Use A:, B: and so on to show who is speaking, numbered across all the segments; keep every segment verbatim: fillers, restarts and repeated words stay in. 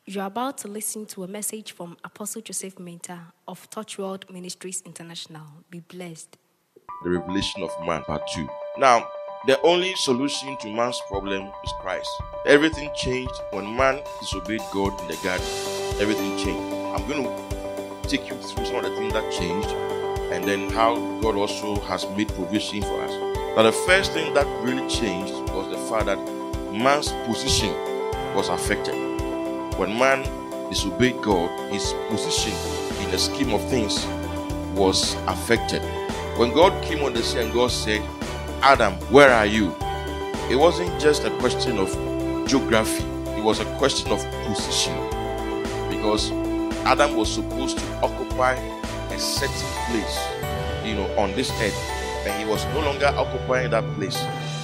A: You are about to listen to a message from Apostle Joseph Menta of Touch World Ministries International. Be blessed.
B: The revelation of man, part two. Now, the only solution to man's problem is Christ. Everything changed when man disobeyed God in the garden. Everything changed. I'm going to take you through some of the things that changed and then how God also has made provision for us. Now, the first thing that really changed was the fact that man's position was affected. When man disobeyed God, his position in the scheme of things was affected. When God came on the scene and God said, Adam, where are you? It wasn't just a question of geography. It was a question of position. Because Adam was supposed to occupy a certain place, you know, on this earth. And he was no longer occupying that place.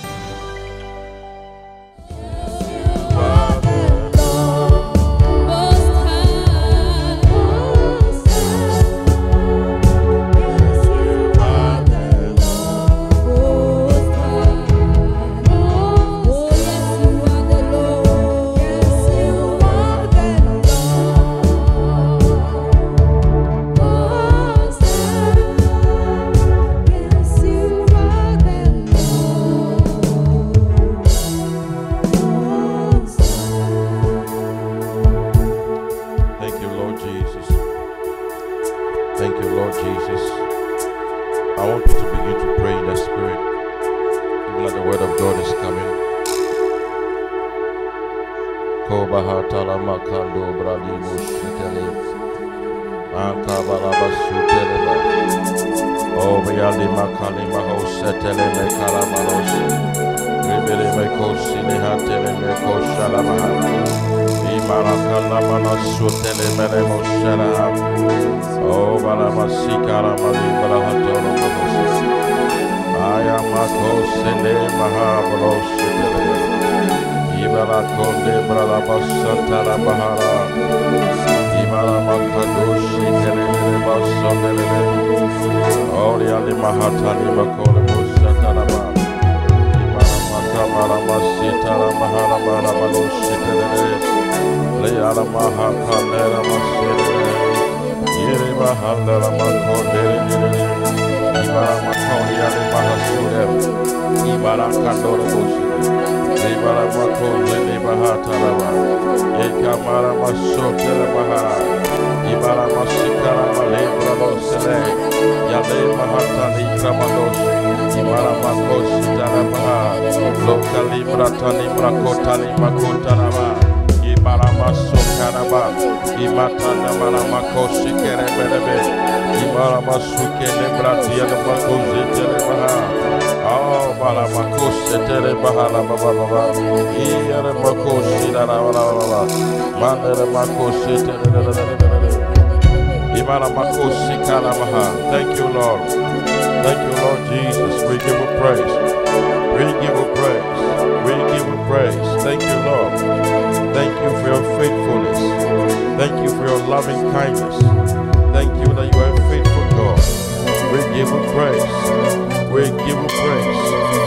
C: Thank you, Lord. Thank you, Lord Jesus. We give you praise. We give you praise. We give you praise. Thank you, Lord. Thank you for your faithfulness. Thank you for your loving kindness. Thank you that you are a faithful God. We give you praise. We give you praise.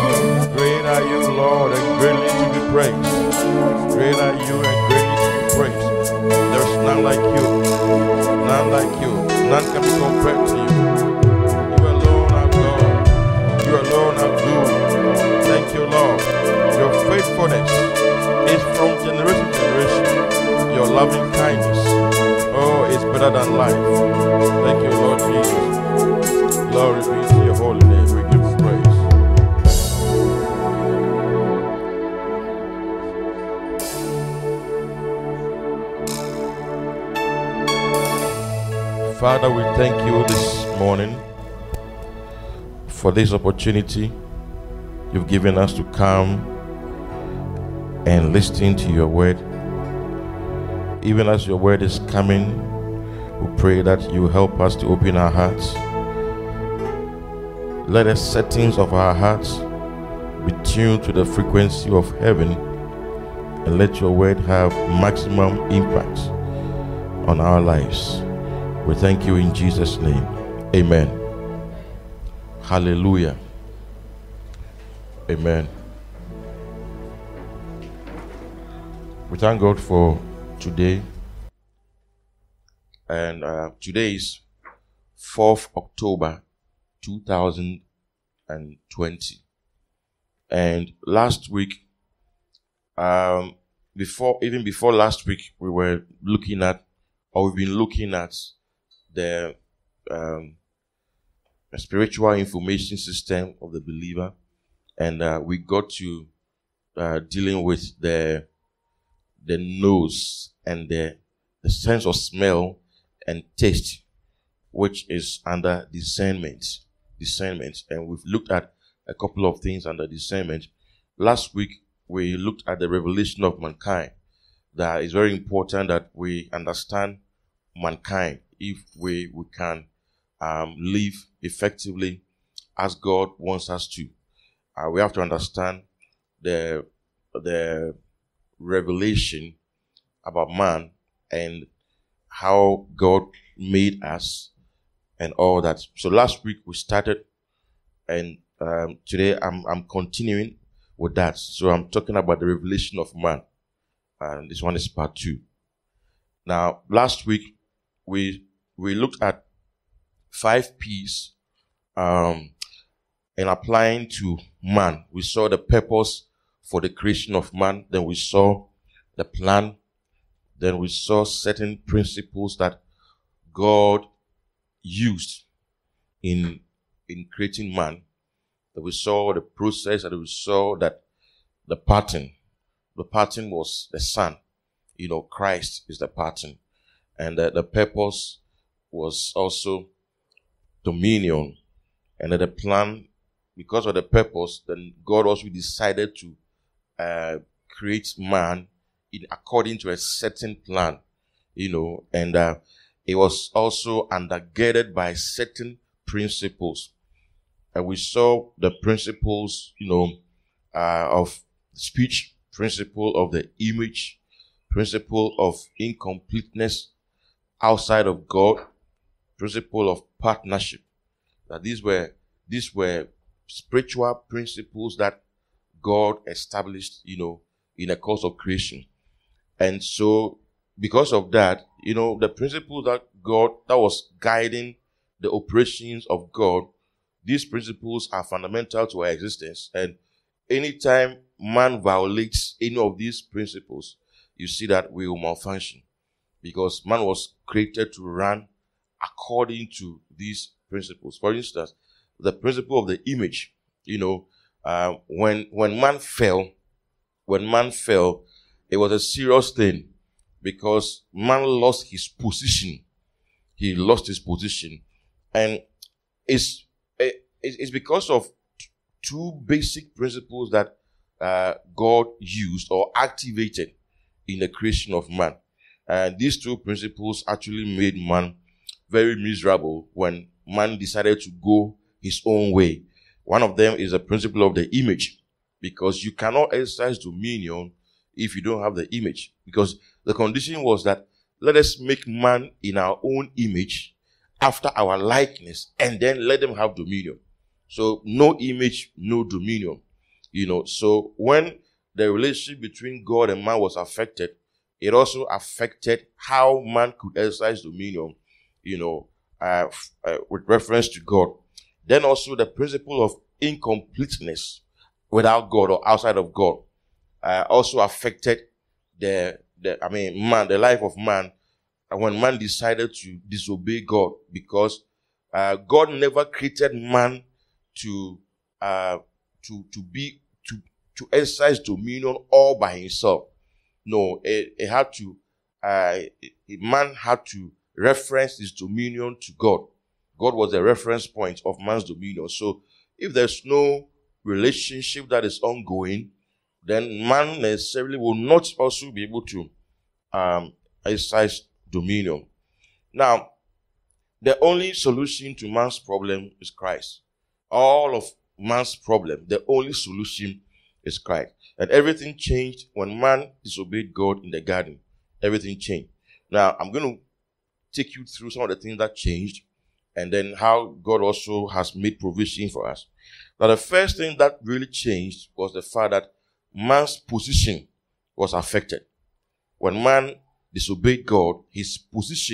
C: Great are you, Lord, and greatly to be praised. Great are you and greatly to be praised. There is none like you. None like you. None can be compared to you. You alone are God. You alone are good. Thank you, Lord. Your faithfulness is from generation to generation. Your loving kindness, oh, is better than life. Thank you, Lord Jesus. Glory be to your holy name. We give you praise. Father, we thank you this morning for this opportunity you've given us to come and listen to your word. Even as your word is coming, we pray that you help us to open our hearts. Let the settings of our hearts be tuned to the frequency of heaven, and let your word have maximum impact on our lives. We thank you in Jesus' name. Amen. Hallelujah. Amen. We thank God for today.
B: And uh, today is fourth October two thousand twenty. And last week, um, before even before last week, we were looking at, or we've been looking at the, um, the spiritual information system of the believer, and uh, we got to uh, dealing with the the nose and the the sense of smell and taste, which is under discernment. Discernment, and we've looked at a couple of things under discernment. Last week, we looked at the revelation of mankind. That is very important that we understand mankind if we, we can um, live effectively as God wants us to. Uh, we have to understand the, the revelation about man and how God made us and all that. So last week we started, and um, today I'm I'm continuing with that. So I'm talking about the revelation of man, and this one is part two. Now, last week we we looked at five P's, um, and applying to man. We saw the purpose for the creation of man. Then we saw the plan. Then we saw certain principles that God used in in creating man. That we saw the process, and we saw that the pattern, the pattern was the Son. You know, Christ is the pattern, and that the purpose was also dominion, and that the plan, because of the purpose, then God also decided to uh, create man in according to a certain plan. You know, and uh, it was also undergirded by certain principles. And we saw the principles, you know, uh, of speech, principle of the image, principle of incompleteness outside of God, principle of partnership. That these were, these were spiritual principles that God established, you know, in the course of creation. And so, because of that, you know, the principles that God, that was guiding the operations of God, these principles are fundamental to our existence. And anytime man violates any of these principles, you see that we will malfunction. Because man was created to run according to these principles. For instance, the principle of the image, you know, uh, when, when man fell, when man fell, it was a serious thing. Because man lost his position. He lost his position. And it's, it's because of two basic principles that uh, God used or activated in the creation of man. And these two principles actually made man very miserable when man decided to go his own way. One of them is the principle of the image. Because you cannot exercise dominion if you don't have the image. Because the condition was that let us make man in our own image, after our likeness, and then let them have dominion. So no image, no dominion. You know, so when the relationship between God and man was affected, it also affected how man could exercise dominion, you know, uh, uh, with reference to God. Then also the principle of incompleteness without God or outside of God uh, also affected the, the, I mean, man, the life of man, uh, when man decided to disobey God, because uh, God never created man to uh, to to be to to exercise dominion all by himself. No, it, it had to. Uh, it, man had to reference his dominion to God. God was the reference point of man's dominion. So, if there's no relationship that is ongoing, then man necessarily will not also be able to um, exercise dominion. Now, the only solution to man's problem is Christ. All of man's problem, the only solution is Christ. And everything changed when man disobeyed God in the garden. Everything changed. Now, I'm going to take you through some of the things that changed, and then how God also has made provision for us. Now, the first thing that really changed was the fact that man's position was affected. When man disobeyed God, his position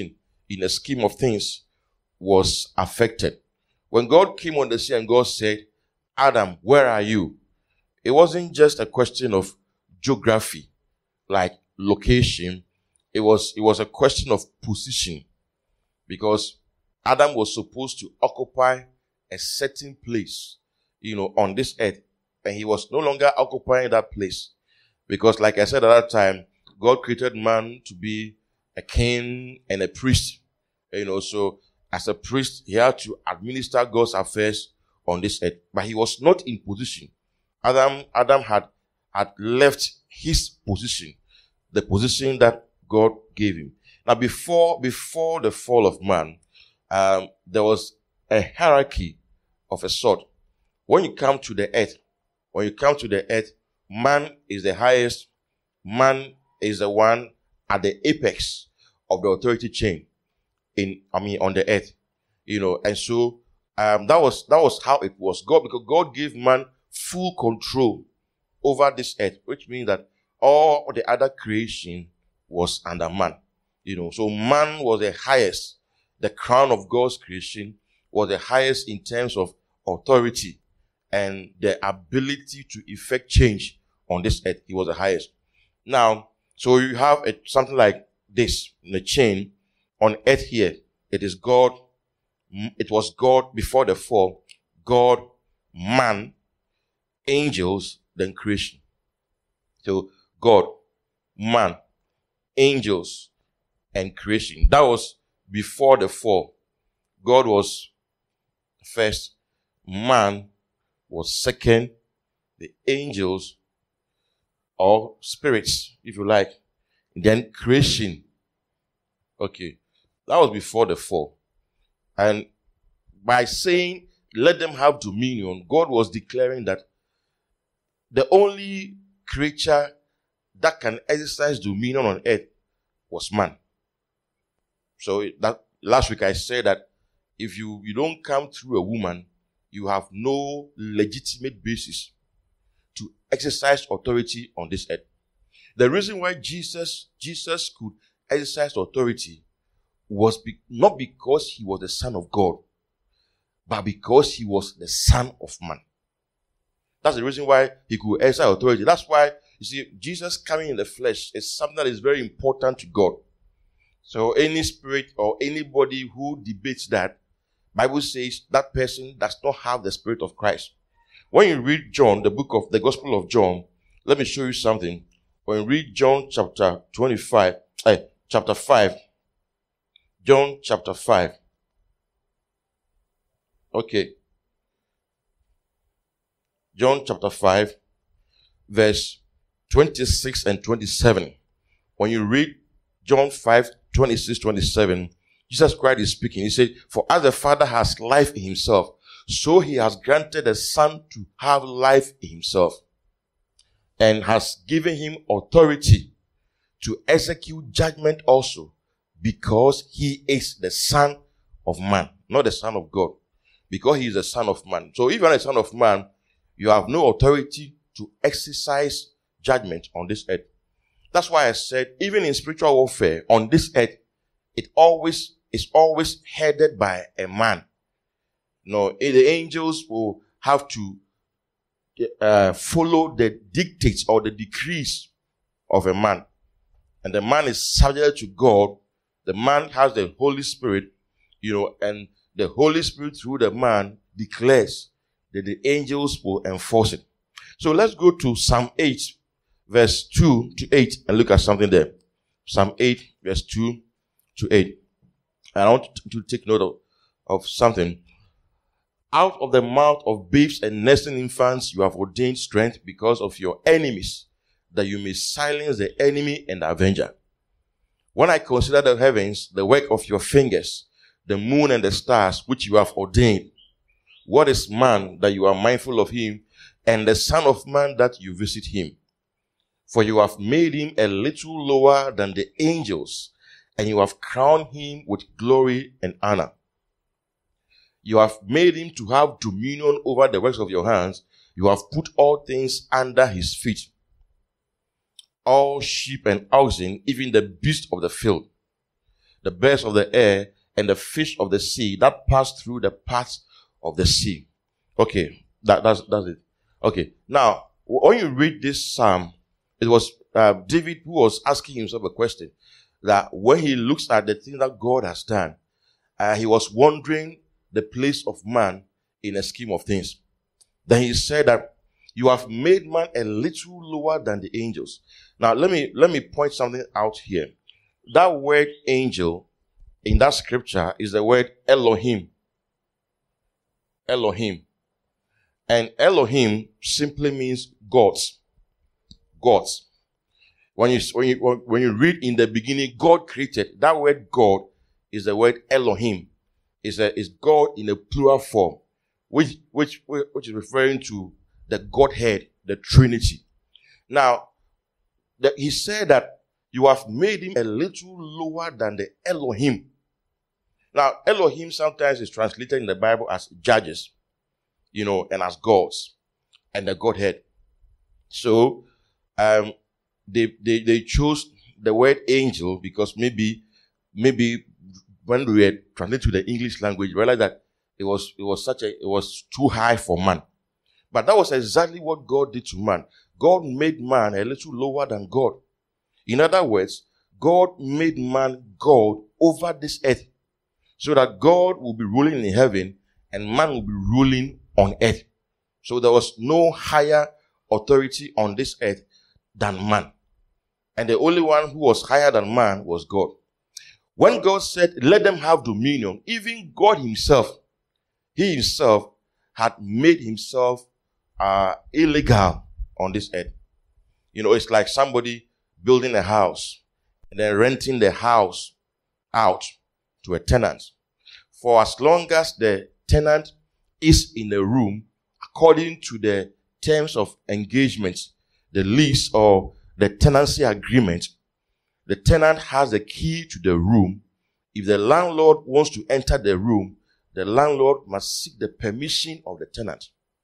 B: in the scheme of things, was affected. When God came on the scene and God said, Adam, where are you? It wasn't just a question of geography, like location. It was, it was a question of position. Because Adam was supposed to occupy a certain place, you know, on this earth. And he was no longer occupying that place. Because like I said at that time, God created man to be a king and a priest. You know, so as a priest, he had to administer God's affairs on this earth. But he was not in position. Adam, Adam had, had left his position, the position that God gave him. Now, before, before the fall of man, um, there was a hierarchy of a sort. When you come to the earth, when you come to the earth, man is the highest. Man is the one at the apex of the authority chain in, I mean, on the earth, you know. And so, um, that was, that was how it was. God, because God gave man full control over this earth, which means that all the other creation was under man, you know. So man was the highest. The crown of God's creation was the highest in terms of authority and the ability to effect change on this earth. He was the highest. Now, so you have a, something like this in the chain on earth here. It is God. It was God before the fall. God, man, angels, then creation. So God, man, angels, and creation. That was before the fall. God was first, man was second, the angels or spirits, if you like, then creation. Okay, that was before the fall. And by saying, let them have dominion, God was declaring that the only creature that can exercise dominion on earth was man. So that last week I said that if you, you don't come through a woman, you have no legitimate basis to exercise authority on this earth. The reason why Jesus, Jesus could exercise authority was be, not because he was the Son of God, but because he was the Son of Man. That's the reason why he could exercise authority. That's why, you see, Jesus coming in the flesh is something that is very important to God. So any spirit or anybody who debates that, Bible says that person does not have the Spirit of Christ. When you read John, the book of the Gospel of John, let me show you something. When you read John chapter twenty-five, eh, chapter five, John chapter five. Okay. John chapter five, verse twenty-six and twenty-seven. When you read John five, twenty-six, twenty-seven, Jesus Christ is speaking. He said, for as the Father has life in himself, so he has granted the Son to have life in himself, and has given him authority to execute judgment also, because he is the Son of Man, not the Son of God, because he is the Son of Man. So if you are the Son of Man, you have no authority to exercise judgment on this earth. That's why I said, even in spiritual warfare on this earth, it always is always headed by a man. No, the angels will have to uh, follow the dictates or the decrees of a man. And the man is subject to God. The man has the Holy Spirit, you know, and the Holy Spirit through the man declares that the angels will enforce it. So let's go to Psalm eight, verse two to eight, and look at something there. Psalm eight, verse two to eight. And I want to take note of, of something. Out of the mouth of babes and nursing infants, you have ordained strength because of your enemies, that you may silence the enemy and the avenger. When I consider the heavens, the work of your fingers, the moon and the stars, which you have ordained, what is man that you are mindful of him, and the son of man that you visit him? For you have made him a little lower than the angels, and you have crowned him with glory and honor. You have made him to have dominion over the works of your hands. You have put all things under his feet, all sheep and oxen, even the beasts of the field, the birds of the air, and the fish of the sea that pass through the paths of the sea. Okay, that, that's, that's it. Okay, now, when you read this psalm, it was uh, David who was asking himself a question, that when he looks at the things that God has done, uh, he was wondering the place of man in a scheme of things. Then he said that you have made man a little lower than the angels. Now, let me, let me point something out here. That word angel in that scripture is the word Elohim. Elohim. And Elohim simply means gods. Gods. When you, when you, when you read in the beginning, God created, that word God is the word Elohim. It's, a, it's God in a plural form, which, which, which is referring to the Godhead, the Trinity. Now, the, he said that you have made him a little lower than the Elohim. Now, Elohim sometimes is translated in the Bible as judges, you know, and as gods, and the Godhead. So, um, they, they, they chose the word angel because maybe, maybe when we were translated to the English language, we realized that it was, it was such a, it was too high for man. But that was exactly what God did to man. God made man a little lower than God. In other words, God made man God over this earth, so that God will be ruling in heaven and man will be ruling on earth. So there was no higher authority on this earth than man. And the only one who was higher than man was God. When God said, let them have dominion, even God himself, he himself had made himself uh, illegal on this earth. You know, it's like somebody building a house and then renting the house out to a tenant. For as long as the tenant is in the room, according to the terms of engagement, the lease or the tenancy agreement, the tenant has the key to the room. If the landlord wants to enter the room, the landlord must seek the permission of the tenant.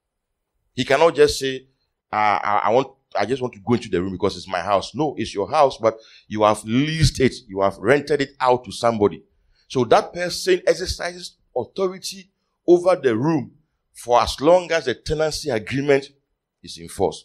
B: He cannot just say, uh, I, I want, I just want to go into the room because it's my house. No, it's your house, but you have leased it. You have rented it out to somebody. So that person exercises authority over the room for as long as the tenancy agreement is in force.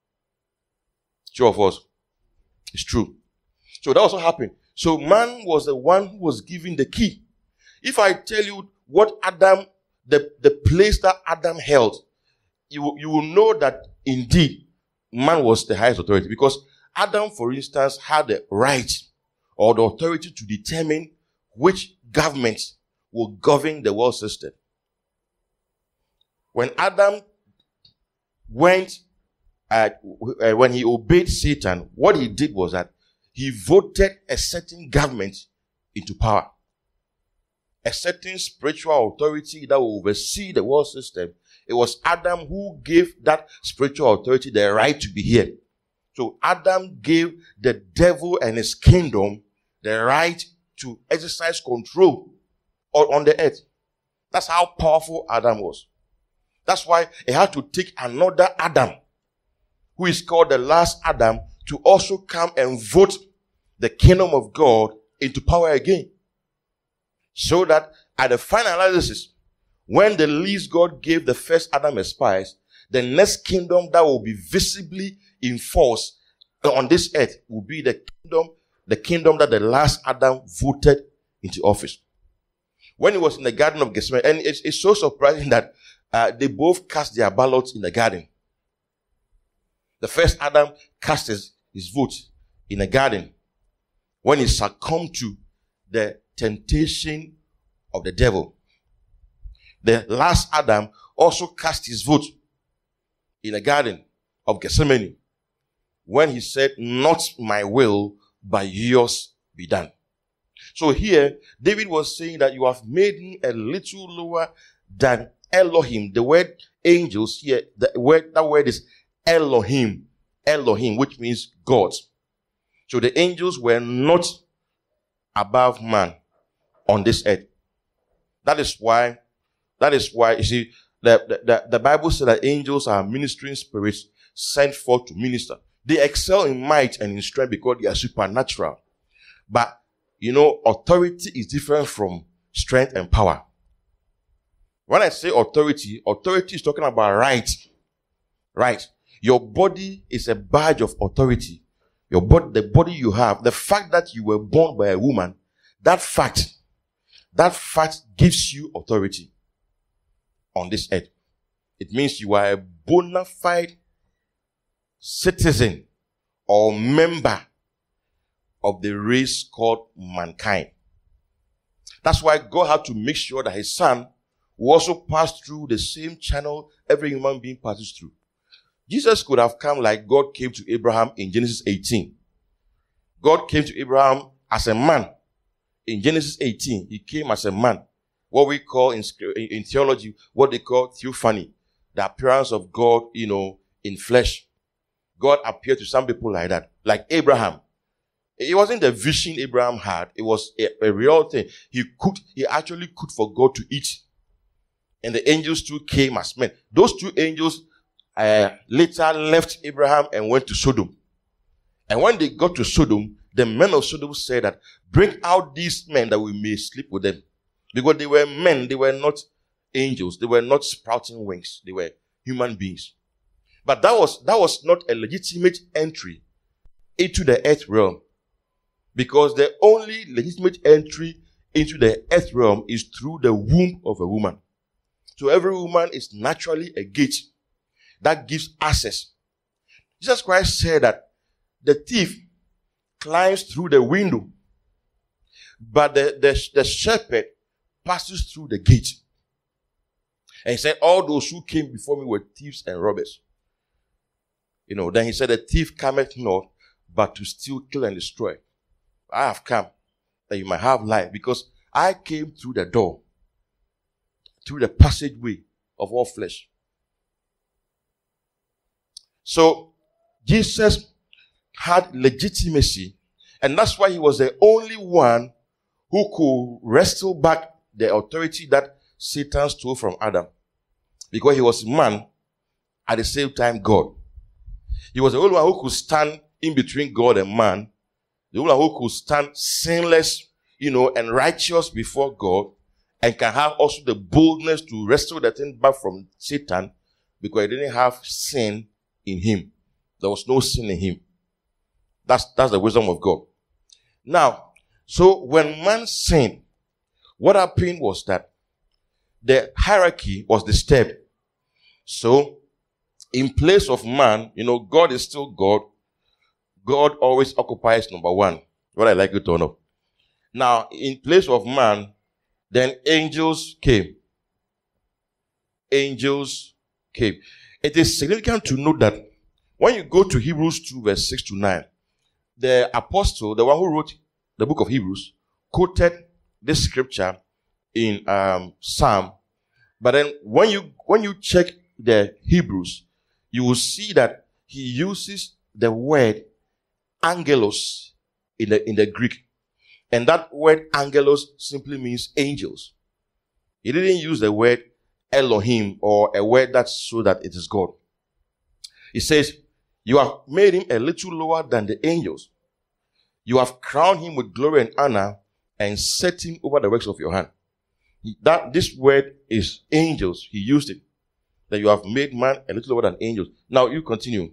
B: True of us. It's true. So that also happened. So man was the one who was given the key. If I tell you what Adam, the, the place that Adam held, you, you will know that indeed man was the highest authority, because Adam, for instance, had the right or the authority to determine which government will govern the world system. When Adam went, uh, when he obeyed Satan, what he did was that he voted a certain government into power. A certain spiritual authority that will oversee the world system. It was Adam who gave that spiritual authority the right to be here. So Adam gave the devil and his kingdom the right to exercise control on the earth. That's how powerful Adam was. That's why he had to take another Adam, who is called the last Adam, to also come and vote the kingdom of God into power again. So that at the final analysis, when the lease God gave the first Adam expires, the next kingdom that will be visibly in force on this earth will be the kingdom, the kingdom that the last Adam voted into office. When he was in the Garden of Gethsemane, and it's, it's so surprising that uh, they both cast their ballots in the garden. The first Adam cast his, his vote in the garden when he succumbed to the temptation of the devil. The last Adam also cast his vote in the Garden of Gethsemane when he said, not my will, but yours be done. So here, David was saying that you have made me a little lower than Elohim. The word angels here, the word, that word is Elohim. Elohim, which means God. So the angels were not above man on this earth. That is why, that is why, you see, the, the, the Bible says that angels are ministering spirits sent forth to minister. They excel in might and in strength because they are supernatural. But you know, authority is different from strength and power. When I say authority, authority is talking about right. Right. Your body is a badge of authority. Your body, the body you have, the fact that you were born by a woman, that fact, that fact gives you authority on this earth. It means you are a bona fide citizen or member of the race called mankind. That's why God had to make sure that his son will also pass through the same channel every human being passes through. Jesus could have come like God came to Abraham in Genesis eighteen. God came to Abraham as a man. In Genesis eighteen, he came as a man. What we call in, in theology, what they call theophany. The appearance of God, you know, in flesh. God appeared to some people like that. Like Abraham. It wasn't the vision Abraham had. It was a, a real thing. He cooked, he actually cooked for God to eat. And the angels too came as men. Those two angels uh, later left Abraham and went to Sodom. And when they got to Sodom, the men of Sodom said that, bring out these men that we may sleep with them. Because they were men, they were not angels. They were not sprouting wings. They were human beings. But that was, that was not a legitimate entry into the earth realm. Because the only legitimate entry into the earth realm is through the womb of a woman. So every woman is naturally a gate that gives access. Jesus Christ said that the thief climbs through the window, but the, the, the shepherd passes through the gate. And he said, all those who came before me were thieves and robbers. You know, then he said, the thief cometh not, but to steal, kill, and destroy. I have come that you might have life, because I came through the door, through the passageway of all flesh. So, Jesus had legitimacy, and that's why he was the only one who could wrestle back the authority that Satan stole from Adam. Because he was man, at the same time God. He was the only one who could stand in between God and man, the only one who could stand sinless, you know, and righteous before God, and can have also the boldness to wrestle that thing back from Satan, because he didn't have sin in him. There was no sin in him. That's, that's the wisdom of God. Now, so when man sinned, what happened was that the hierarchy was disturbed. So, in place of man, you know, God is still God. God always occupies number one. What I like you to know. Now, in place of man, then angels came. Angels came. It is significant to note that when you go to Hebrews two, verse six to nine, the apostle, the one who wrote the book of Hebrews, quoted this scripture in um, Psalm. But then when you when you check the Hebrews, you will see that he uses the word angelos in the in the Greek. And that word angelos simply means angels. He didn't use the word Elohim or a word that so that it is God. He says, you have made him a little lower than the angels. You have crowned him with glory and honor and set him over the works of your hand. That this word is angels. He used it. That you have made man a little lower than angels. Now you continue.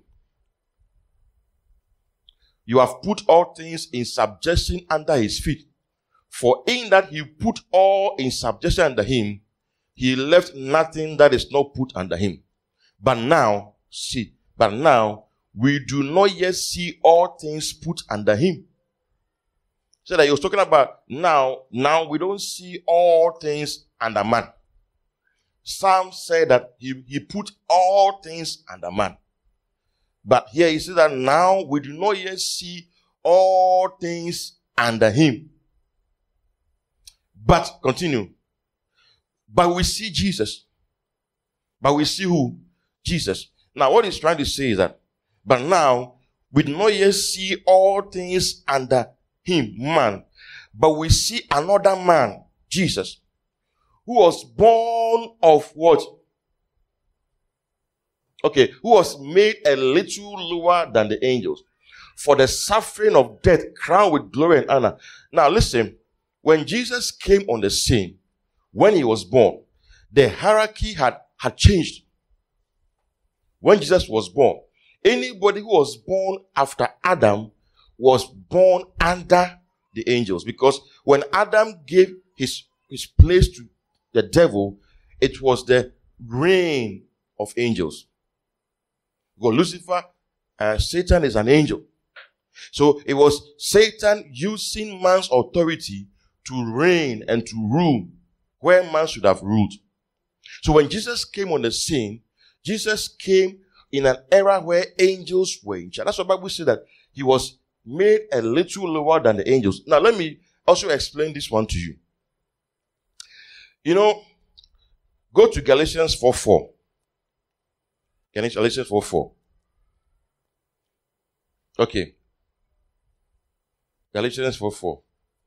B: You have put all things in subjection under his feet. For in that he put all in subjection under him, he left nothing that is not put under him. But now, see, but now, we do not yet see all things put under him. So that he was talking about now, now we don't see all things under man. Psalm said that he, he put all things under man. But here he says that now we do not yet see all things under him. But, continue. But we see Jesus. But we see who? Jesus. Now what he's trying to say is that, but now we do not yet see all things under him, man. But we see another man, Jesus, who was born of what? Okay, who was made a little lower than the angels. for the suffering of death, crowned with glory and honor. Now listen, when Jesus came on the scene, when he was born, the hierarchy had, had changed. When Jesus was born, anybody who was born after Adam was born under the angels. Because when Adam gave his, his place to the devil, it was the reign of angels. Because Lucifer, uh, Satan is an angel. So it was Satan using man's authority to reign and to rule where man should have ruled. So when Jesus came on the scene, Jesus came in an era where angels were in charge. That's why the Bible says that he was made a little lower than the angels. Now let me also explain this one to you. You know, go to Galatians four four. Galatians four four. Okay. Galatians four four.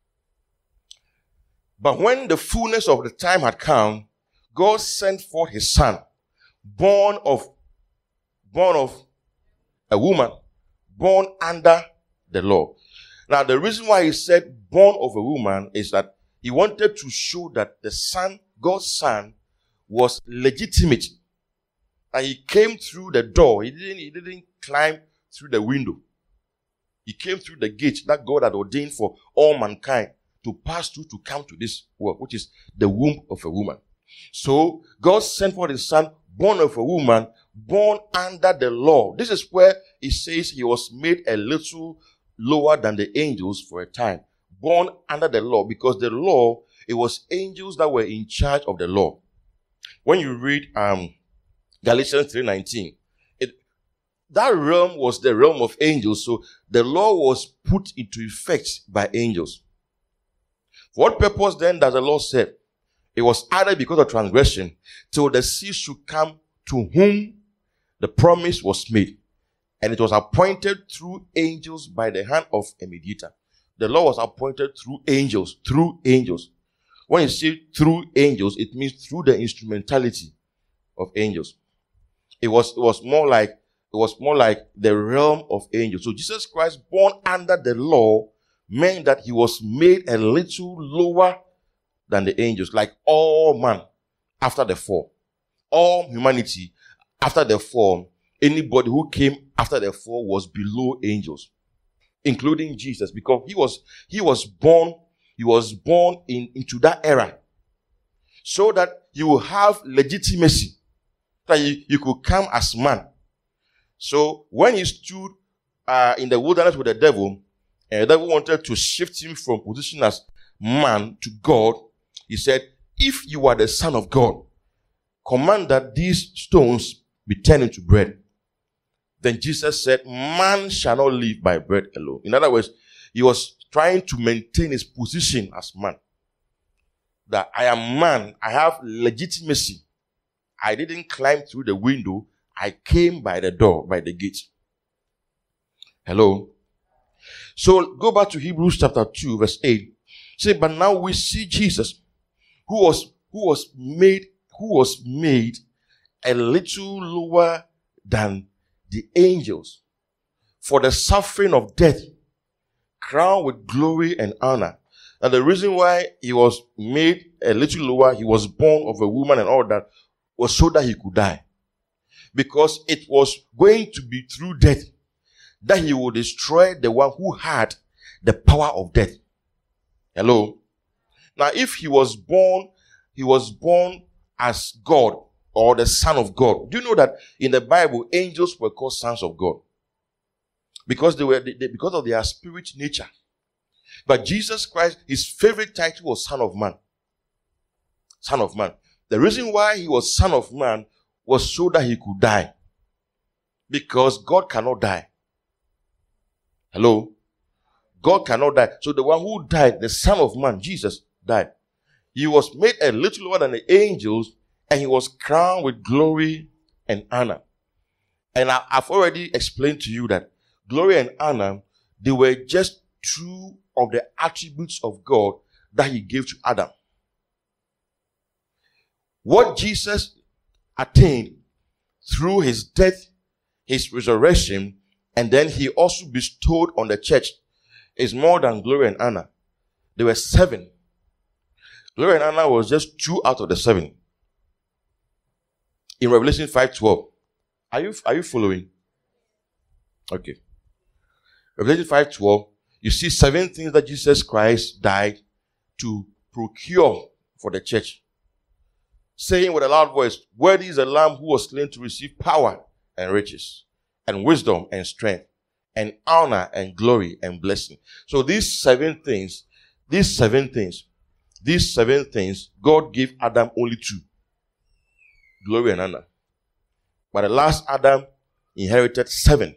B: But when the fullness of the time had come, God sent forth his son, born of, born of a woman, born under the law. Now, the reason why he said born of a woman is that he wanted to show that the son, God's son, was legitimate. And he came through the door. He didn't, he didn't climb through the window. He came through the gate that God had ordained for all mankind to pass through to come to this world, which is the womb of a woman. So God sent forth his son, born of a woman, born under the law. This is where it says he was made a little lower than the angels for a time. Born under the law, because the law, it was angels that were in charge of the law. When you read um, Galatians three nineteen, it, that realm was the realm of angels, so the law was put into effect by angels. For what purpose then does the law serve? It was added because of transgression, till the seed should come to whom the promise was made. And it was appointed through angels by the hand of a mediator. The law was appointed through angels, through angels. When you say through angels, it means through the instrumentality of angels. It was, it was more like, it was more like the realm of angels. So Jesus Christ, born under the law, meant that he was made a little lower than the angels, like all man after the fall. All humanity after the fall, anybody who came after the fall was below angels, including Jesus, because he was, he was born, he was born in, into that era, so that you will have legitimacy, that you, you could come as man. So when he stood uh, in the wilderness with the devil, and the devil wanted to shift him from position as man to God, he said, if you are the Son of God, command that these stones be turned into bread. Then Jesus said, man shall not live by bread alone. In other words, he was trying to maintain his position as man. That I am man, I have legitimacy. I didn't climb through the window, I came by the door, by the gate. Hello? So go back to Hebrews chapter two, verse eight. Say, but now we see Jesus, who was who was made, who was made a little lower than the angels, for the suffering of death, crowned with glory and honor. And the reason why he was made a little lower, he was born of a woman and all that, was so that he could die. Because it was going to be through death that he would destroy the one who had the power of death. Hello? Now, if he was born, he was born as God or the Son of God. Do you know that in the Bible, angels were called sons of God? Because they were, they, they, because of their spirit nature. But Jesus Christ, his favorite title was Son of Man. Son of Man. The reason why he was Son of Man was so that he could die. Because God cannot die. Hello? God cannot die. So the one who died, the Son of Man, Jesus, died. He was made a little lower than the angels, and he was crowned with glory and honor. And I, I've already explained to you that glory and honor, they were just two of the attributes of God that he gave to Adam. What Jesus attained through his death, his resurrection, and then he also bestowed on the church is more than glory and honor. There were seven. Glory and honor was just two out of the seven. In Revelation five twelve. Are you, are you following? Okay. Revelation five twelve. You see seven things that Jesus Christ died to procure for the church. Saying with a loud voice, worthy is the Lamb who was slain to receive power and riches and wisdom and strength and honor and glory and blessing. So these seven things, these seven things, these seven things, God gave Adam only two. Glory and honor. But the last Adam inherited seven.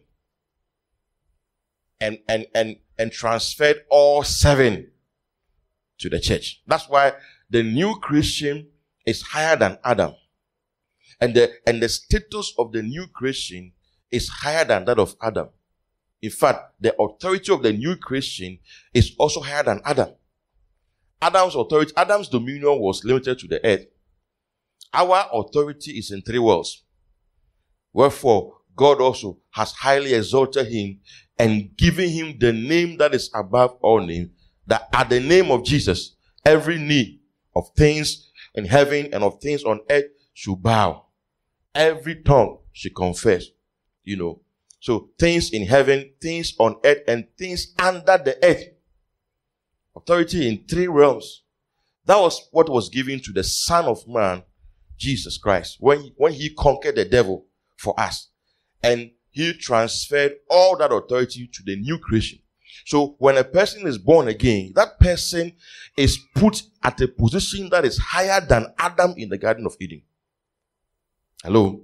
B: And, and, and, and transferred all seven to the church. That's why the new Christian is higher than Adam. And the, and the status of the new Christian is higher than that of Adam. In fact, the authority of the new Christian is also higher than Adam. Adam's authority, Adam's dominion was limited to the earth. Our authority is in three worlds. Wherefore, God also has highly exalted him and given him the name that is above all names, that at the name of Jesus, every knee of things in heaven and of things on earth should bow. Every tongue should confess. You know. So things in heaven, things on earth, and things under the earth. Authority in three realms. That was what was given to the Son of Man, Jesus Christ, when he, when he conquered the devil for us. And he transferred all that authority to the new creation. So when a person is born again, that person is put at a position that is higher than Adam in the Garden of Eden. Hello?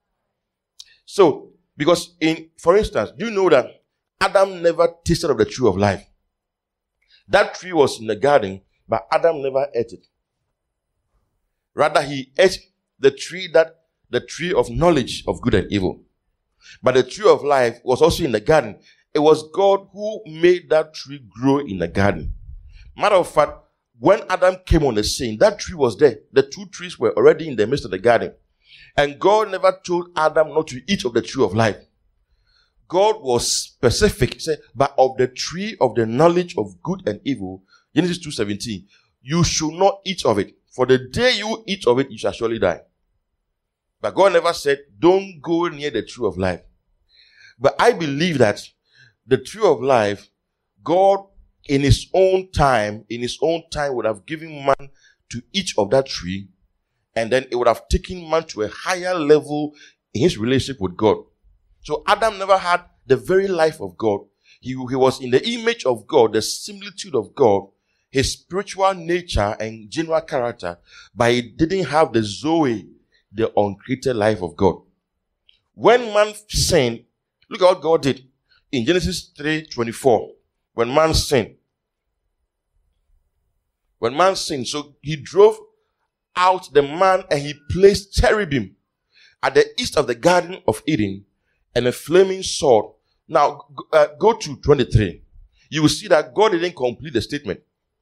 B: So, because in, for instance, do you know that Adam never tasted of the tree of life? That tree was in the garden, but Adam never ate it. Rather, he ate the tree that, the tree of knowledge of good and evil. But the tree of life was also in the garden. It was God who made that tree grow in the garden. Matter of fact, when Adam came on the scene, that tree was there. The two trees were already in the midst of the garden. And God never told Adam not to eat of the tree of life. God was specific. He said, but of the tree of the knowledge of good and evil, Genesis two seventeen, you should not eat of it. For the day you eat of it, you shall surely die. But God never said, don't go near the tree of life. But I believe that the tree of life, God in his own time, in his own time would have given man to eat of that tree, and then it would have taken man to a higher level in his relationship with God. So Adam never had the very life of God. He, he was in the image of God, the similitude of God, his spiritual nature and general character, but he didn't have the Zoe, the uncreated life of God. When man sinned, look at what God did in Genesis three twenty-four. When man sinned, when man sinned, so he drove out the man and he placed cherubim at the east of the Garden of Eden and a flaming sword. Now uh, go to twenty-three. You will see that God didn't complete the statement.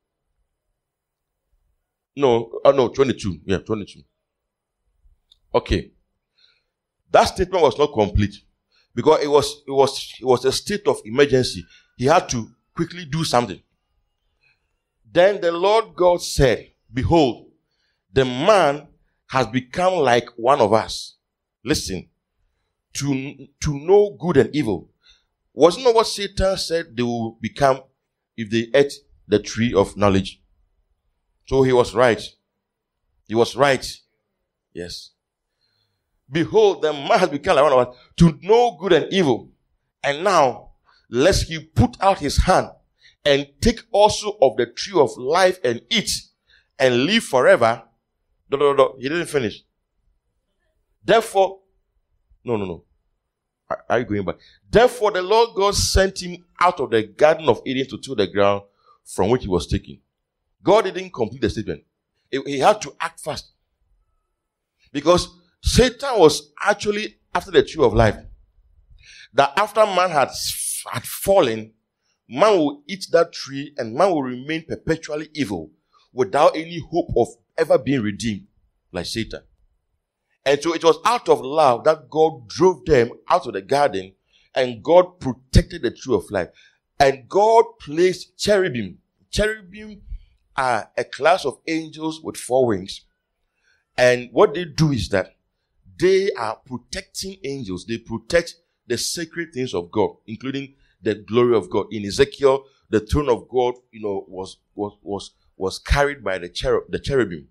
B: No, uh, no, twenty-two. Yeah, twenty-two. Okay. That statement was not complete because it was it was it was a state of emergency. He had to quickly do something. Then the Lord God said, behold, the man has become like one of us. Listen, to, to know good and evil. Wasn't that what Satan said they will become if they ate the tree of knowledge? So he was right. He was right. Yes. Behold, the man has become like one of us to know good and evil. And now, lest he put out his hand and take also of the tree of life and eat and live forever. No, no, no, he didn't finish. Therefore, no, no, no. Are, are you going back? Therefore, the Lord God sent him out of the Garden of Eden to till the ground from which he was taken. God didn't complete the statement. He, he had to act fast. Because Satan was actually after the tree of life. That after man had, had fallen, man will eat that tree and man will remain perpetually evil without any hope of ever being redeemed like Satan. And so it was out of love that God drove them out of the garden and God protected the tree of life. And God placed cherubim. Cherubim are a class of angels with four wings. And what they do is that they are protecting angels. They protect the sacred things of God, including the glory of God. In Ezekiel, the throne of God, you know, was was was was carried by the cherub, the cherubim.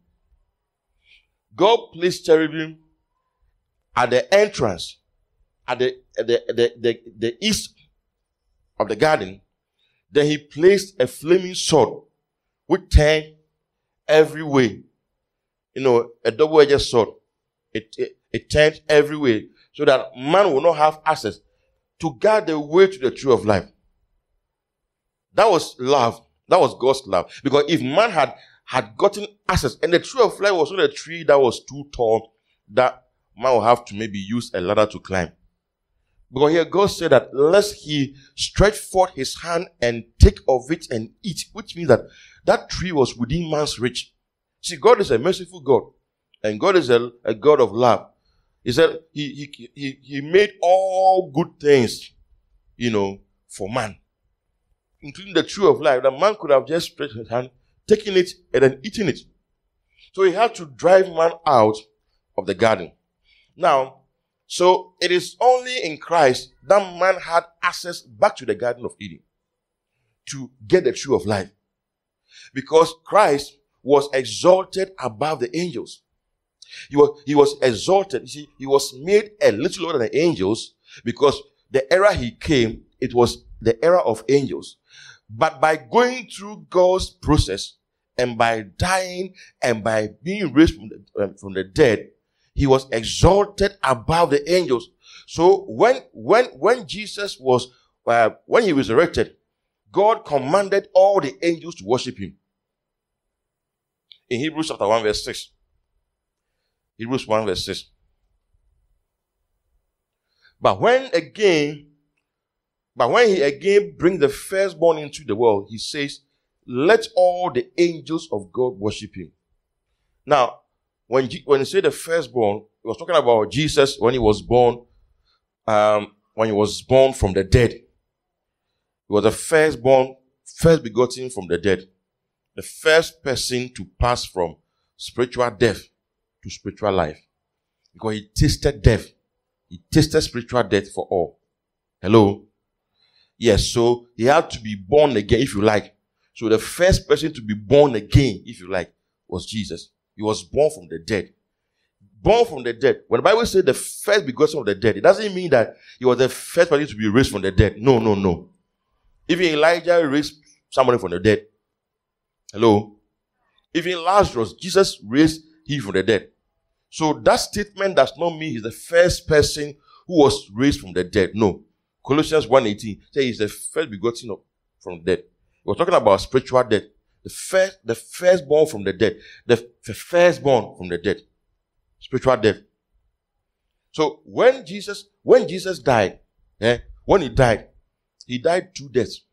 B: God placed cherubim at the entrance, at the at the, the, the, the east of the garden. Then he placed a flaming sword which turned every way. You know, a double-edged sword. It, it, it turned every way so that man will not have access to guard the way to the tree of life. That was love. That was God's love. Because if man had, had gotten access, and the tree of life was not a tree that was too tall, that man will have to maybe use a ladder to climb. Because here God said that lest he stretch forth his hand and take of it and eat, which means that that tree was within man's reach. See, God is a merciful God, and God is a, a God of love. He said he, he, he, he made all good things, you know, for man, including the tree of life. That man could have just stretched his hand, taken it, and then eaten it. So he had to drive man out of the garden. Now, so it is only in Christ that man had access back to the Garden of Eden to get the tree of life. Because Christ was exalted above the angels. He was, he was exalted. You see, he was made a little lower than the angels because the era he came, it was the era of angels. But by going through God's process and by dying and by being raised from the, um, from the dead, he was exalted above the angels. So when, when, when Jesus was, uh, when he resurrected, God commanded all the angels to worship him. In Hebrews chapter one verse six. Hebrews one verse six. But when again, but when he again brings the firstborn into the world, he says, let all the angels of God worship him. Now, when, when he said the firstborn, he was talking about Jesus when he was born, um, when he was born from the dead. He was the firstborn, first begotten from the dead. The first person to pass from spiritual death to spiritual life. Because he tasted death. He tasted spiritual death for all. Hello? Yes, so he had to be born again, if you like. So the first person to be born again, if you like, was Jesus. He was born from the dead. Born from the dead. When the Bible says the first begotten of the dead, it doesn't mean that he was the first person to be raised from the dead. No, no, no. Even Elijah raised somebody from the dead. Hello? Even Lazarus, Jesus raised him from the dead. So that statement does not mean he's the first person who was raised from the dead. No. Colossians one eighteen says he's the first begotten of, from the dead. We're talking about spiritual death. The first, the firstborn from the dead. The, the firstborn from the dead. Spiritual death. So when Jesus, when Jesus died, eh, when he died, he died two deaths.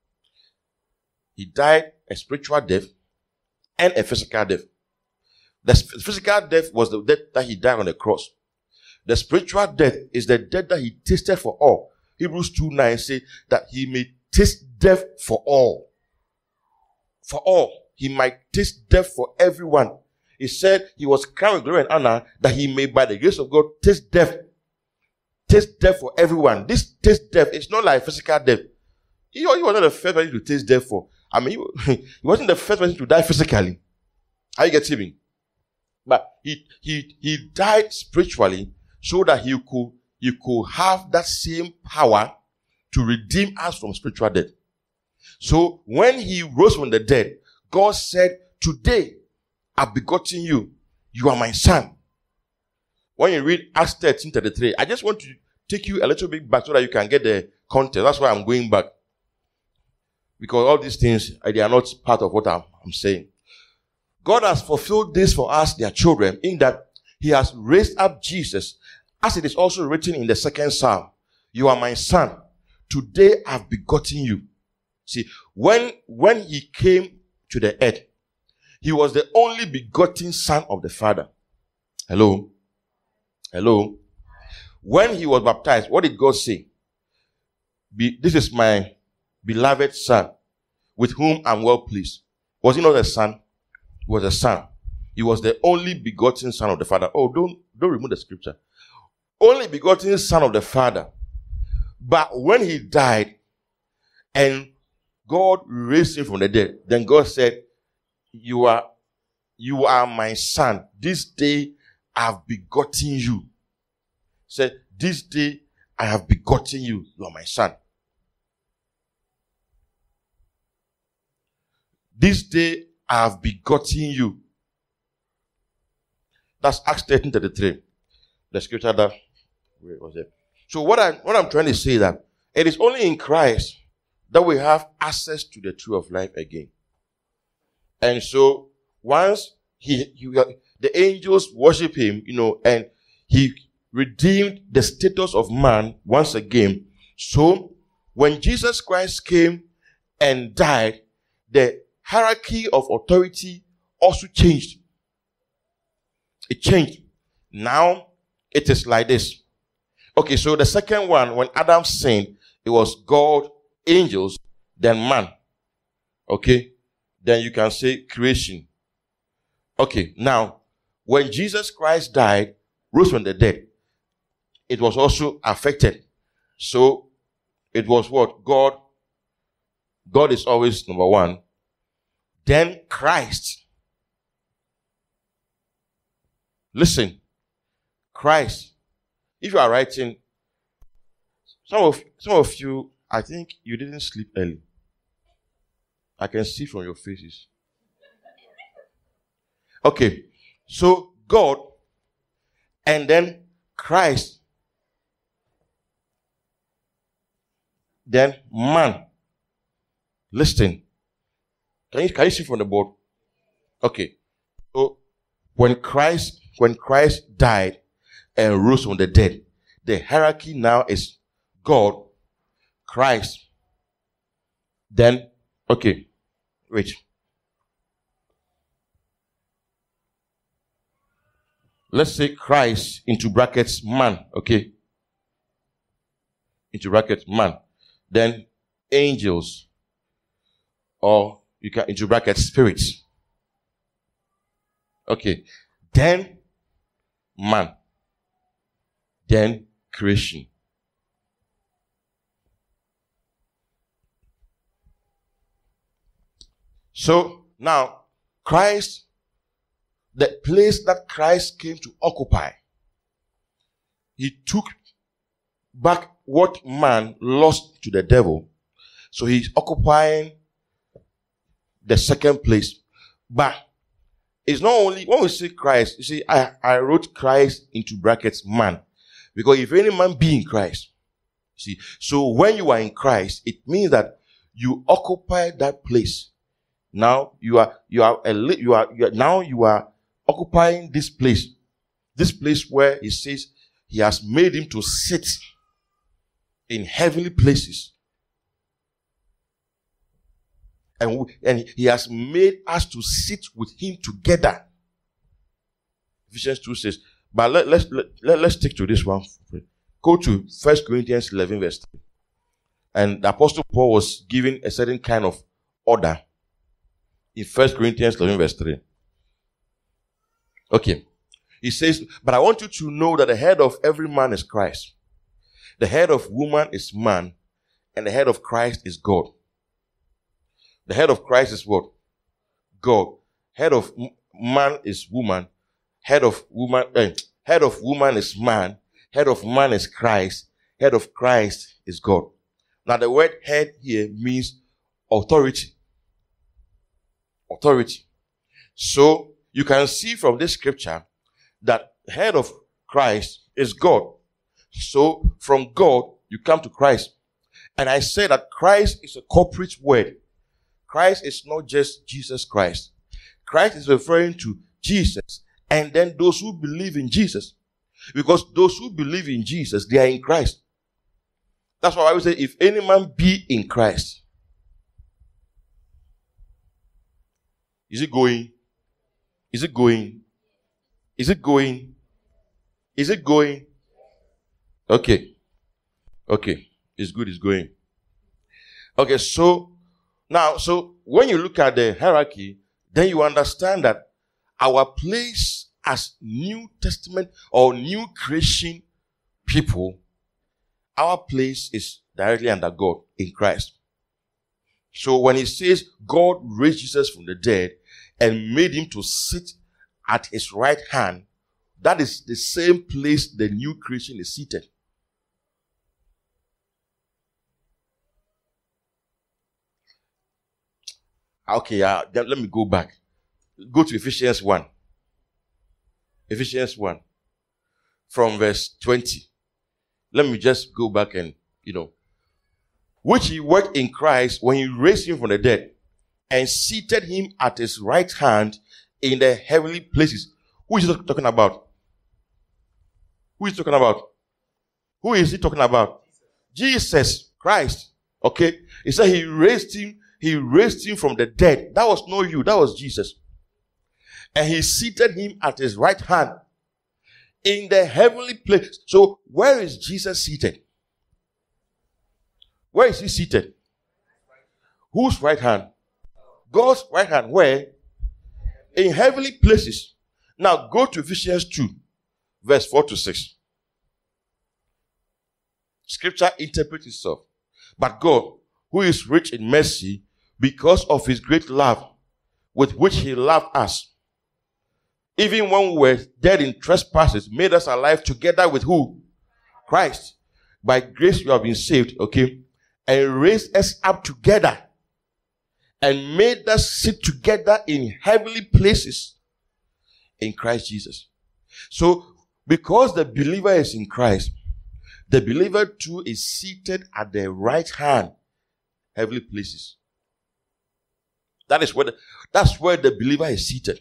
B: He died a spiritual death and a physical death. The physical death was the death that he died on the cross. The spiritual death is the death that he tasted for all. Hebrews two nine says that he may taste death for all. For all. He might taste death for everyone. He said he was crowned with glory and honor that he may, by the grace of God, taste death. Taste death for everyone. This taste death is not like physical death. He, he was not the first person to taste death for. I mean, he, he wasn't the first person to die physically. How you get me? But he, he, he died spiritually so that he could, he could have that same power to redeem us from spiritual death. So when he rose from the dead, God said, today I've begotten you. You are my son. When you read Acts thirteen thirty-three, I just want to take you a little bit back so that you can get the context. That's why I'm going back. Because all these things, they are not part of what I'm, I'm saying. God has fulfilled this for us, their children, in that he has raised up Jesus, as it is also written in the second Psalm. You are my son. Today I've begotten you. See, when, when he came to the earth, he was the only begotten son of the Father. Hello? Hello? When he was baptized, what did God say? Be, this is my beloved son, with whom I'm well pleased. Was he not a son? He was a son. He was the only begotten son of the Father. Oh, don't, don't remove the scripture. Only begotten son of the Father. But when he died and God raised him from the dead, then God said, You are, you are my son. This day I have begotten you. Said, this day I have begotten you. You are my son. This day I have begotten you. That's Acts thirteen thirty-three. The scripture that where was it? So what I what I'm trying to say is that it is only in Christ that we have access to the tree of life again. And so once he, he the angels worship him, you know, and he redeemed the status of man once again. So when Jesus Christ came and died, the hierarchy of authority also changed. It changed. Now it is like this. Okay, so the second one, when Adam sinned, it was God, angels, then man. Okay, then you can say creation. Okay, now, when Jesus Christ died, rose from the dead, it was also affected. So, it was what? God. God is always number one. Then Christ. Listen. Christ. If you are writing, some of, some of you, I think you didn't sleep early. I can see from your faces. Okay. So, God, and then Christ, then man. Listen. Can you, can you see from the board? Okay. So, when Christ, when Christ died and rose from the dead, the hierarchy now is God, Christ, then, okay, wait. Let's say Christ into brackets man, okay? Into brackets man. Then angels, or you can into brackets spirits. Okay. Then man. Then creation. So now Christ, the place that Christ came to occupy, he took back what man lost to the devil. So he's occupying the second place. But it's not only, when we say Christ, you see, I, I wrote Christ into brackets man. Because if any man be in Christ, see, so when you are in Christ, it means that you occupy that place. Now you are, you are, a, you are, you are, now you are occupying this place. This place where he says he has made him to sit in heavenly places. And, we, and he has made us to sit with him together. Ephesians two says, but let, let's, let, let, let's stick to this one. Go to First Corinthians eleven verse three. And the Apostle Paul was giving a certain kind of order in First Corinthians eleven verse three. Okay. He says, but I want you to know that the head of every man is Christ. The head of woman is man. And the head of Christ is God. The head of Christ is what? God. Head of man is woman. Head of woman, eh, head of woman is man. Head of man is Christ. Head of Christ is God. Now the word head here means authority. Authority. So you can see from this scripture that head of Christ is God. So from God, you come to Christ. And I say that Christ is a corporate word. Christ is not just Jesus Christ. Christ is referring to Jesus and then those who believe in Jesus. Because those who believe in Jesus, they are in Christ. That's why I would say, if any man be in Christ. Is it going? Is it going? Is it going? Is it going? Okay. Okay. It's good, it's going. Okay, so now, so when you look at the hierarchy, then you understand that our place as New Testament or new creation people, our place is directly under God in Christ. So when he says God raised Jesus from the dead and made him to sit at his right hand, that is the same place the new creation is seated. Okay, uh, then let me go back. Go to Ephesians one. Ephesians one. From verse twenty. Let me just go back and, you know. Which he worked in Christ when he raised him from the dead and seated him at his right hand in the heavenly places. Who is he talking about? Who is he talking about? Who is he talking about? Jesus Christ. Okay? He said he raised him, he raised him from the dead. That was not you, that was Jesus. And he seated him at his right hand in the heavenly place. So where is Jesus seated? Where is he seated? Whose right hand? God's right hand. Where? In heavenly places. Now go to Ephesians two, verse four to six. Scripture interprets itself. But God, who is rich in mercy, because of his great love with which he loved us, even when we were dead in trespasses, made us alive together with who? Christ. By grace you have been saved, okay? And raised us up together and made us sit together in heavenly places in Christ Jesus. So, because the believer is in Christ, the believer too is seated at the right hand, heavenly places. That is where the, that's where the believer is seated.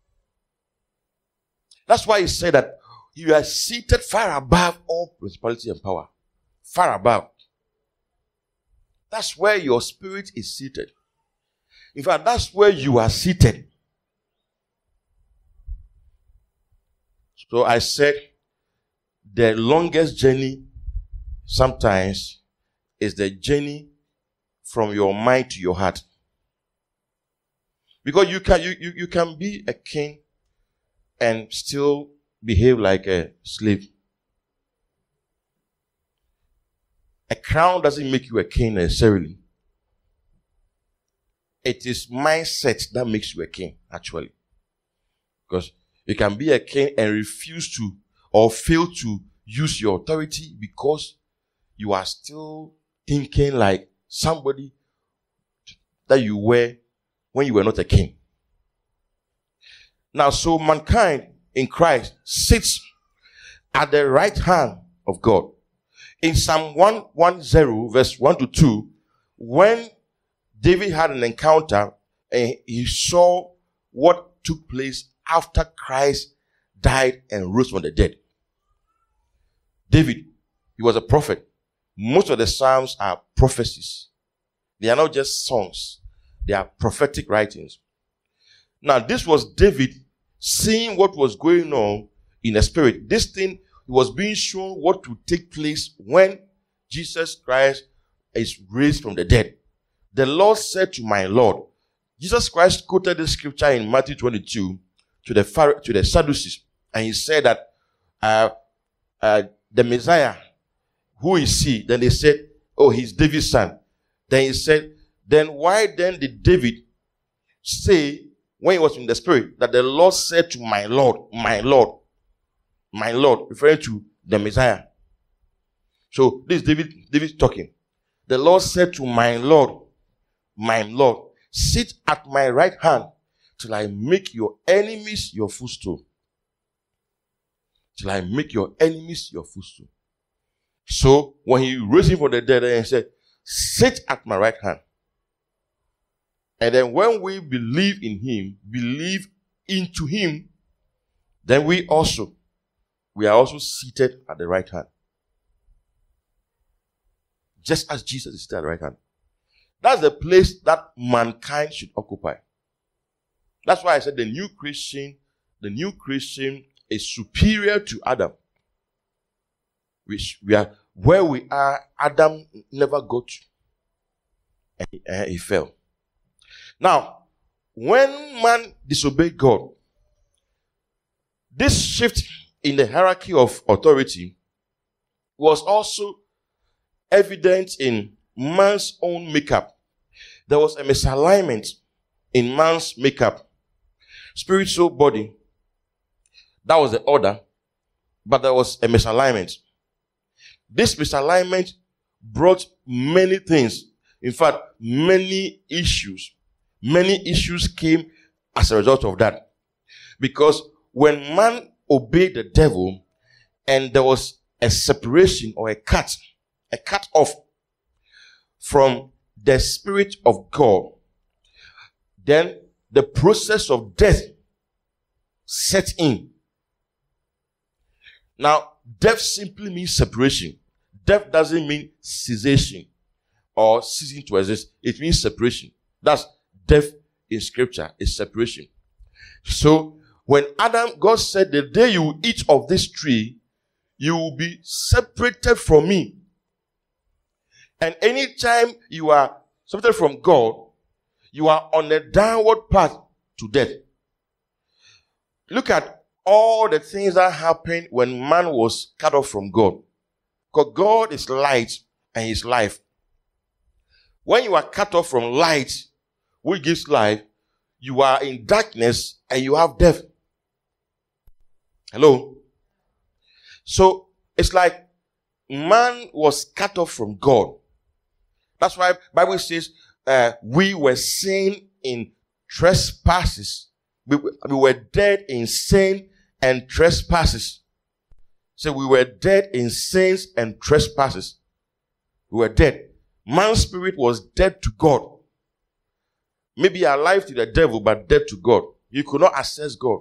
B: That's why he said that you are seated far above all principality and power. Far above. That's where your spirit is seated. In fact, that's where you are seated. So I said the longest journey sometimes is the journey from your mind to your heart. Because you can, you, you, you can be a king and still behave like a slave. A crown doesn't make you a king necessarily. It is mindset that makes you a king, actually. Because you can be a king and refuse to or fail to use your authority because you are still thinking like somebody that you were when you were not a king. Now, so mankind in Christ sits at the right hand of God. In Psalm one ten, verse one to two, when David had an encounter and he saw what took place after Christ died and rose from the dead. David, he was a prophet. Most of the Psalms are prophecies. They are not just songs. They are prophetic writings. Now, this was David seeing what was going on in the spirit. This thing was being shown what would take place when Jesus Christ is raised from the dead. The Lord said to my Lord, Jesus Christ quoted the scripture in Matthew twenty-two to the Phar- to the Sadducees, and he said that uh, uh, the Messiah, who is he? Then they said, oh, he's David's son. Then he said, then why then did David say, when he was in the spirit, that the Lord said to my Lord, my Lord, my Lord, referring to the Messiah. So this is David, David talking. The Lord said to my Lord, my Lord, sit at my right hand till I make your enemies your footstool. Till I make your enemies your footstool. So when he raised him from the dead, and he said, sit at my right hand. And then when we believe in him, believe into him, then we also, we are also seated at the right hand. Just as Jesus is seated at the right hand. That's the place that mankind should occupy. That's why I said the new Christian, the new Christian is superior to Adam. Which we are, where we are, Adam never got to. and he, uh, he fell. Now, when man disobeyed God, this shift in the hierarchy of authority was also evident in man's own makeup. There was a misalignment in man's makeup. Spirit, soul, body. That was the order, but there was a misalignment. This misalignment brought many things. In fact, many issues. Many issues came as a result of that. Because when man obeyed the devil and there was a separation or a cut, a cut off from the Spirit of God, then the process of death set in. Now, death simply means separation. Death doesn't mean cessation or ceasing to exist. It means separation. That's death in scripture, is separation. So, when Adam, God said, the day you eat of this tree, you will be separated from me. And anytime you are separated from God, you are on a downward path to death. Look at all the things that happened when man was cut off from God. Because God is light and His life. When you are cut off from light, which gives life, you are in darkness and you have death. Hello? So, it's like man was cut off from God. That's why the Bible says, uh, we were sin in trespasses. We, we were dead in sin and trespasses. So we were dead in sins and trespasses. We were dead. Man's spirit was dead to God. Maybe alive to the devil, but dead to God. You could not access God.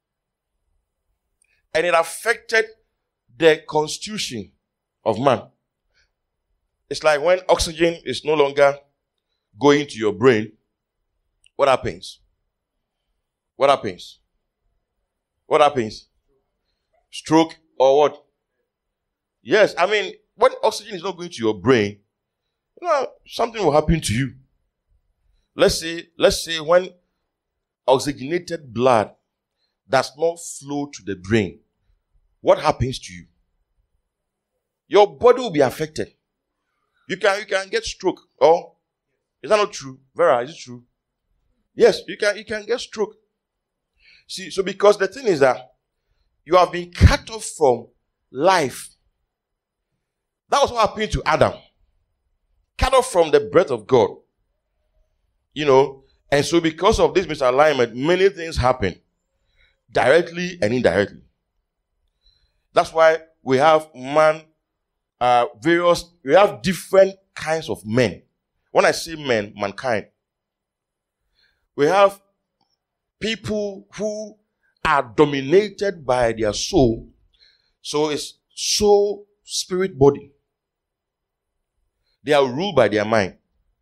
B: And it affected the constitution of man. It's like when oxygen is no longer going to your brain, what happens? What happens? What happens? Stroke or what? Yes, I mean, when oxygen is not going to your brain, you know, something will happen to you. Let's say, let's say when oxygenated blood does not flow to the brain, what happens to you? Your body will be affected. You can, you can get stroke. Oh, is that not true? Vera, is it true? Yes, you can, you can get stroke. See, so because the thing is that you have been cut off from life. That was what happened to Adam. Cut off from the breath of God. You know, and so because of this misalignment, many things happen. Directly and indirectly. That's why we have man, uh, various, we have different kinds of men. When I say men, mankind, we have people who are dominated by their soul. So it's soul, spirit, body. They are ruled by their mind,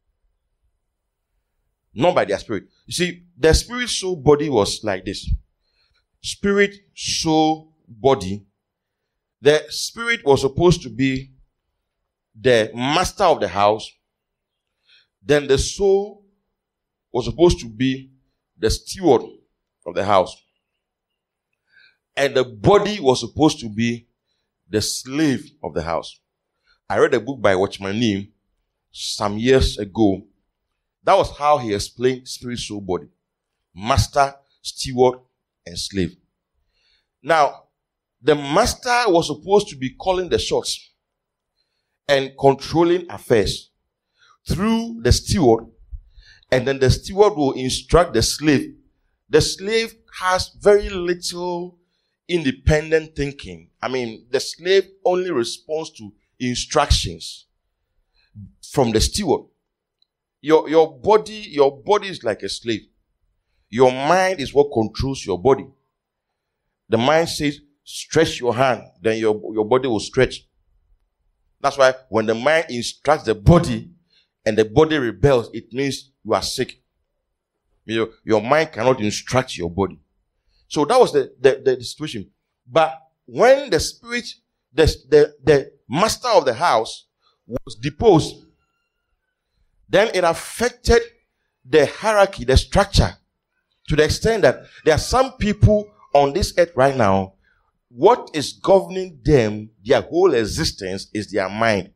B: not by their spirit. You see, the spirit, soul, body was like this. Spirit, soul, body. The spirit was supposed to be the master of the house. Then the soul was supposed to be the steward of the house. And the body was supposed to be the slave of the house. I read a book by Watchman Nee some years ago. That was how he explained spirit, soul, body. Master, steward, and slave. Now, the master was supposed to be calling the shots and controlling affairs through the steward, and then the steward will instruct the slave. The slave has very little independent thinking. I mean, the slave only responds to instructions from the steward. Your, your body, your body is like a slave. Your mind is what controls your body. The mind says, stretch your hand, then your, your body will stretch. That's why when the mind instructs the body and the body rebels, it means you are sick. Your, your mind cannot instruct your body. So that was the, the, the situation. But when the spirit, the, the, the master of the house was deposed, then it affected the hierarchy, the structure, to the extent that there are some people on this earth right now, what is governing them, their whole existence, is their mind.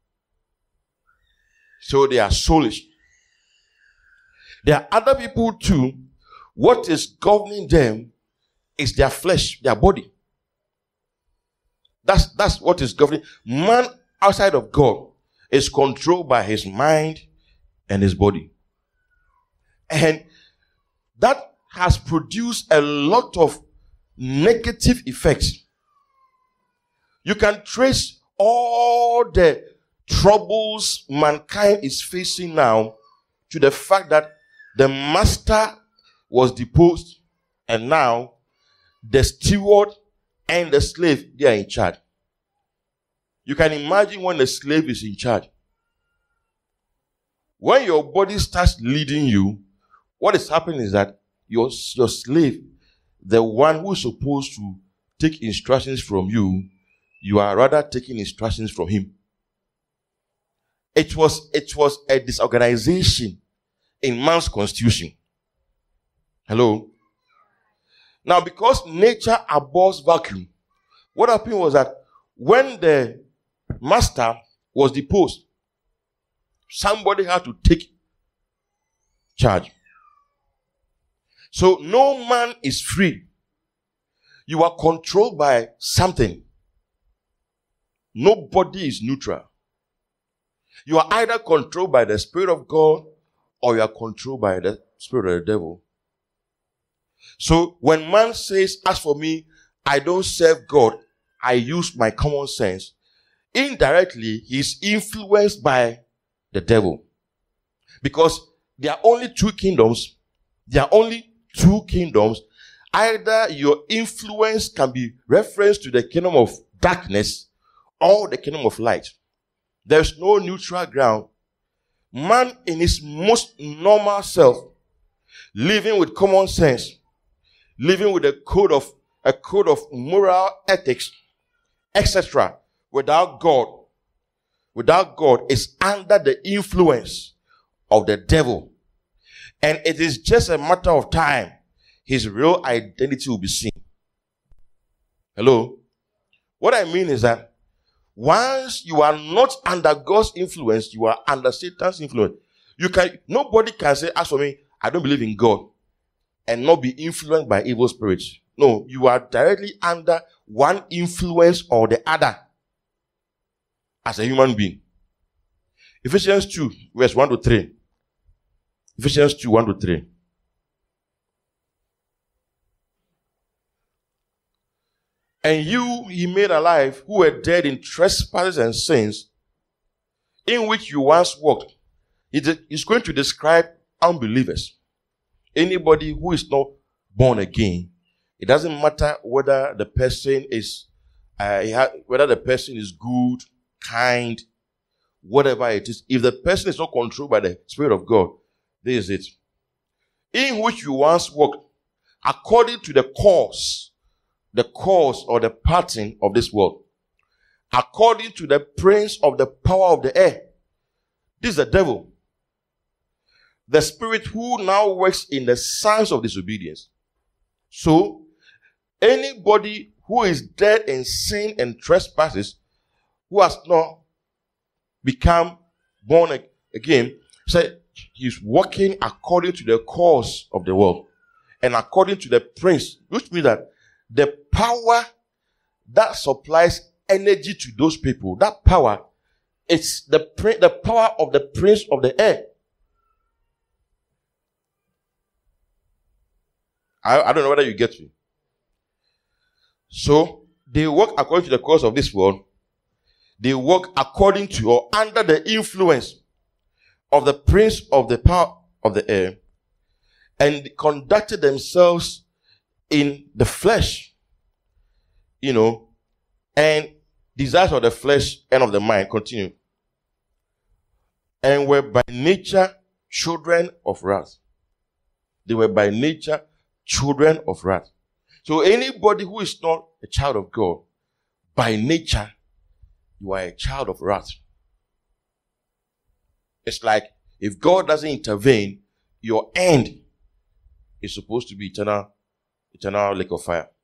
B: So they are soulish. There are other people too, what is governing them is their flesh, their body. That's, that's what is governing. Man outside of God is controlled by his mind and his body. And that has produced a lot of negative effects. You can trace all the troubles mankind is facing now to the fact that the master was deposed and now the steward and the slave, they are in charge. You can imagine when the slave is in charge. When your body starts leading you, what is happening is that your, your slave, the one who is supposed to take instructions from you, you are rather taking instructions from him. It was, it was a disorganization in man's constitution. Hello? Now, because nature abhors vacuum, what happened was that when the master was deposed, somebody had to take charge. So no man is free. You are controlled by something. Nobody is neutral. You are either controlled by the Spirit of God or you are controlled by the spirit of the devil. So when man says, as for me, I don't serve God, I use my common sense, indirectly he is influenced by the devil. Because there are only two kingdoms. There are only two kingdoms. Either your influence can be referenced to the kingdom of darkness or the kingdom of light. There's no neutral ground. Man in his most normal self, living with common sense, living with a code of a code of moral ethics, et cetera, without God, without God is under the influence of the devil. And it is just a matter of time his real identity will be seen. Hello? What I mean is that once you are not under God's influence, you are under Satan's influence. You can, nobody can say, as for me, I don't believe in God, and not be influenced by evil spirits. No, you are directly under one influence or the other as a human being. Ephesians two, verse one to three. Ephesians two, one to three. And you he made alive who were dead in trespasses and sins, in which you once walked. He's going to describe unbelievers. Anybody who is not born again. It doesn't matter whether the person is, uh, whether the person is good, kind, whatever it is. If the person is not controlled by the Spirit of God, this is it. In which you once walked, according to the course, the course or the pattern of this world, according to the prince of the power of the air. This is the devil. The spirit who now works in the sons of disobedience. So, anybody who is dead in sin and trespasses, who has not become born again, say he's walking according to the course of the world and according to the prince, which means that the power that supplies energy to those people, that power, it's the the power of the prince of the air. I, I don't know whether you get me. So, they work according to the course of this world. They work according to or under the influence of the prince of the power of the air, and conducted themselves in the flesh, you know, and desires of the flesh and of the mind. Continue. And were by nature children of wrath. They were by nature children of wrath. So anybody who is not a child of God, by nature, you are a child of wrath. It's like If God doesn't intervene, your end is supposed to be eternal, eternal lake of fire.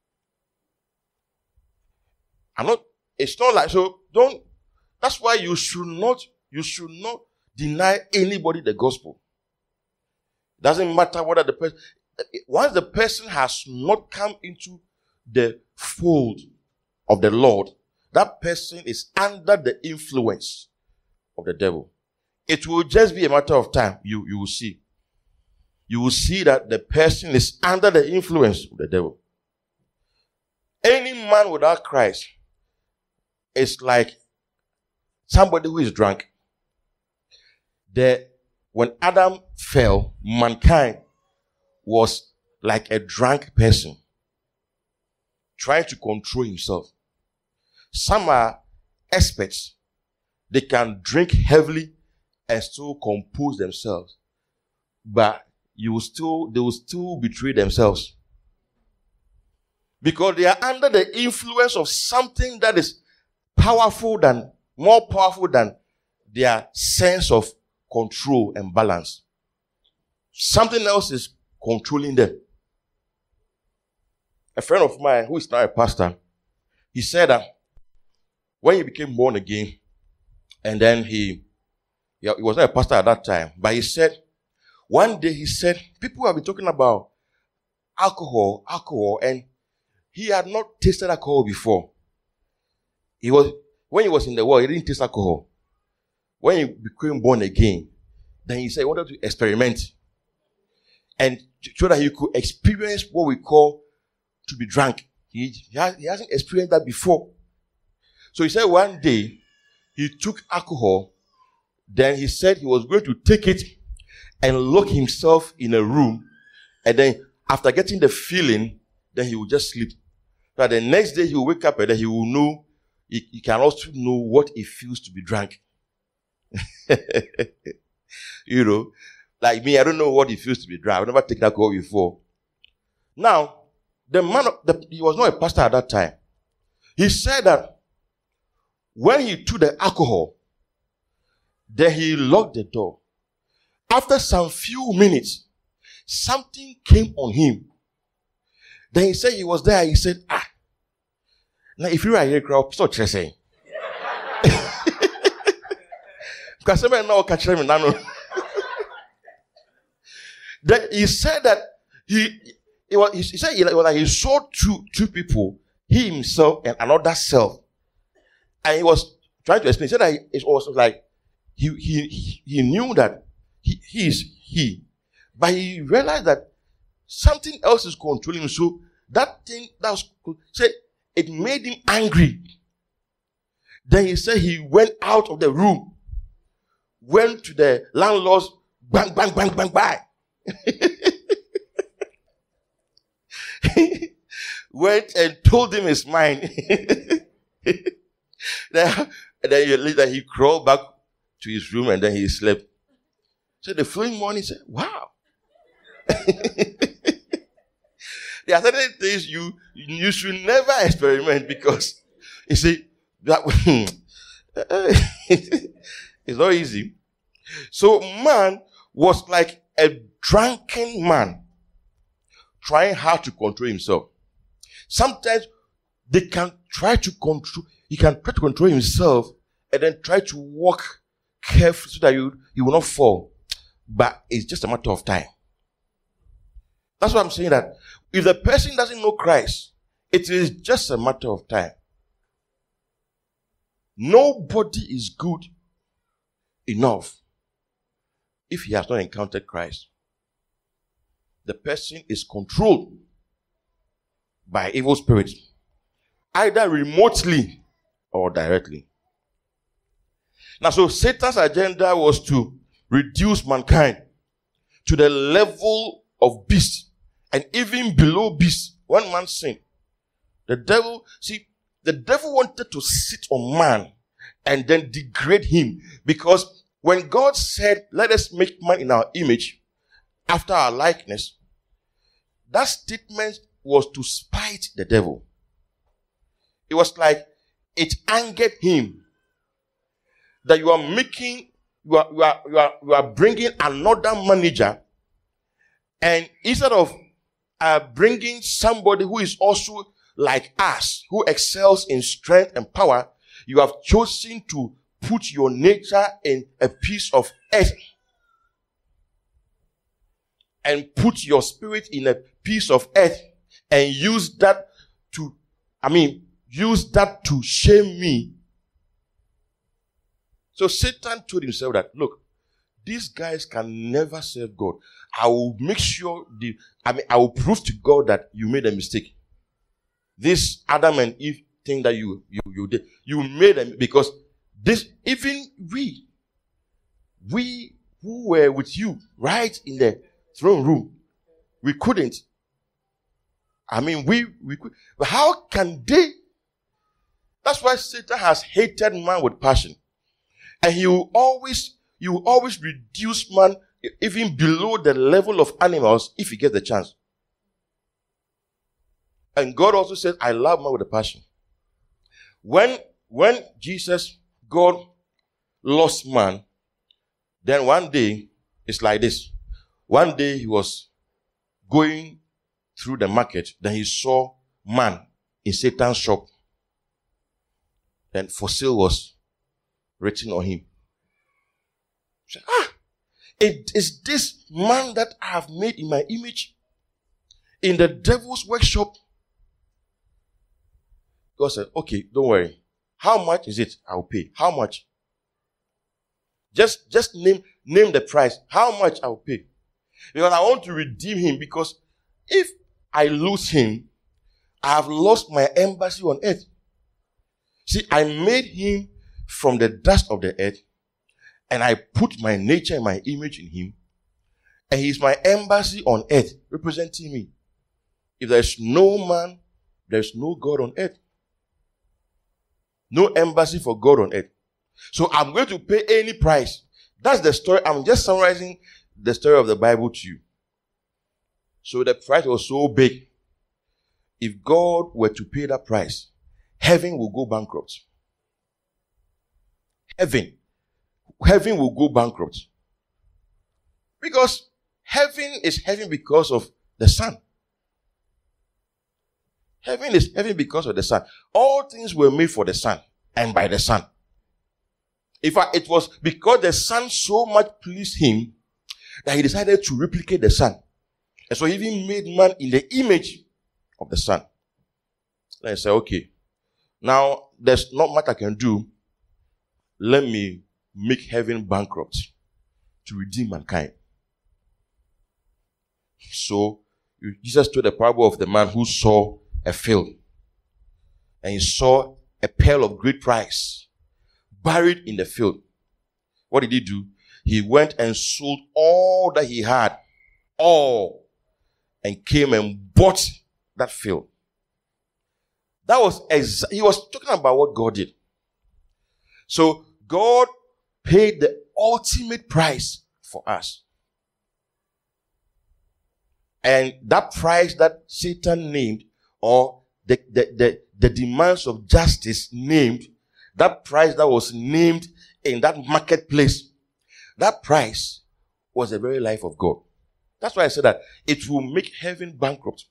B: I'm not, it's not like, so don't, that's why you should not, you should not deny anybody the gospel. Doesn't matter whether the person, once the person has not come into the fold of the Lord, that person is under the influence of the devil. It will just be a matter of time. You, you will see. You will see that the person is under the influence of the devil. Any man without Christ is like somebody who is drunk. The, when Adam fell, mankind was like a drunk person trying to control himself. Some are experts. They can drink heavily and still compose themselves. But you will still, they will still betray themselves. Because they are under the influence of something that is powerful than, more powerful than their sense of control and balance. Something else is controlling them. A friend of mine who is now a pastor, he said that when he became born again, and then he, he was not a pastor at that time, but he said, one day he said, people have been talking about alcohol, alcohol, and he had not tasted alcohol before. He was, when he was in the world, he didn't taste alcohol. When he became born again, then he said he wanted to experiment. And so that he could experience what we call to be drunk. He, he, has, he hasn't experienced that before. So he said one day, he took alcohol, then he said he was going to take it and lock himself in a room, and then after getting the feeling, then he will just sleep. So the next day he will wake up and then he will know, he, he can also know what it feels to be drunk. You know, like me, I don't know what it feels to be drunk. I've never taken alcohol before. Now, the man, the, he was not a pastor at that time. He said that when he took the alcohol, then he locked the door. After some few minutes, something came on him. Then he said he was there. He said, ah, now if you are here, crowd, stop chasing. Because somebody now catch him in. Then he said that he, he, was, he said he, like he saw two, two people, he himself and another self. And he was trying to explain. He said that it was like he, he, he knew that he, he is he. But he realized that something else is controlling him. So that thing that was, say, it made him angry. Then he said he went out of the room, went to the landlord's, bang, bang, bang, bang, bang. Went and told him his mind. then, and then later he crawled back to his room and then he slept. So the following morning he said, wow. There are certain things you you should never experiment because you see that it's not easy. So man was like a drunken man trying hard to control himself. Sometimes they can try to control, he can try to control himself and then try to walk carefully so that you, you will not fall. But it's just a matter of time. That's why I'm saying that if the person doesn't know Christ, it is just a matter of time. Nobody is good enough if he has not encountered Christ. The person is controlled by evil spirits, either remotely or directly. Now, so Satan's agenda was to reduce mankind to the level of beasts and even below beasts. One man sinned. The devil, see, the devil wanted to sit on man and then degrade him, because when God said, let us make man in our image, after our likeness, that statement was to spite the devil. It was like it angered him that you are making you are, you are, you are, you are bringing another manager, and instead of uh, bringing somebody who is also like us, who excels in strength and power, you have chosen to put your nature in a piece of earth and put your spirit in a piece of earth and use that to, I mean, use that to shame me. So Satan told himself that, look, these guys can never serve God. I will make sure, the, I mean, I will prove to God that you made a mistake. This Adam and Eve thing that you, you, you did, you made them, because this, even we, we who were with you right in the throne room, we couldn't. I mean, we, we could, but how can they? That's why Satan has hated man with passion. And he will always, he will always reduce man even below the level of animals if he gets the chance. And God also says, I love man with a passion. When, when Jesus, God, lost man, then one day, it's like this. One day he was going through the market, then he saw man in Satan's shop. And for sale was written on him. He said, ah, it is this man that I have made in my image in the devil's workshop. God said, okay, don't worry. How much is it? I'll pay. How much? Just, just name, name the price. How much I'll pay. Because I want to redeem him, because if I lose him, I have lost my embassy on earth. See, I made him from the dust of the earth, and I put my nature and my image in him, and he's my embassy on earth, representing me. If there's no man, there's no God on earth. No embassy for God on earth. So I'm going to pay any price. That's the story. I'm just summarizing the story of the Bible to you. So the price was so big. If God were to pay that price, heaven will go bankrupt. Heaven. Heaven will go bankrupt. Because heaven is heaven because of the Son. Heaven is heaven because of the Son. All things were made for the Son and by the Son. In fact, it was because the Son so much pleased him that he decided to replicate the Son. And so he even made man in the image of the Son. Then he said, okay, now there's not much I can do. Let me make heaven bankrupt to redeem mankind. So Jesus told the parable of the man who saw a field, and he saw a pearl of great price buried in the field. What did he do? He went and sold all that he had, all, and came and bought that field. That was exa- he was talking about what God did. So God paid the ultimate price for us. And that price that Satan named, or the, the, the, the demands of justice named, that price that was named in that marketplace, that price was the very life of God. That's why I said that it will make heaven bankrupt.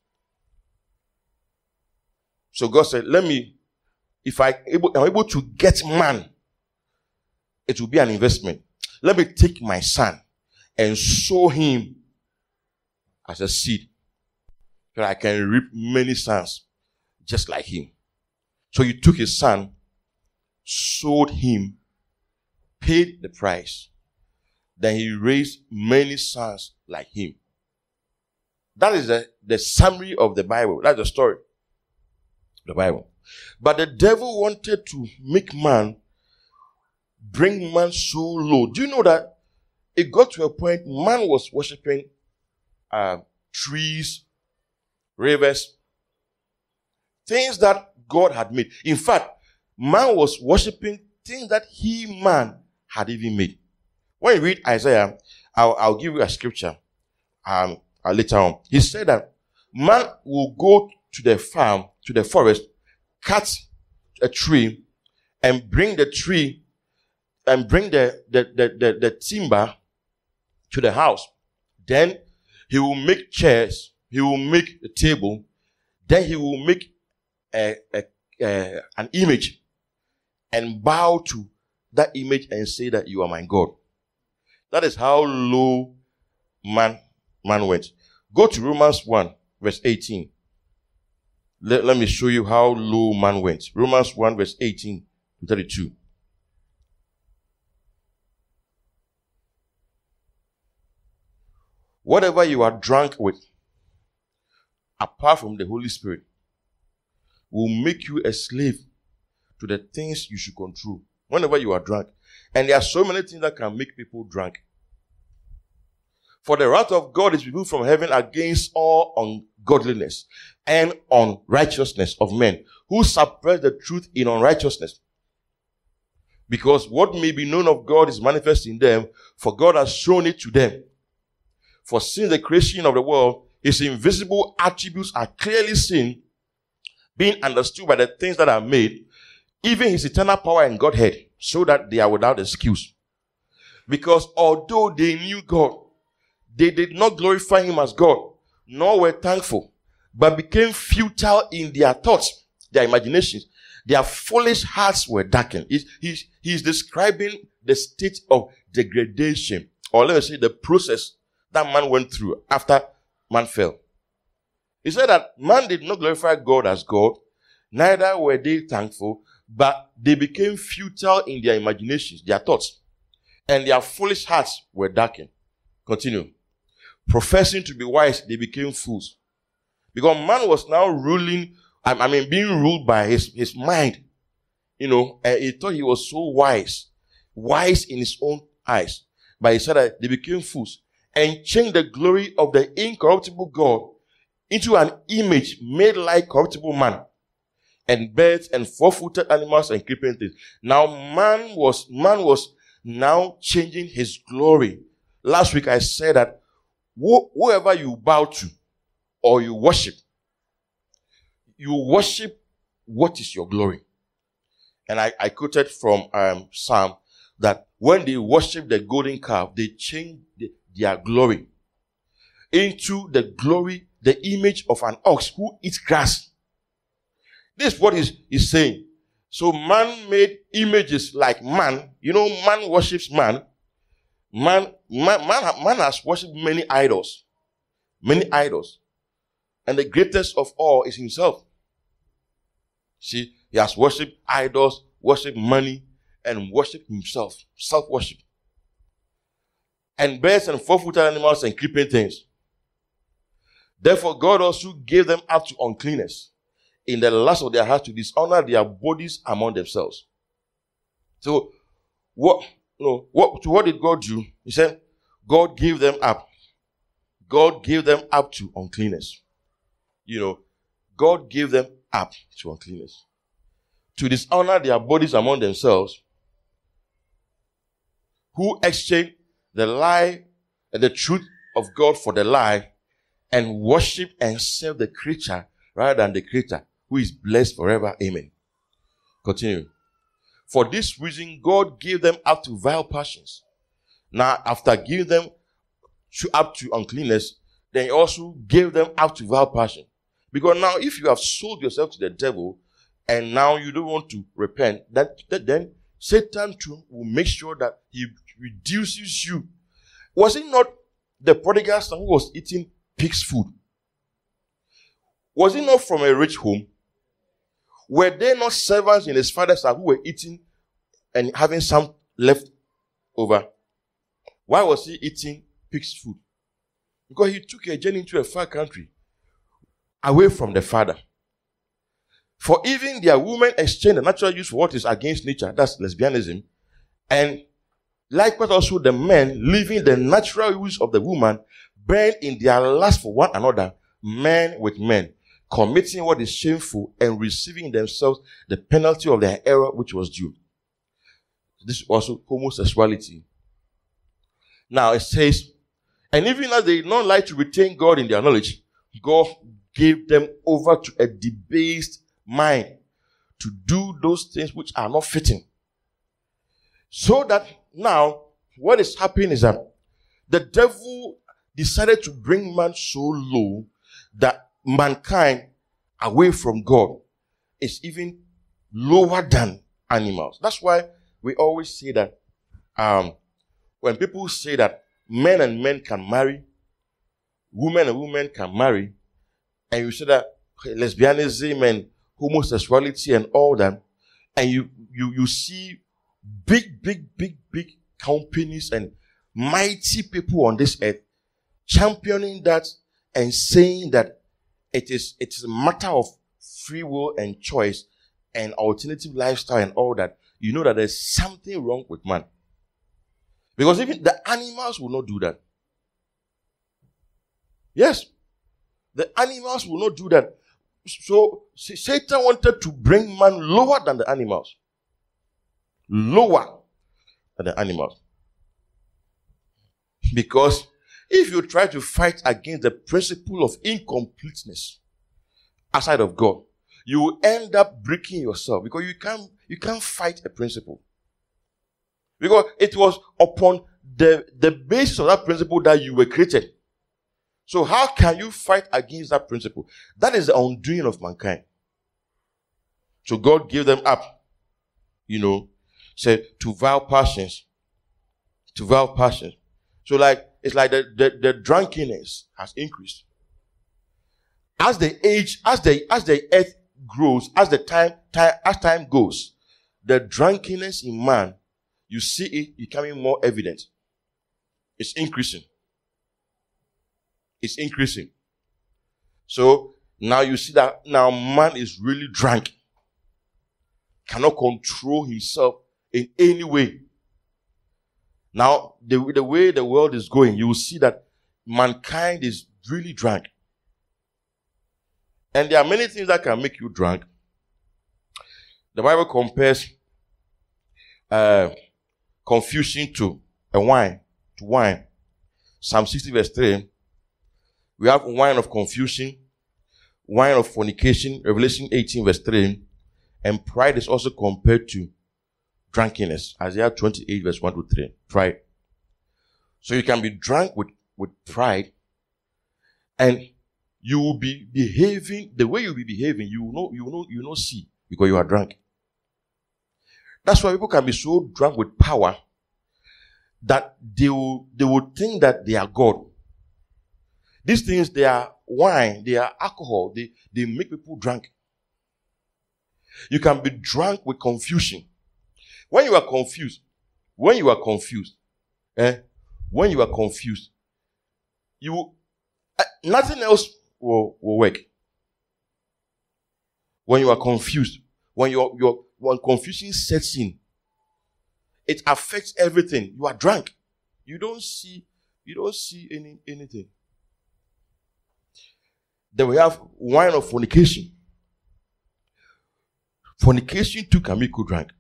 B: So God said, let me, if I able, I'm able to get man, it will be an investment. Let me take my son and sow him as a seed, so I can reap many sons just like him. So he took his son, sold him, paid the price. Then he raised many sons like him. That is the, the summary of the Bible. That's the story. The Bible. But the devil wanted to make man, bring man so low. Do you know that it got to a point man was worshiping uh, trees, rivers, things that God had made. In fact, man was worshiping things that he, man, had even made. When you read Isaiah, I'll, I'll give you a scripture um, uh, later on. He said that man will go to the farm, to the forest, cut a tree, and bring the tree and bring the, the, the, the, the timber to the house. Then he will make chairs. He will make a table. Then he will make a, a, a, an image and bow to that image and say that you are my God. That is how low man, man went. Go to Romans one, verse eighteen. Let, let me show you how low man went. Romans one, verse eighteen to thirty-two. Whatever you are drunk with, apart from the Holy Spirit, will make you a slave to the things you should control. Whenever you are drunk. And there are so many things that can make people drunk. For the wrath of God is revealed from heaven against all ungodliness and unrighteousness of men who suppress the truth in unrighteousness. Because what may be known of God is manifest in them, for God has shown it to them. For since the creation of the world, his invisible attributes are clearly seen, being understood by the things that are made, even his eternal power and Godhead, so that they are without excuse. Because although they knew God, they did not glorify him as God, nor were thankful, but became futile in their thoughts, their imaginations. Their foolish hearts were darkened. He's, he's, he's describing the state of degradation, or let me say the process that man went through after man fell. He said that man did not glorify God as God, neither were they thankful, but they became futile in their imaginations, their thoughts, and their foolish hearts were darkened. Continue. Professing to be wise, they became fools. Because man was now ruling, I mean, being ruled by his, his mind. You know, and he thought he was so wise, wise in his own eyes. But he said that they became fools and changed the glory of the incorruptible God into an image made like corruptible man, and birds and four-footed animals and creeping things. Now man was, man was now changing his glory. Last week I said that wh- whoever you bow to or you worship, you worship what is your glory. And I, I quoted from um, Psalm that when they worship the golden calf, they change the, their glory into the glory, the image of an ox who eats grass. This is what he's, he's saying. So man made images like man. You know, man worships man. Man, man, man, man has worshipped many idols. Many idols. And the greatest of all is himself. See, he has worshipped idols, worshipped money, and worshipped himself. Self-worship. And birds and four-footed animals and creeping things. Therefore, God also gave them up to uncleanness in the lust of their hearts to dishonor their bodies among themselves. So, what, you know, what, to what did God do? He said, God gave them up. God gave them up to uncleanness. You know, God gave them up to uncleanness. To dishonor their bodies among themselves, who exchanged the lie and the truth of God for the lie, and worship and serve the creature rather than the creator, who is blessed forever. Amen. Continue. For this reason, God gave them up to vile passions. Now, after giving them to, up to uncleanness, then he also gave them up to vile passion. Because now, if you have sold yourself to the devil, and now you don't want to repent, that, that then Satan too will make sure that he reduces you. Was it not the prodigal son who was eating pig's food? Was he not from a rich home? Were there not servants in his father's house who were eating and having some left over? Why was he eating pig's food? Because he took a journey into a far country, away from the father. For even their women exchange the natural use for what is against nature, that's lesbianism, and likewise also the men, leaving the natural use of the woman, burn in their lust for one another, men with men, committing what is shameful and receiving themselves the penalty of their error which was due. This is also homosexuality. Now it says, and even as they did not like to retain God in their knowledge, God gave them over to a debased mind to do those things which are not fitting. So that now, what is happening is that the devil decided to bring man so low that mankind away from God is even lower than animals. That's why we always say that um, when people say that men and men can marry, women and women can marry, and you say that lesbianism and homosexuality and all that, and you, you, you see big, big, big, big companies and mighty people on this earth championing that and saying that it is, it is a matter of free will and choice and alternative lifestyle and all that, you know that there's something wrong with man. Because even the animals will not do that. Yes. The animals will not do that. So Satan wanted to bring man lower than the animals. Lower than the animals. Because if you try to fight against the principle of incompleteness outside of God, you will end up breaking yourself because you can't, you can't fight a principle. Because it was upon the, the basis of that principle that you were created. So how can you fight against that principle? That is the undoing of mankind. So God gave them up, you know, said to vile passions, to vile passions. So like, it's like the, the, the drunkenness has increased. As the age, as the, as the earth grows, as the time, time, as time goes, the drunkenness in man, you see it becoming more evident. It's increasing. It's increasing. So now you see that now man is really drunk. Cannot control himself in any way. Now, the, the way the world is going, you will see that mankind is really drunk. And there are many things that can make you drunk. The Bible compares uh, confusion to a wine, to wine. Psalm sixty verse three. We have wine of confusion, wine of fornication, Revelation eighteen verse three. And pride is also compared to drunkenness, Isaiah twenty-eight verse one to three. Pride. So you can be drunk with, with pride, and you will be behaving, the way you'll be behaving, you will know, you will know, you will not see because you are drunk. That's why people can be so drunk with power that they will, they will think that they are God. These things, they are wine, they are alcohol, they, they make people drunk. You can be drunk with confusion. When you are confused, when you are confused, eh, when you are confused, you, uh, nothing else will, will work. When you are confused, when your, your, when confusion sets in, it affects everything. You are drunk. You don't see, you don't see any, anything. Then we have wine of fornication. Fornication too can make you drunk.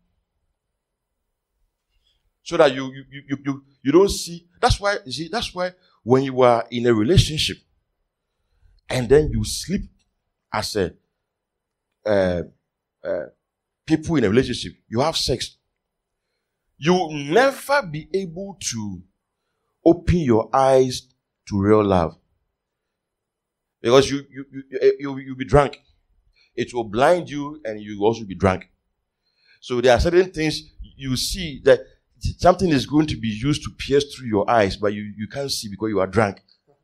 B: So that you, you, you, you, you don't see. That's why, you see, that's why when you are in a relationship and then you sleep as a, uh, uh, people in a relationship, you have sex, you will never be able to open your eyes to real love. Because you, you, you, you, you'll be drunk. It will blind you and you will also be drunk. So there are certain things you see that something is going to be used to pierce through your eyes, but you, you can't see because you are drunk.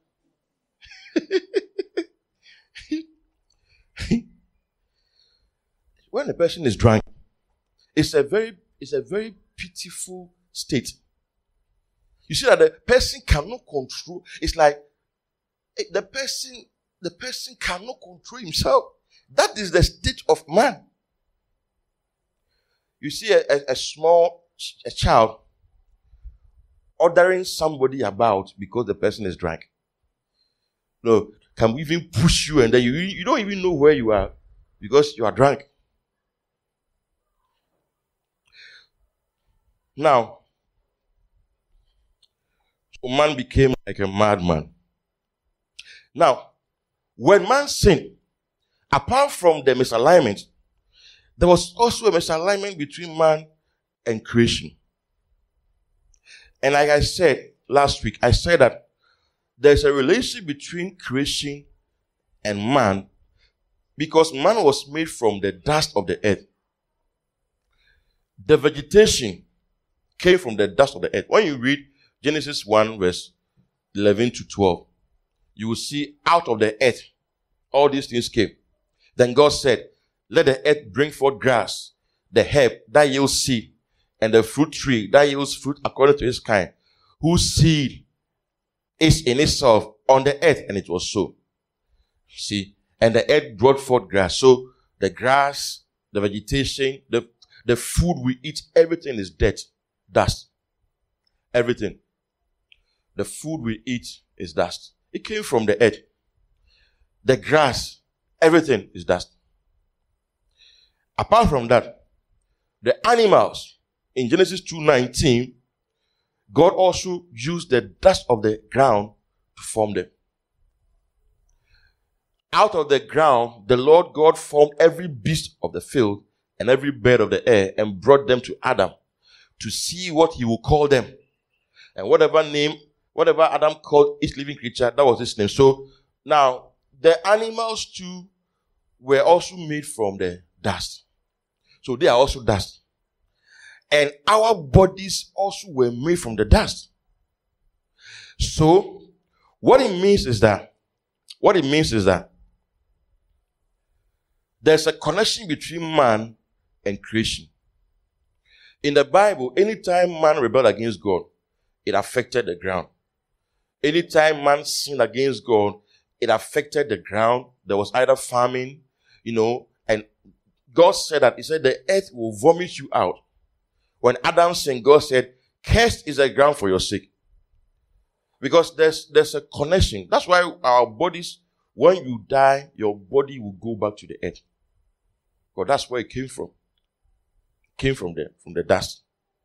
B: When a person is drunk, it's a very, it's a very pitiful state. You see that the person cannot control. It's like the person, the person cannot control himself. That is the state of man. You see a, a, a small a child ordering somebody about because the person is drunk. No, can even push you and then you, you don't even know where you are because you are drunk. Now, so man became like a madman. Now, when man sinned, apart from the misalignment, there was also a misalignment between man and creation. And like I said last week, I said that there's a relationship between creation and man because man was made from the dust of the earth. The vegetation came from the dust of the earth. When you read Genesis one verse eleven to twelve, you will see out of the earth all these things came. Then God said, let the earth bring forth grass, the herb that yields seed, and the fruit tree that yields fruit according to its kind, whose seed is in itself on the earth. And it was so. See, and the earth brought forth grass. So the grass, the vegetation, the, the food we eat, everything is dirt, dust. Everything. The food we eat is dust. It came from the earth. The grass, everything is dust. Apart from that, the animals in Genesis two nineteen, God also used the dust of the ground to form them. Out of the ground, the Lord God formed every beast of the field and every bird of the air and brought them to Adam to see what he would call them. And whatever name, whatever Adam called each living creature, that was his name. So now, the animals too were also made from the dust. So they are also dust. And our bodies also were made from the dust. So, what it means is that, what it means is that there's a connection between man and creation. In the Bible, anytime man rebelled against God, it affected the ground. Anytime man sinned against God, it affected the ground. There was either famine, you know, and God said that, he said, the earth will vomit you out. When Adam sinned, God said, cursed is the ground for your sake. Because there's, there's a connection. That's why our bodies, when you die, your body will go back to the earth. Because that's where it came from. It came from the, from the dust.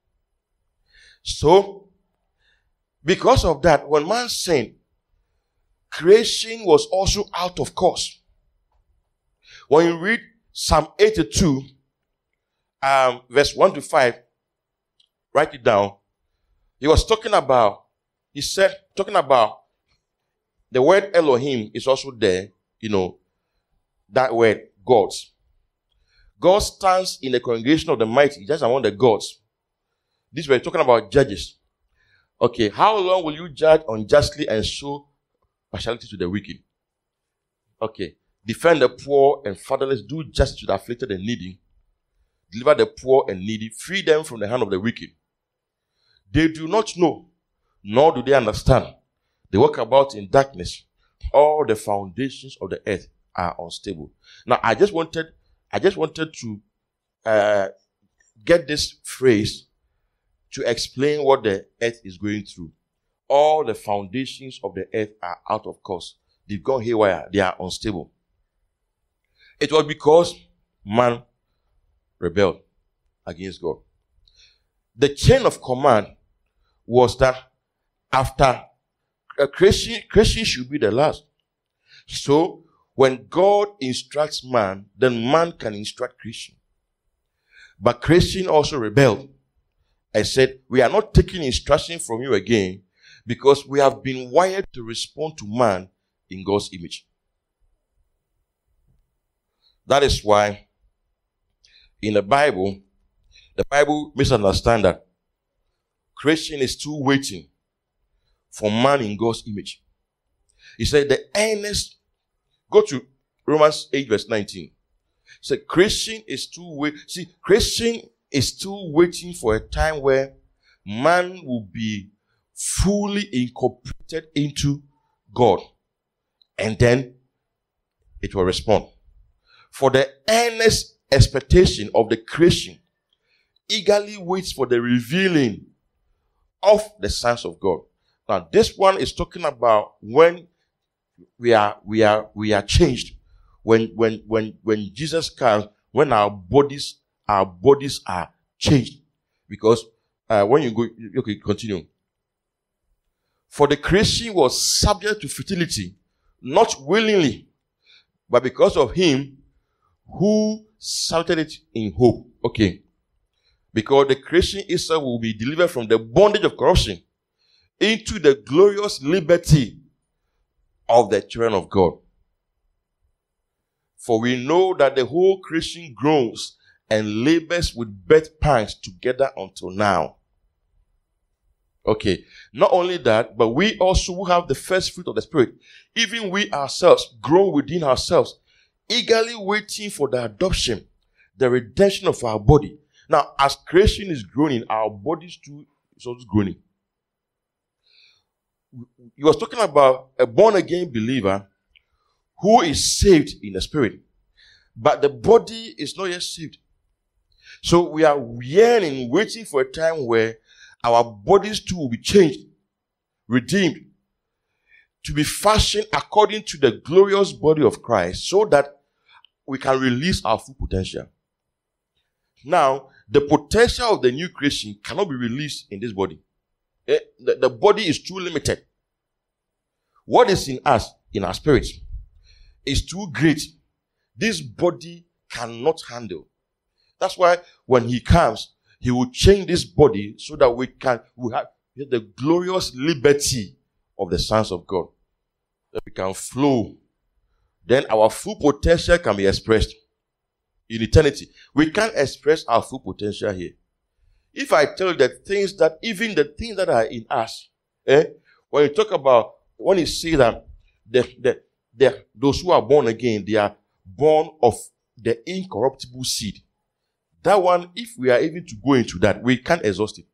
B: So, because of that, when man sinned, creation was also out of course. When you read Psalm eighty-two, um, verse one to five, write it down. He was talking about, he said, talking about the word Elohim is also there, you know, that word, gods. God stands in the congregation of the mighty, just among the gods. This we're talking about judges. Okay, how long will you judge unjustly and show partiality to the wicked? Okay, defend the poor and fatherless, do justice to the afflicted and needy, deliver the poor and needy, free them from the hand of the wicked. They do not know, nor do they understand. They walk about in darkness. All the foundations of the earth are unstable. Now, I just wanted, I just wanted to uh, get this phrase to explain what the earth is going through. All the foundations of the earth are out of course. They've gone haywire. They are unstable. It was because man rebelled against God. The chain of command was that after uh, creation, creation should be the last. So, when God instructs man, then man can instruct creation. But creation also rebelled and said, we are not taking instruction from you again because we have been wired to respond to man in God's image. That is why in the Bible, the Bible misunderstands that creation is still waiting for man in God's image. He said the earnest, go to Romans eight verse nineteen. He said creation is still waiting. See, creation is still waiting for a time where man will be fully incorporated into God. And then it will respond. For the earnest expectation of the creation eagerly waits for the revealing of the sons of God. Now, this one is talking about when we are we are we are changed. When when when when Jesus comes, when our bodies our bodies are changed. Because uh, when you go, okay, continue. For the creation was subject to futility, not willingly, but because of him who started it in hope. Okay. Because the creation itself will be delivered from the bondage of corruption into the glorious liberty of the children of God. For we know that the whole creation groans and labors with birth pangs together until now. Okay, not only that, but we also who have the first fruit of the Spirit, even we ourselves groan within ourselves, eagerly waiting for the adoption, the redemption of our body. Now, as creation is groaning, our bodies too is also groaning. He was talking about a born-again believer who is saved in the Spirit, but the body is not yet saved. So we are yearning, waiting for a time where our bodies too will be changed, redeemed, to be fashioned according to the glorious body of Christ, so that we can release our full potential. Now, the potential of the new creation cannot be released in this body. Eh, the, the body is too limited. What is in us, in our spirit, is too great. This body cannot handle. That's why when he comes, he will change this body so that we can we have the glorious liberty of the sons of God. That we can flow. Then our full potential can be expressed in eternity. We can't express our full potential here. If I tell you that things that, even the things that are in us, eh, when you talk about, when you see that the, the, the, those who are born again, they are born of the incorruptible seed. That one, if we are even to go into that, we can't exhaust it.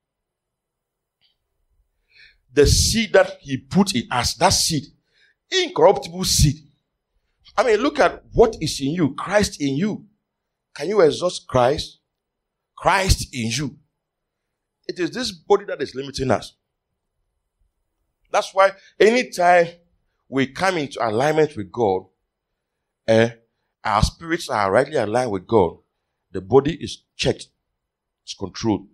B: The seed that he put in us, that seed, incorruptible seed. I mean, look at what is in you, Christ in you. Can you exhaust Christ? Christ in you. It is this body that is limiting us. That's why anytime we come into alignment with God, eh, our spirits are rightly aligned with God, the body is checked, it's controlled.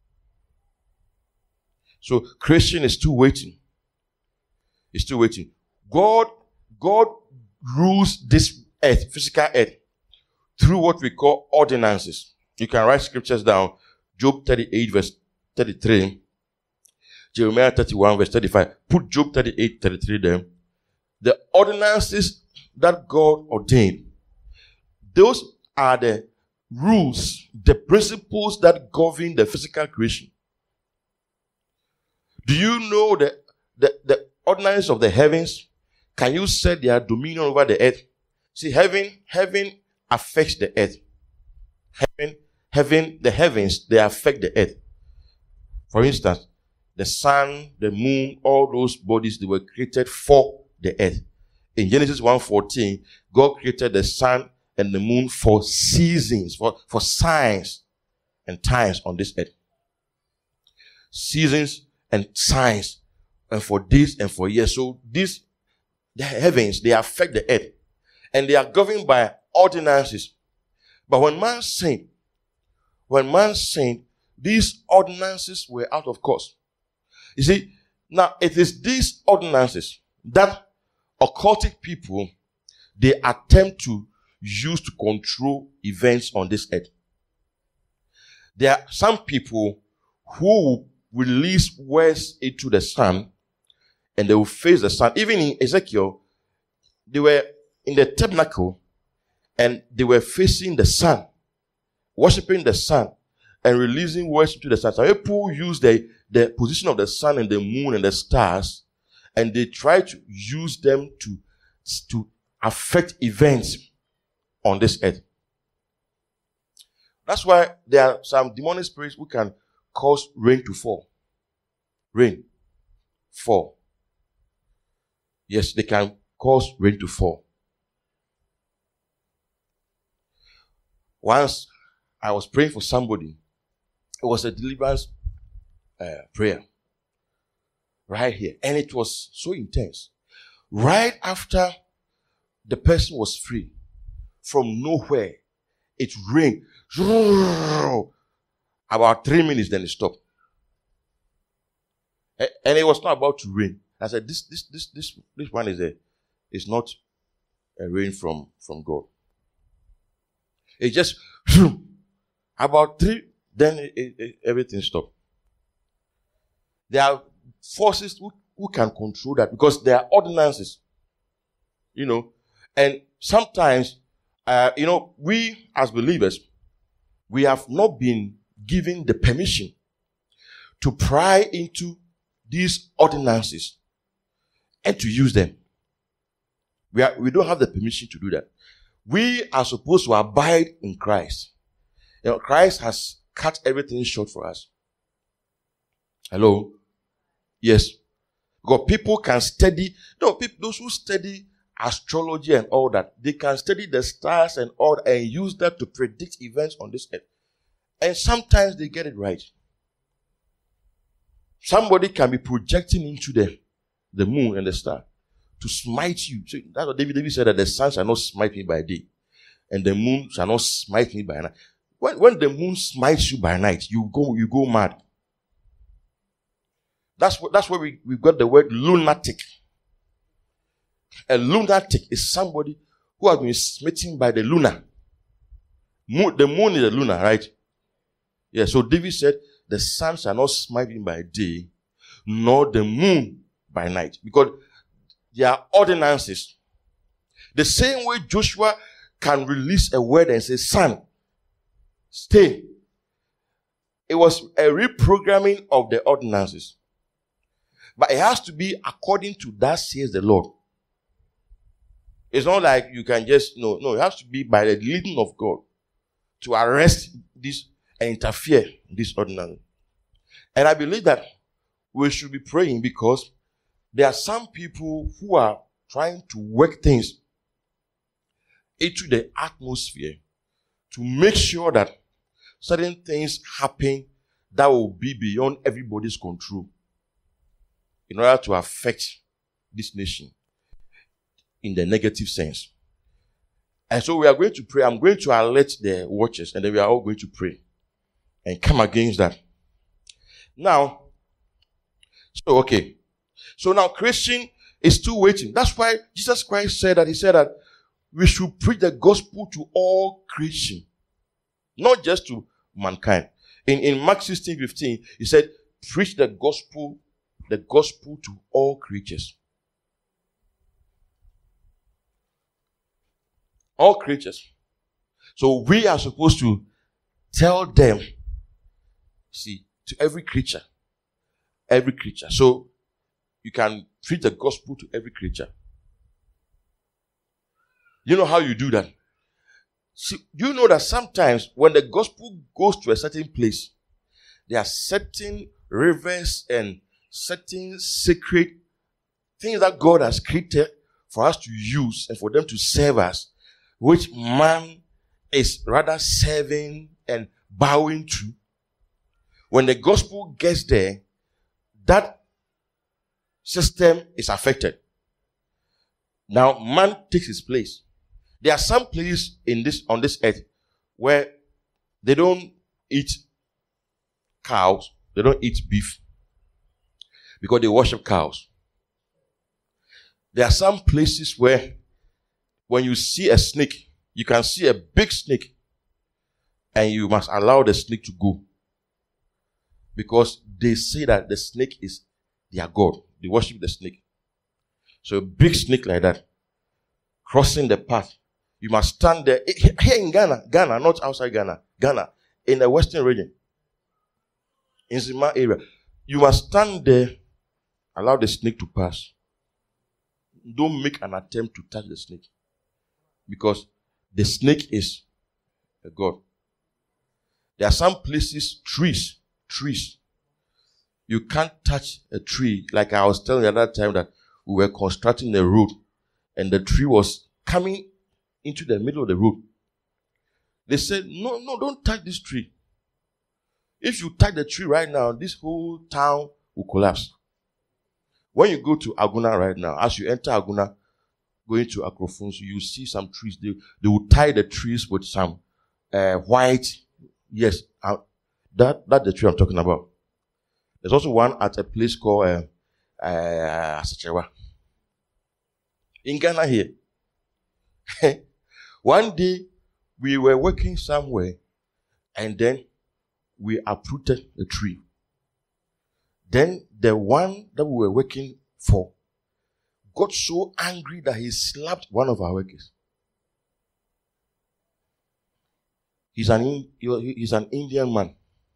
B: So creation is still waiting. It's still waiting. God, God rules this earth, physical earth, through what we call ordinances. You can write scriptures down. Job thirty-eight verse thirty-three. Jeremiah thirty-one verse thirty-five. Put Job thirty-eight, thirty-three there. The ordinances that God ordained, those are the rules, the principles that govern the physical creation. Do you know the, the, the ordinance of the heavens? Can you set their dominion over the earth? See, heaven, heaven affects the earth. Heaven, heaven, the heavens, they affect the earth. For instance, the sun, the moon, all those bodies, they were created for the earth. In Genesis one fourteen, God created the sun and the moon for seasons, for, for signs and times on this earth. Seasons and signs, and for days and for years. So these, the heavens, they affect the earth. And they are governed by ordinances. But when man sinned, when man sinned, these ordinances were out of course. You see, now it is these ordinances that occultic people, they attempt to use to control events on this earth. There are some people who will release words into the sun and they will face the sun. Even in Ezekiel, they were in the tabernacle and they were facing the sun, worshiping the sun and releasing words into the sun. So people use the, the position of the sun and the moon and the stars and they try to use them to, to affect events on this earth. That's why there are some demonic spirits who can cause rain to fall. Rain. Fall. Yes, they can cause rain to fall. Once I was praying for somebody. It was a deliverance uh, prayer. Right here. And it was so intense. Right after the person was free, from nowhere, it rained. About three minutes, then it stopped. And it was not about to rain. I said, this, this, this, this, this one is a, is not a rain from, from God. It just, about three, then it, it, it, everything stopped. There are forces who, who can control that, because there are ordinances, you know, and sometimes, uh, you know, we as believers, we have not been given the permission to pry into these ordinances and to use them. We are, we don't have the permission to do that. We are supposed to abide in Christ. You know, Christ has cut everything short for us. Hello? Yes. Because people can study, no, people, those who study astrology and all that, they can study the stars and all that and use that to predict events on this earth. And sometimes they get it right. Somebody can be projecting into the, the moon and the star to smite you. So that's what David, David said, that the sun shall not smite me by day, and the moon shall not smite me by night. When, when the moon smites you by night, you go, you go mad. That's what, that's where we, we got the word lunatic. A lunatic is somebody who has been smitten by the lunar. Moon, the moon is a lunar, right? Yeah, so David said, the sun shall not smite me by day, nor the moon by night. Because there are ordinances. The same way Joshua can release a word and say, sun, stay. It was a reprogramming of the ordinances. But it has to be according to that says the Lord. It's not like you can just, no, no, it has to be by the leading of God to arrest this and interfere in this ordinance. And I believe that we should be praying, because there are some people who are trying to work things into the atmosphere to make sure that certain things happen that will be beyond everybody's control in order to affect this nation in the negative sense. And so we are going to pray. I'm going to alert the watchers, and then we are all going to pray and come against that. Now, so okay. So now Christian is still waiting. That's why Jesus Christ said that. He said that we should preach the gospel to all creation, not just to mankind. In, in Mark sixteen fifteen, he said, preach the gospel, the gospel to all creatures. All creatures. So we are supposed to tell them, see, to every creature. Every creature. So you can preach the gospel to every creature. You know how you do that? See, you know that sometimes when the gospel goes to a certain place, there are certain rivers and certain sacred things that God has created for us to use and for them to serve us, which man is rather serving and bowing to. When the gospel gets there, that system is affected. Now man takes his place. There are some places in this on this earth where they don't eat cows, they don't eat beef, because they worship cows. There are some places where when you see a snake, you can see a big snake, and you must allow the snake to go, because they say that the snake is their God. They worship the snake. So a big snake like that, crossing the path, you must stand there. Here in Ghana, Ghana, not outside Ghana, Ghana, in the western region, in Zima area, you must stand there, allow the snake to pass. Don't make an attempt to touch the snake, because the snake is a God. There are some places, trees, trees. You can't touch a tree. Like I was telling you at that time that we were constructing the road, and the tree was coming into the middle of the road. They said, no, no, don't touch this tree. If you touch the tree right now, this whole town will collapse. When you go to Aguna right now, as you enter Aguna, going to Akrofonso, you see some trees. They, they will tie the trees with some uh, white. Yes, uh, that that's the tree I'm talking about. There's also one at a place called uh, uh, Asachewa. In Ghana here. One day, we were working somewhere, and then we uprooted a tree. Then the one that we were working for got so angry that he slapped one of our workers. He's an, he's an Indian man.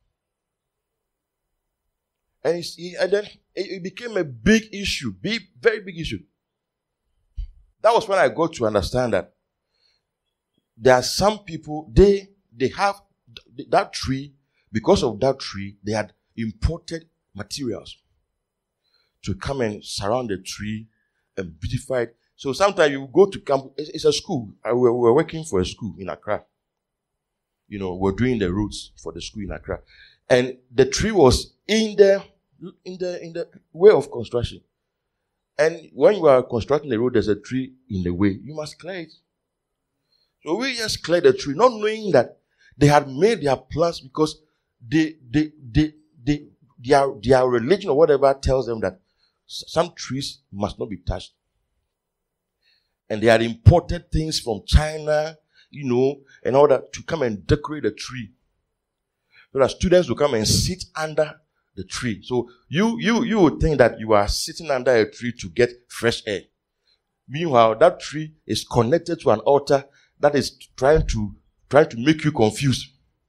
B: And, he, and then it became a big issue, big, very big issue. That was when I got to understand that there are some people, they they have that tree, because of that tree, they had imported materials to come and surround the tree and beautify it. So sometimes you go to camp, it's, it's a school. I, we were working for a school in Accra. You know, we're doing the roads for the school in Accra. And the tree was in the, in the, in the way of construction. And when you are constructing the road, there's a tree in the way. You must clear it. So we just cleared the tree, not knowing that they had made their plans because they, they, they, they, their, their religion or whatever tells them that some trees must not be touched. And they had imported things from China, you know, and all that to come and decorate the tree. So that students will come and sit under the tree. So you, you, you would think that you are sitting under a tree to get fresh air. Meanwhile, that tree is connected to an altar that is trying to, trying to make you confused.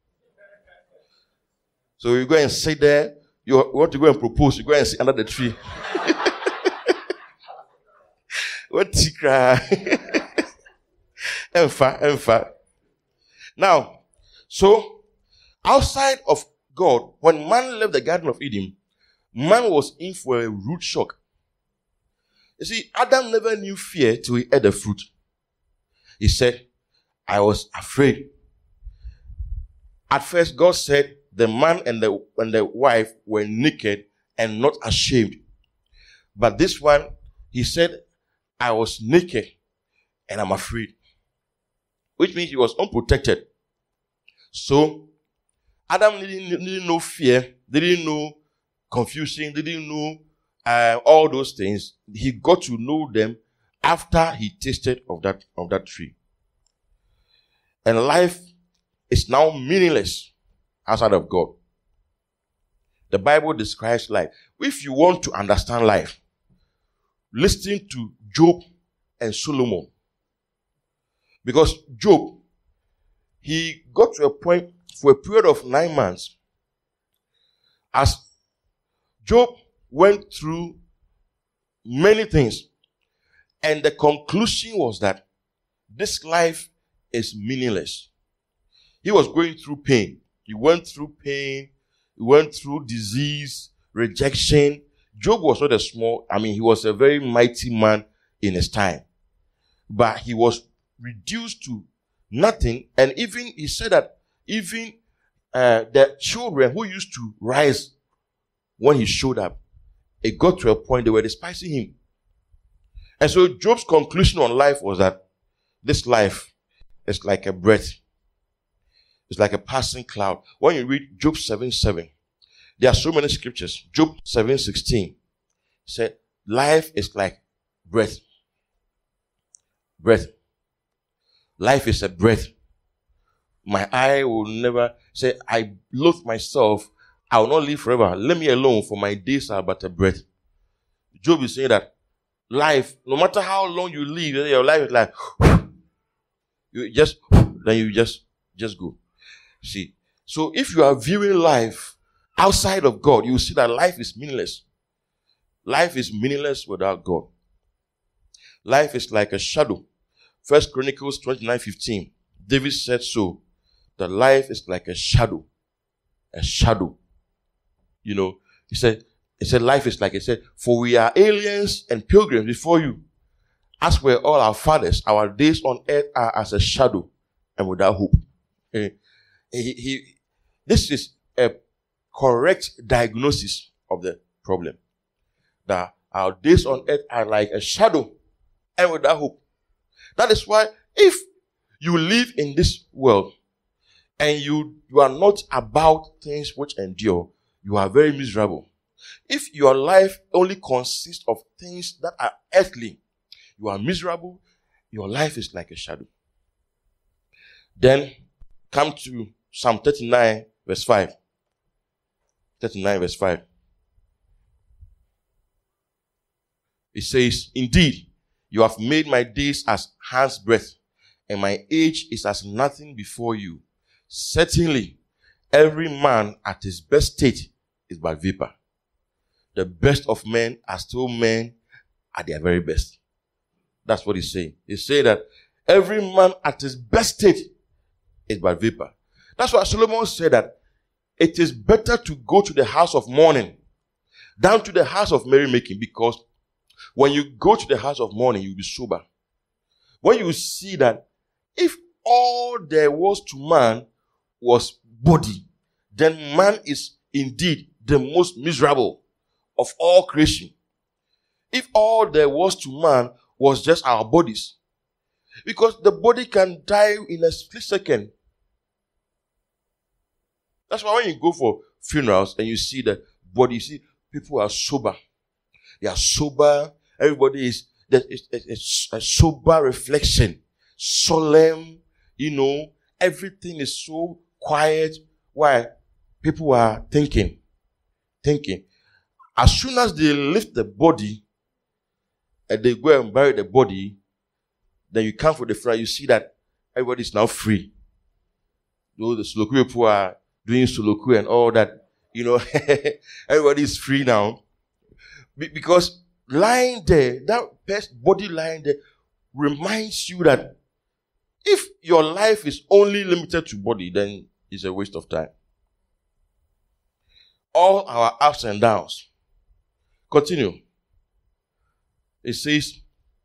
B: So you go and sit there, you want to go and propose, you go and sit under the tree. What you cry? Enfa, enfa. Now, so outside of God, when man left the Garden of Eden, man was in for a rude shock. You see, Adam never knew fear till he ate the fruit. He said, I was afraid. At first, God said the man and the, and the wife were naked and not ashamed. But this one, he said, I was naked and I'm afraid. Which means he was unprotected. So, Adam didn't, didn't know fear, didn't know confusion, didn't know uh, all those things. He got to know them after he tasted of that, of that tree. And life is now meaningless outside of God. The Bible describes life. If you want to understand life, listen to Job and Solomon. Because Job, he got to a point for a period of nine months. As Job went through many things. And the conclusion was that this life is meaningless. He was going through pain. He went through pain. He went through disease, rejection. Job was not a small, I mean, he was a very mighty man in his time. But he was reduced to nothing. And even, he said that even uh, the children who used to rise when he showed up, it got to a point they were despising him. And so Job's conclusion on life was that this life is like a breath. It's like a passing cloud. When you read Job seven seven, there are so many scriptures. Job seven sixteen said, life is like breath. Breath. Life is a breath. My eye will never say, I loathe myself. I will not live forever. Let me alone, for my days are but a breath. Job is saying that life, no matter how long you live, your life is like, you just, then you just, just go. See, so if you are viewing life outside of God, you will see that life is meaningless. Life is meaningless without God. Life is like a shadow. First Chronicles twenty-nine fifteen. David said so, that life is like a shadow. A shadow. You know, he said, he said life is like, he said, for we are aliens and pilgrims before you. As were all our fathers, our days on earth are as a shadow and without hope. He, he, he, this is a correct diagnosis of the problem. That our days on earth are like a shadow and without hope. That is why if you live in this world and you, you are not about things which endure, you are very miserable. If your life only consists of things that are earthly, you are miserable. Your life is like a shadow. Then come to Psalm thirty-nine verse five. thirty-nine verse five. It says, indeed, you have made my days as hand's breadth, and my age is as nothing before you. Certainly, every man at his best state is but vapor. The best of men are still men at their very best. That's what he's saying. He's saying that every man at his best state is but vapor. That's why Solomon said that it is better to go to the house of mourning than to the house of merrymaking, because when you go to the house of mourning, you'll be sober. When you see that if all there was to man was body, then man is indeed the most miserable of all creation. If all there was to man was just our bodies, because the body can die in a split second. That's why when you go for funerals and you see the body, you see people are sober. They are sober. Everybody is, it's a sober reflection. Solemn, you know, everything is so quiet. Why? People are thinking. Thinking. As soon as they lift the body and they go and bury the body, then you come for the funeral, you see that everybody is now free. Those the soliloquy people are doing soliloquy and all that, you know, everybody is free now. Be- because lying there, that body lying there reminds you that if your life is only limited to body, then it's a waste of time. All our ups and downs. Continue. It says,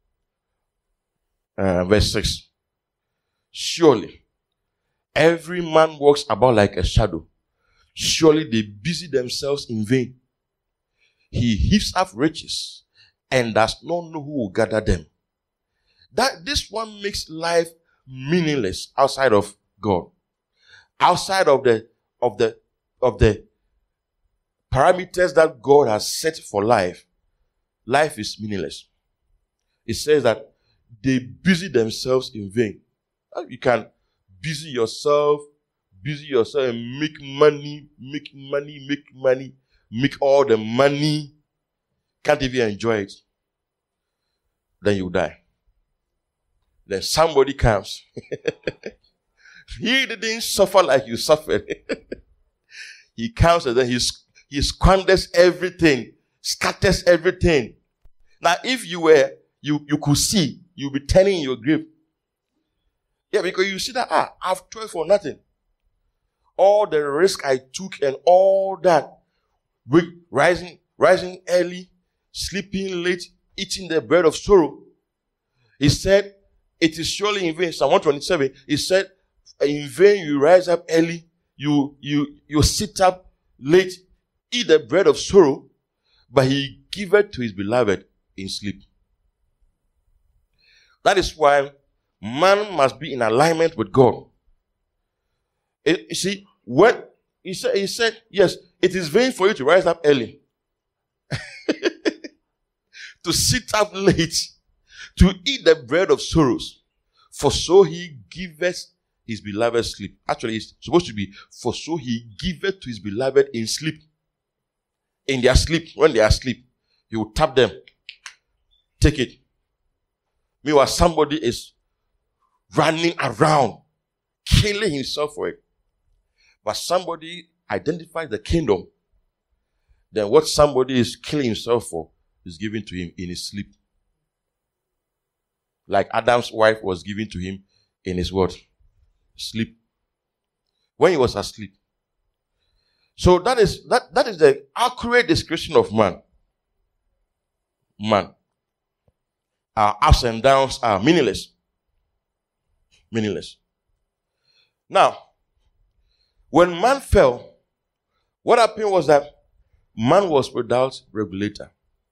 B: uh, verse six. Surely, every man walks about like a shadow. Surely they busy themselves in vain. He heaps up riches and does not know who will gather them. That this one makes life meaningless outside of God. Outside of the of the of the parameters that God has set for life, life is meaningless. It says that they busy themselves in vain. You can busy yourself, busy yourself and make money, make money, make money, make all the money, can't even enjoy it. Then you die. Then somebody comes. He didn't suffer like you suffered. He comes and then he's He squanders everything, scatters everything. Now, if you were, you, you could see, you'll be turning in your grave. Yeah, because you see that, ah, I've toiled for nothing. All the risk I took and all that, rising, rising early, sleeping late, eating the bread of sorrow. He said, it is surely in vain. Psalm one twenty-seven, he said, in vain you rise up early, you, you, you sit up late, eat the bread of sorrow, but he giveth to his beloved in sleep. That is why man must be in alignment with God. It, you see, when he said, he said, yes, it is vain for you to rise up early, to sit up late, to eat the bread of sorrows, for so he giveth his beloved sleep. Actually, it's supposed to be, for so he giveth to his beloved in sleep. In their sleep, when they are asleep, he will tap them. Take it. Meanwhile, somebody is running around, killing himself for it. But somebody identifies the kingdom. Then what somebody is killing himself for is given to him in his sleep. Like Adam's wife was given to him in his what? Sleep. When he was asleep. So that is that, that is the accurate description of man. Man. Our ups and downs are meaningless. Meaningless. Now, when man fell, what happened was that man was without regulator.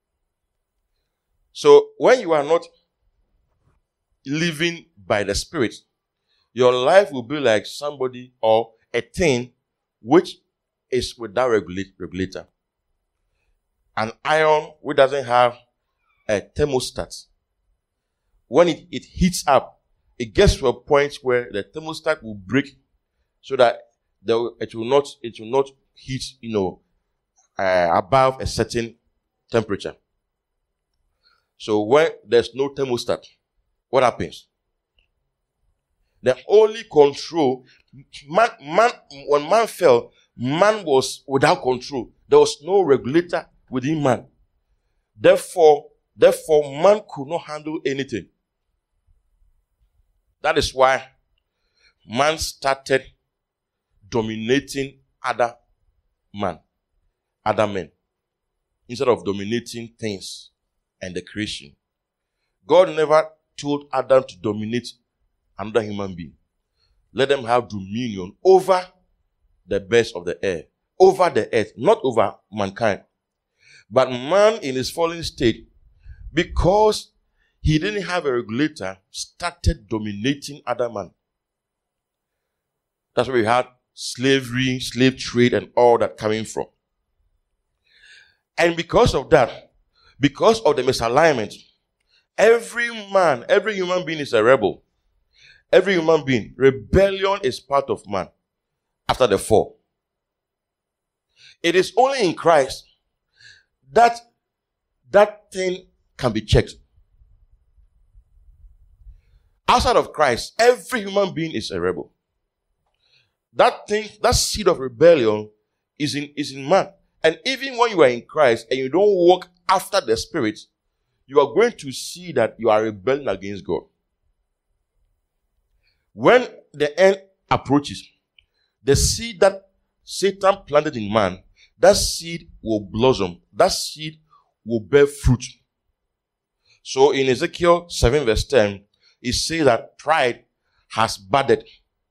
B: So when you are not living by the Spirit, your life will be like somebody or a thing which is without regulator. An iron which doesn't have a thermostat. When it, it heats up, it gets to a point where the thermostat will break so that the, it will not it will not heat, you know, uh, above a certain temperature. So when there's no thermostat, what happens? The only control, man, man, when man fell, man was without control. There was no regulator within man. Therefore, therefore, man could not handle anything. That is why man started dominating other man, other men, instead of dominating things and the creation. God never told Adam to dominate another human being. Let them have dominion over the birds of the air, over the earth, not over mankind. But man in his fallen state, because he didn't have a regulator, started dominating other man. That's where we had slavery, slave trade, and all that coming from. And because of that, because of the misalignment, every man, every human being is a rebel. Every human being, rebellion is part of man after the fall. It is only in Christ that that thing can be checked. Outside of Christ, every human being is a rebel. That thing, that seed of rebellion is in, is in man. And even when you are in Christ and you don't walk after the Spirit, you are going to see that you are rebelling against God. When the end approaches, the seed that Satan planted in man, that seed will blossom. That seed will bear fruit. So in Ezekiel seven verse ten, it says that pride has budded.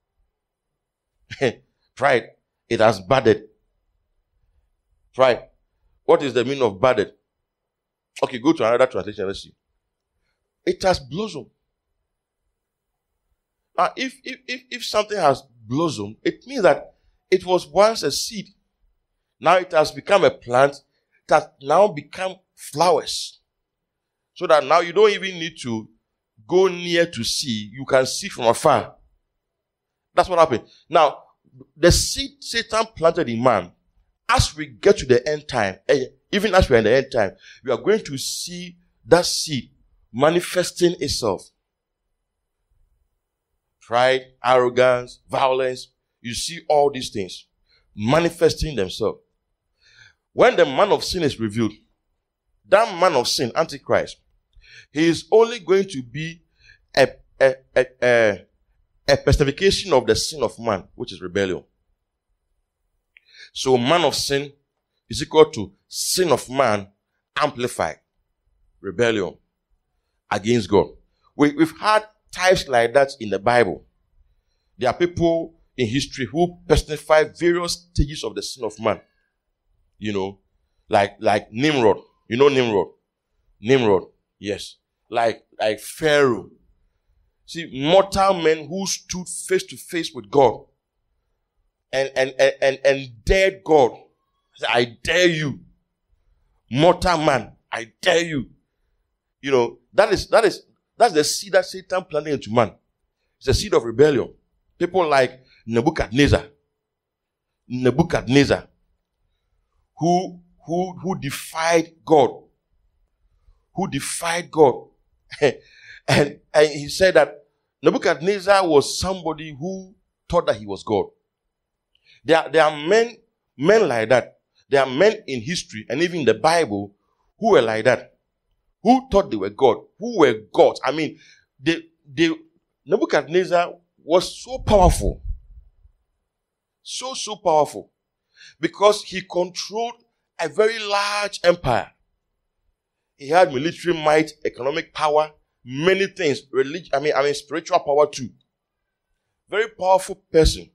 B: Pride, it has budded. Pride. What is the meaning of budded? Okay, go to another translation. Let's see. It has blossomed. Now, if, if, if, if something has blossomed, it means that it was once a seed. Now it has become a plant that now become flowers. So that now you don't even need to go near to see. You can see from afar. That's what happened. Now, the seed Satan planted in man, as we get to the end time, even as we're in the end time, we are going to see that seed manifesting itself. Pride, arrogance, violence. You see all these things manifesting themselves. When the man of sin is revealed, that man of sin, Antichrist, he is only going to be a, a, a, a, a personification of the sin of man, which is rebellion. So man of sin is equal to sin of man amplified. Rebellion against God. We, we've had types like that in the Bible. There are people in history who personify various stages of the sin of man. You know, like, like Nimrod. You know Nimrod? Nimrod, yes. Like, like Pharaoh. See, mortal men who stood face to face with God and, and, and, and, and dared God. I dare you. Mortal man, I dare you. You know, that is, that is, that's the seed that Satan planted into man. It's a seed of rebellion. People like Nebuchadnezzar. Nebuchadnezzar. Who, who, who defied God. Who defied God. and, and he said that Nebuchadnezzar was somebody who thought that he was God. There are, there are men, men like that. There are men in history and even in the Bible who were like that. Who thought they were God? Who were gods? I mean, they, they, Nebuchadnezzar was so powerful. So, so powerful. Because he controlled a very large empire. He had military might, economic power, many things. Religion, I mean, I mean, spiritual power too. Very powerful person.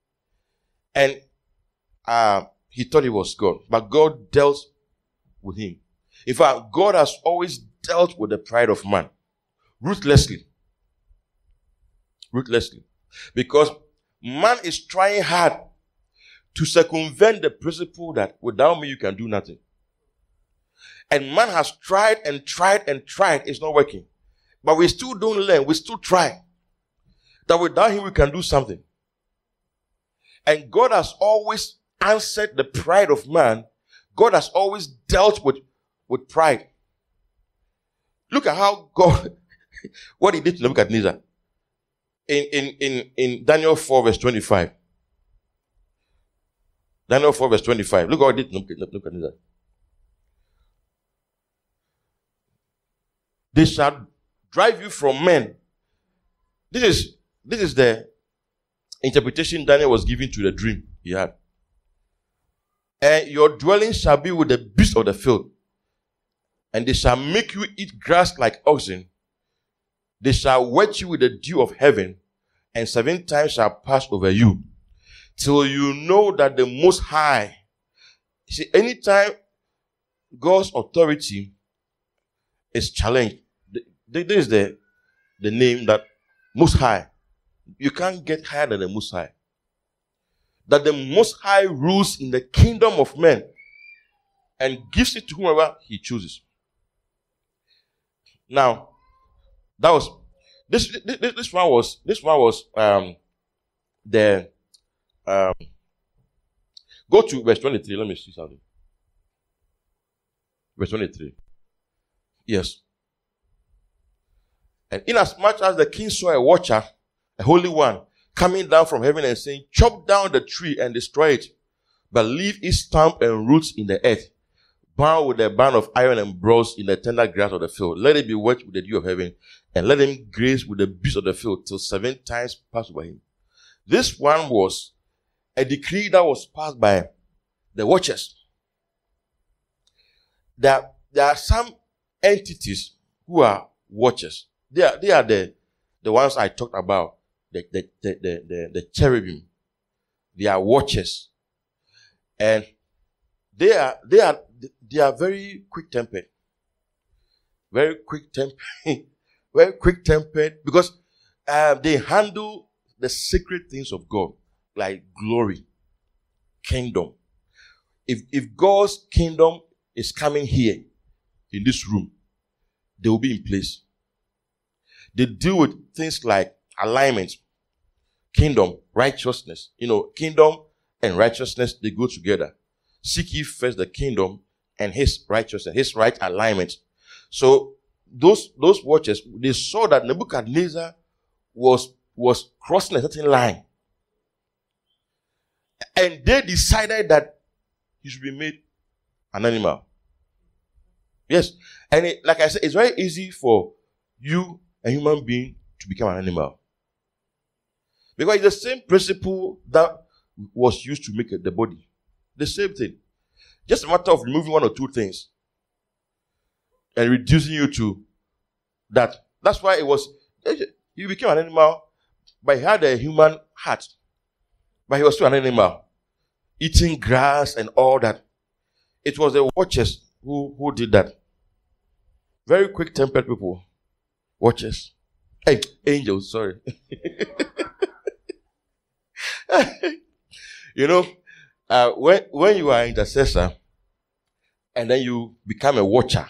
B: And uh, he thought he was God. But God dealt with him. In fact, God has always dealt with the pride of man. Ruthlessly. Ruthlessly. Because man is trying hard to circumvent the principle that without me you can do nothing. And man has tried and tried and tried. It's not working. But we still don't learn. We still try. That without him we can do something. And God has always answered the pride of man. God has always dealt with, with pride. Look at how God, what he did to Nebuchadnezzar. In, in, in, in Daniel four verse twenty-five. Daniel four verse twenty-five. Look what he did to Nebuchadnezzar. They shall drive you from men. This is, this is the interpretation Daniel was giving to the dream he had. And your dwelling shall be with the beasts of the field, and they shall make you eat grass like oxen. They shall wet you with the dew of heaven, and seven times shall pass over you, till you know that the Most High. See, anytime God's authority is challenged, this is the, the name that Most High. You can't get higher than the Most High. That the Most High rules in the kingdom of men and gives it to whoever he chooses. Now, that was this. This, this one was this one was um the um. Go to verse twenty-three. Let me see something. Verse twenty-three. Yes. And inasmuch as the king saw a watcher, a holy one, coming down from heaven and saying, chop down the tree and destroy it, but leave its stump and roots in the earth, bound with a band of iron and bronze in the tender grass of the field. Let it be wet with the dew of heaven, and let him graze with the beasts of the field till seven times pass over him. This one was a decree that was passed by the watchers. There, there are some entities who are watchers. They are, they are the, the ones I talked about, the, the, the, the, the, the cherubim. They are watchers. And they are, they are, they are very quick-tempered. Very quick-tempered. Very quick-tempered because uh, they handle the secret things of God, like glory, kingdom. If, if God's kingdom is coming here, in this room, they will be in place. They deal with things like alignment, kingdom, righteousness. You know, kingdom and righteousness, they go together. Seek ye first the kingdom and his righteousness, his right alignment. So those, those watchers, they saw that Nebuchadnezzar was, was crossing a certain line. And they decided that he should be made an animal. Yes. And it, like I said, it's very easy for you, a human being, to become an animal. Because it's the same principle that was used to make the body. The same thing. Just a matter of removing one or two things and reducing you to that. That's why it was, you became an animal, but he had a human heart. But he was still an animal, eating grass and all that. It was the watchers who, who did that. Very quick-tempered people. Watchers. Hey, angels, sorry. You know, uh, when, when you are an intercessor and then you become a watcher,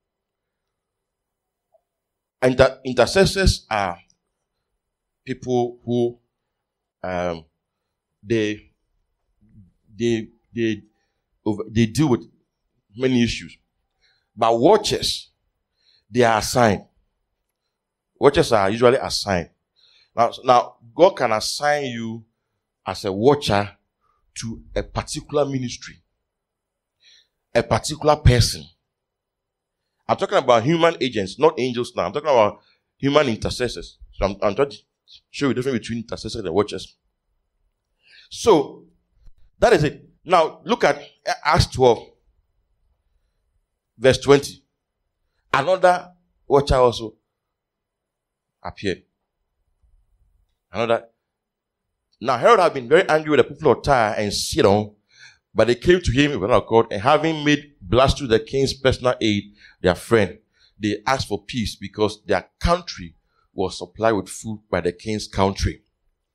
B: inter- intercessors are people who um, they they they over, they deal with many issues, but watchers, they are assigned. Watchers are usually assigned. Now, now God can assign you as a watcher to a particular ministry, a particular person. I'm talking about human agents, not angels now. I'm talking about human intercessors. So I'm, I'm trying to show you the difference between intercessors and watchers. So, that is it. Now, look at Acts twelve, verse twenty. Another watcher also appeared. Another. Now, Herod had been very angry with the people of Tyre and Sidon, but they came to him with an accord, and having made Blastus the king's personal aid, their friend, they asked for peace because their country was supplied with food by the king's country.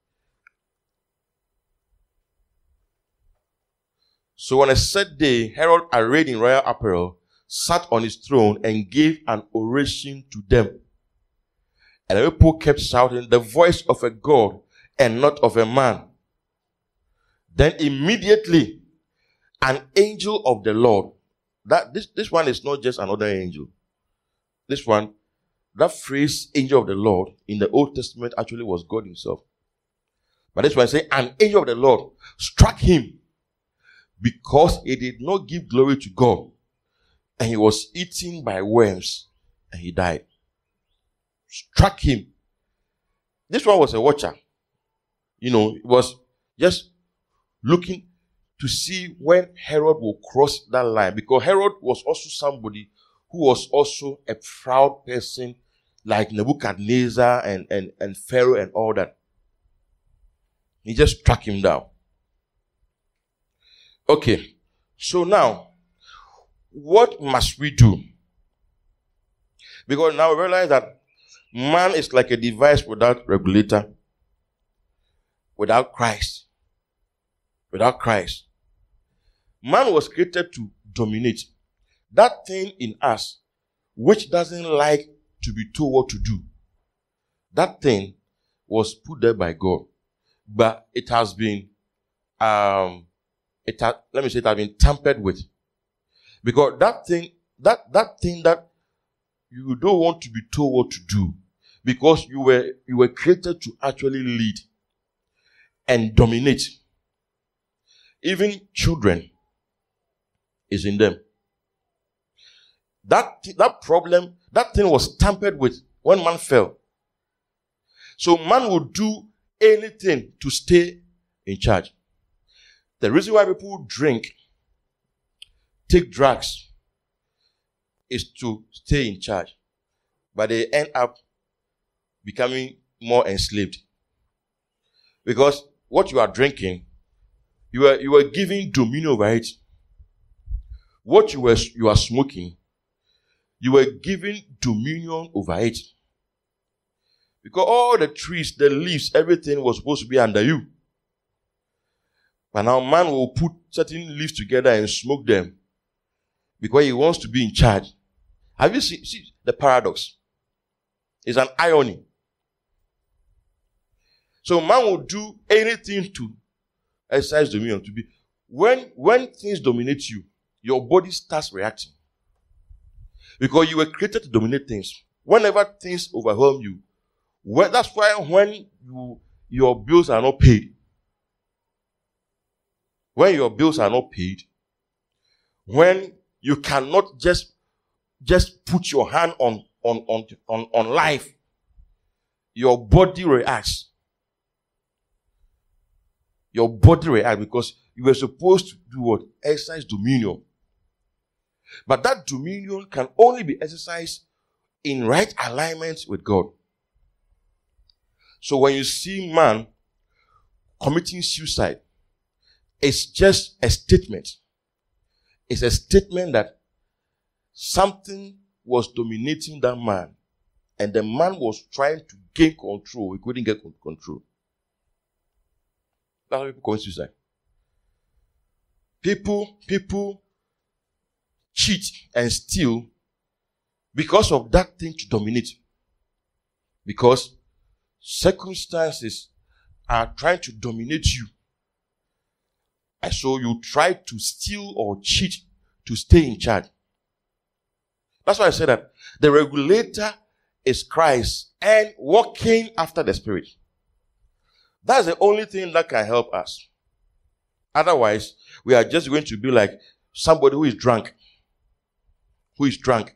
B: So on a set day, Herod, arrayed in royal apparel, sat on his throne and gave an oration to them. And the people kept shouting, "The voice of a God and not of a man." Then immediately, an angel of the Lord. That this, this one is not just another angel. this one, that phrase, angel of the Lord, in the Old Testament actually was God himself. But this one saying, an angel of the Lord struck him because he did not give glory to God. And he was eaten by worms and he died. Struck him. This one was a watcher. You know, it was just looking to see when Herod will cross that line. Because Herod was also somebody who was also a proud person like Nebuchadnezzar and, and, and Pharaoh and all that. He just struck him down. Okay, so now, what must we do? Because now we realize that man is like a device without regulator, without Christ. Without Christ. Man was created to dominate. That thing in us, which doesn't like to be told what to do, that thing was put there by God. But it has been, um, it has, let me say, it has been tampered with. Because that thing, that, that thing that you don't want to be told what to do, because you were, you were created to actually lead and dominate. Even children is in them. That, that problem, that thing was tampered with when man fell. So man would do anything to stay in charge. The reason why people drink, take drugs, is to stay in charge. But they end up becoming more enslaved. Because what you are drinking, you are, you are giving dominion over it. What you were, you are smoking, you were giving dominion over it. Because all the trees, the leaves, everything was supposed to be under you. But now man will put certain leaves together and smoke them because he wants to be in charge. Have you seen, see the paradox? It's an irony. So man will do anything to exercise dominion. To be when when things dominate you, your body starts reacting. Because you were created to dominate things. Whenever things overwhelm you, well, that's why when you, your bills are not paid, when your bills are not paid, when you cannot just, just put your hand on, on, on, on, on life, your body reacts. Your body reacts because you were supposed to do what? Exercise dominion. But that dominion can only be exercised in right alignment with God. So when you see man committing suicide, it's just a statement. It's a statement that something was dominating that man, and the man was trying to gain control. He couldn't get control. That's why people commit suicide. People, people cheat and steal because of that thing to dominate. Because circumstances are trying to dominate you. And so you try to steal or cheat to stay in charge. That's why I said that the regulator is Christ and walking after the Spirit. That's the only thing that can help us. Otherwise, we are just going to be like somebody who is drunk. Who is drunk.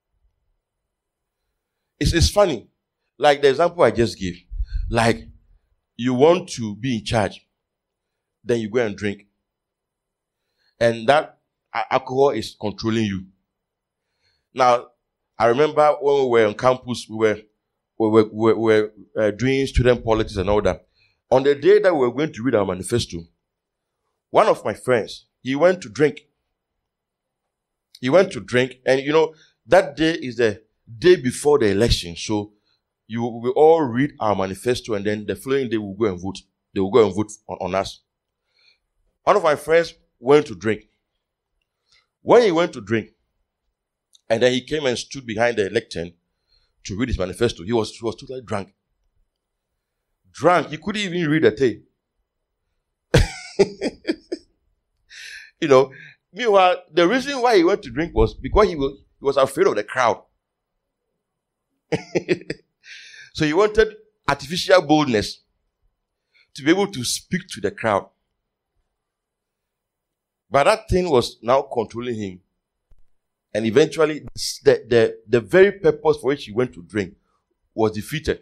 B: It's, it's funny. Like the example I just gave. Like, you want to be in charge. Then you go and drink. And that alcohol is controlling you. Now, I remember when we were on campus, we were, we were, we were, we were uh, doing student politics and all that. On the day that we were going to read our manifesto, one of my friends, he went to drink. He went to drink, and you know, that day is the day before the election. So you will all read our manifesto, and then the following day we'll go and vote. They will go and vote on, on us. One of my friends went to drink. When he went to drink, and then he came and stood behind the lectern to read his manifesto, he was, he was totally drunk. Drunk, he couldn't even read the thing. You know, meanwhile, the reason why he went to drink was because he was, he was afraid of the crowd. So he wanted artificial boldness to be able to speak to the crowd. But that thing was now controlling him. And eventually, the, the, the very purpose for which he went to drink was defeated.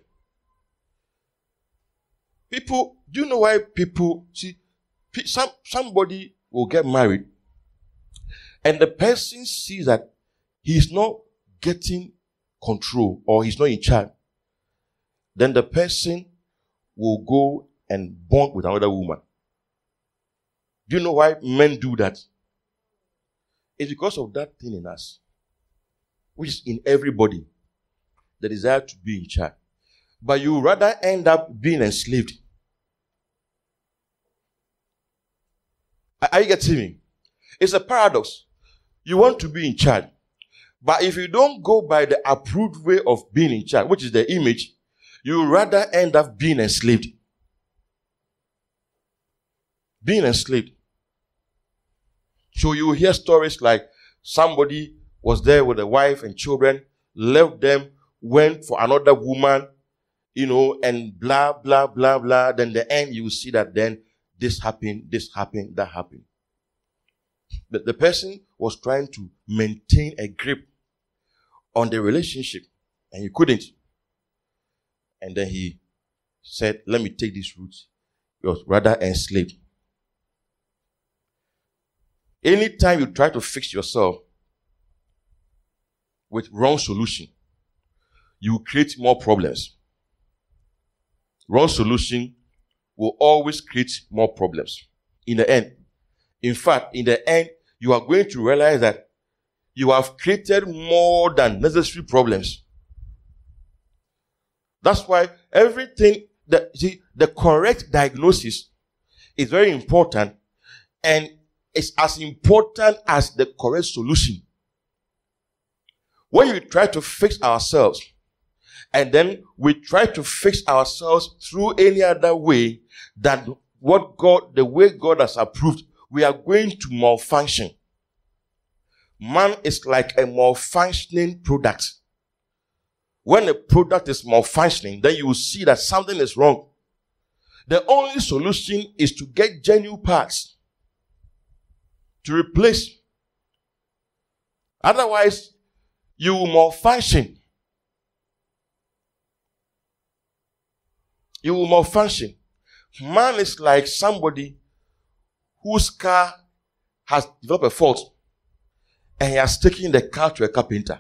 B: People, do you know why people, see, some, somebody will get married and the person sees that he's not getting control or he's not in charge. Then the person will go and bond with another woman. Do you know why men do that? It's because of that thing in us, which is in everybody, the desire to be in charge. But you rather end up being enslaved. Are you getting me? It's a paradox. You want to be in charge. But if you don't go by the approved way of being in charge, which is the image, you rather end up being enslaved. Being enslaved. So you hear stories like somebody was there with a wife and children, left them, went for another woman, you know, and blah, blah, blah, blah. Then the end, you see that then this happened, this happened, that happened. But the person was trying to maintain a grip on the relationship and he couldn't. And then he said, let me take this route. He was rather enslaved. Anytime you try to fix yourself with wrong solution, you create more problems. Wrong solution will always create more problems. In the end, in fact, in the end, you are going to realize that you have created more than necessary problems. That's why everything, that, see, the correct diagnosis is very important, and it's as important as the correct solution. When you try to fix ourselves, and then we try to fix ourselves through any other way than what God, the way God has approved, we are going to malfunction. Man is like a malfunctioning product. When a product is malfunctioning, then you will see that something is wrong. The only solution is to get genuine parts to replace. Otherwise, you will malfunction. You will malfunction. Man is like somebody whose car has developed a fault and he has taken the car to a carpenter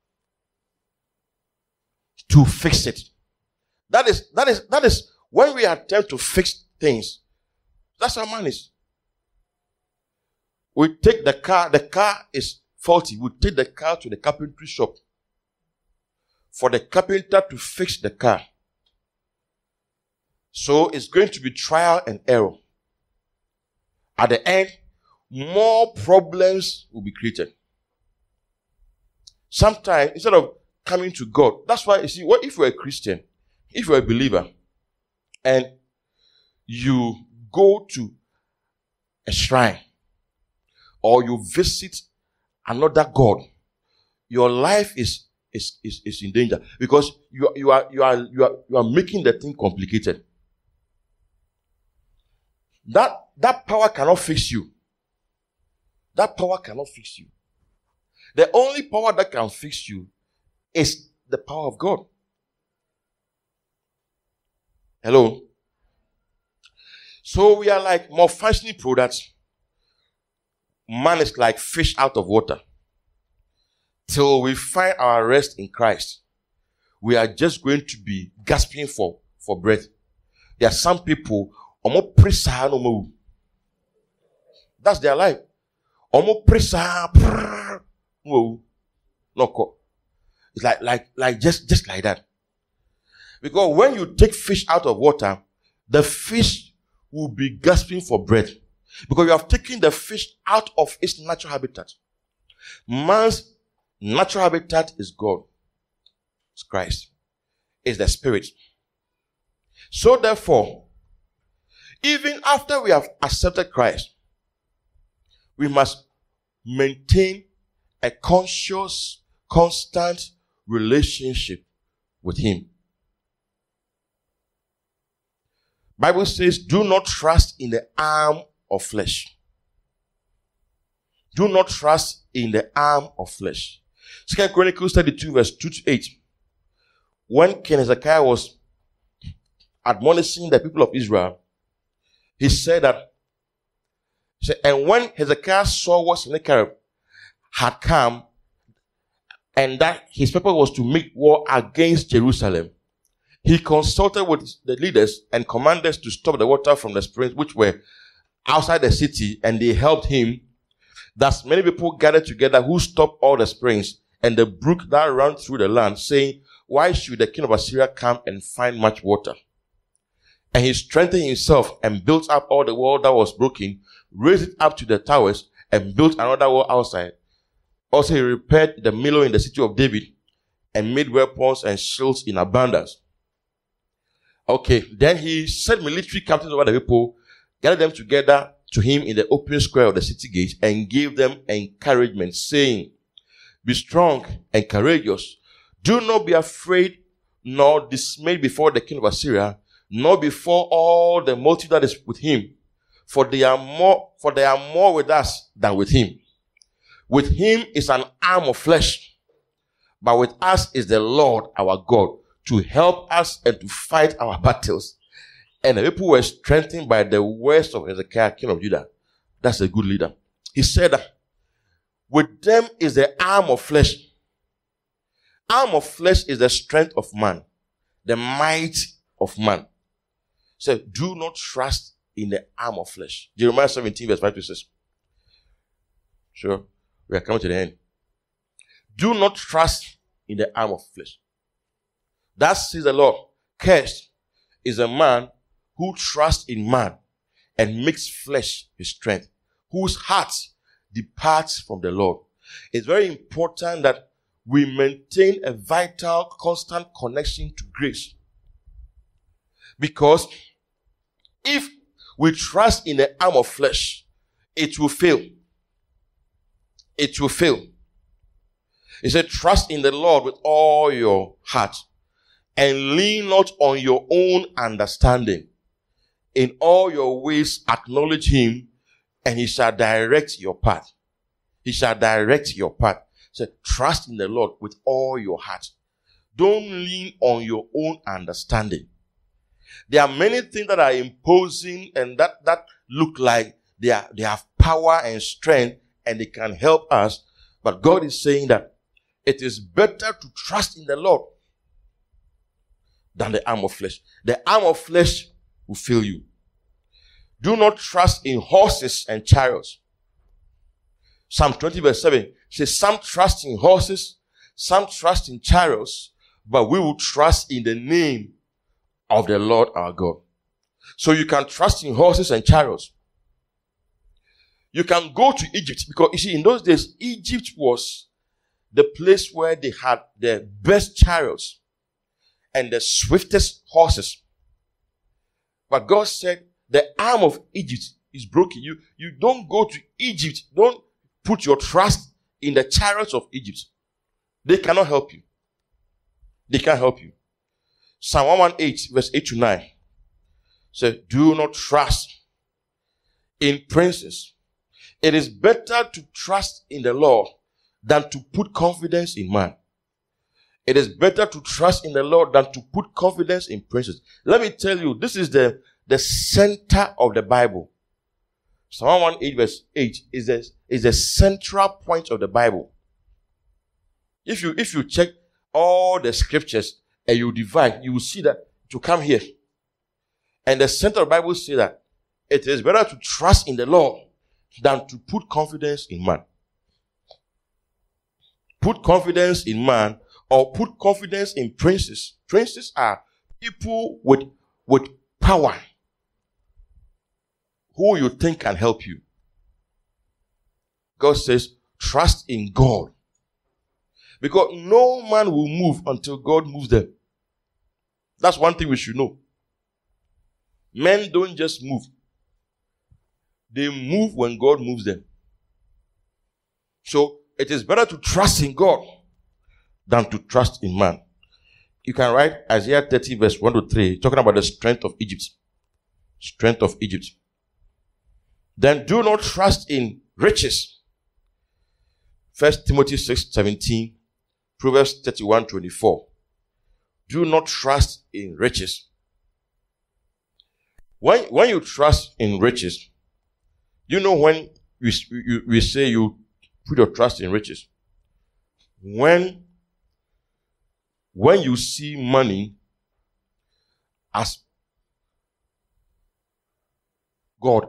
B: to fix it. That is, that is, that is when we attempt to fix things. That's how man is. We take the car, the car is faulty. We take the car to the carpentry shop for the carpenter to fix the car. So it's going to be trial and error. At the end, more problems will be created. Sometimes, instead of coming to God, that's why, you see, what if you're a Christian, if you're a believer, and you go to a shrine, or you visit another God, your life is, is, is, is in danger, because you, you are, you are, you are, you are making the thing complicated. That, that power cannot fix you. That power cannot fix you. The only power that can fix you is the power of God. Hello? So we are like more functioning products. Man is like fish out of water. Till we find our rest in Christ, we are just going to be gasping for, for breath. There are some people, that's their life. It's like, like, like just, just like that. Because when you take fish out of water, the fish will be gasping for breath. Because you have taken the fish out of its natural habitat. Man's natural habitat is God. It's Christ. It's the Spirit. So therefore, even after we have accepted Christ, we must maintain a conscious, constant relationship with him. Bible says, do not trust in the arm of flesh. Do not trust in the arm of flesh. Second Chronicles thirty-two verse two to eight. When King Hezekiah was admonishing the people of Israel, he said that, he said, and when Hezekiah saw what Sennacherib had come, and that his purpose was to make war against Jerusalem, he consulted with the leaders and commanders to stop the water from the springs which were outside the city, and they helped him. Thus many people gathered together who stopped all the springs and the brook that ran through the land, saying, why should the king of Assyria come and find much water? And he strengthened himself and built up all the wall that was broken, raised it up to the towers, and built another wall outside. Also he repaired the Millo in the city of David, and made weapons and shields in abundance. Okay, then he sent military captains over the people, gathered them together to him in the open square of the city gate, and gave them encouragement, saying, be strong and courageous. Do not be afraid nor dismayed before the king of Assyria, nor before all the multitude that is with him. For they are more, for they are more with us than with him. With him is an arm of flesh, but with us is the Lord our God, to help us and to fight our battles. And the people were strengthened by the words of Hezekiah, king of Judah. That's a good leader. He said, with them is the arm of flesh. Arm of flesh is the strength of man, the might of man. So do not trust in the arm of flesh. Jeremiah seventeen verse five to six. Sure, we are coming to the end. Do not trust in the arm of flesh. That says the Lord, cursed is a man who trusts in man and makes flesh his strength, whose heart departs from the Lord. It's very important that we maintain a vital, constant connection to grace. Because if we trust in the arm of flesh, it will fail. It will fail. He said, trust in the Lord with all your heart and lean not on your own understanding. In all your ways acknowledge him, and he shall direct your path. He shall direct your path. So trust in the Lord with all your heart. Don't lean on your own understanding. There are many things that are imposing and that, that look like they are, they have power and strength and they can help us. But God is saying that it is better to trust in the Lord than the arm of flesh. The arm of flesh will fail you. Do not trust in horses and chariots. Psalm twenty verse seven says, some trust in horses, some trust in chariots, but we will trust in the name of the Lord our God. So you can trust in horses and chariots. You can go to Egypt, because you see, in those days, Egypt was the place where they had the best chariots and the swiftest horses. But God said, the arm of Egypt is broken. You, you don't go to Egypt. Don't put your trust in the chariots of Egypt. They cannot help you. They can't help you. Psalm one eighteen verse eight to nine says, do not trust in princes. It is better to trust in the Lord than to put confidence in man. It is better to trust in the Lord than to put confidence in princes. Let me tell you, this is the, the center of the Bible. Psalm one eighteen verse eight is the, is the central point of the Bible. If you, if you check all the scriptures and you divide, you will see that to come here. And the center of the Bible says that it is better to trust in the Lord than to put confidence in man. Put confidence in man or put confidence in princes. Princes are people with, with power who you think can help you. God says, trust in God. Because no man will move until God moves them. That's one thing we should know. Men don't just move. They move when God moves them. So it is better to trust in God than to trust in man. You can write Isaiah thirty verse one to three, talking about the strength of Egypt. Strength of Egypt. Then do not trust in riches. First Timothy six seventeen, Proverbs thirty-one twenty-four. Do not trust in riches. When, when you trust in riches, you know when we, we, we say you put your trust in riches. When, when you see money as God,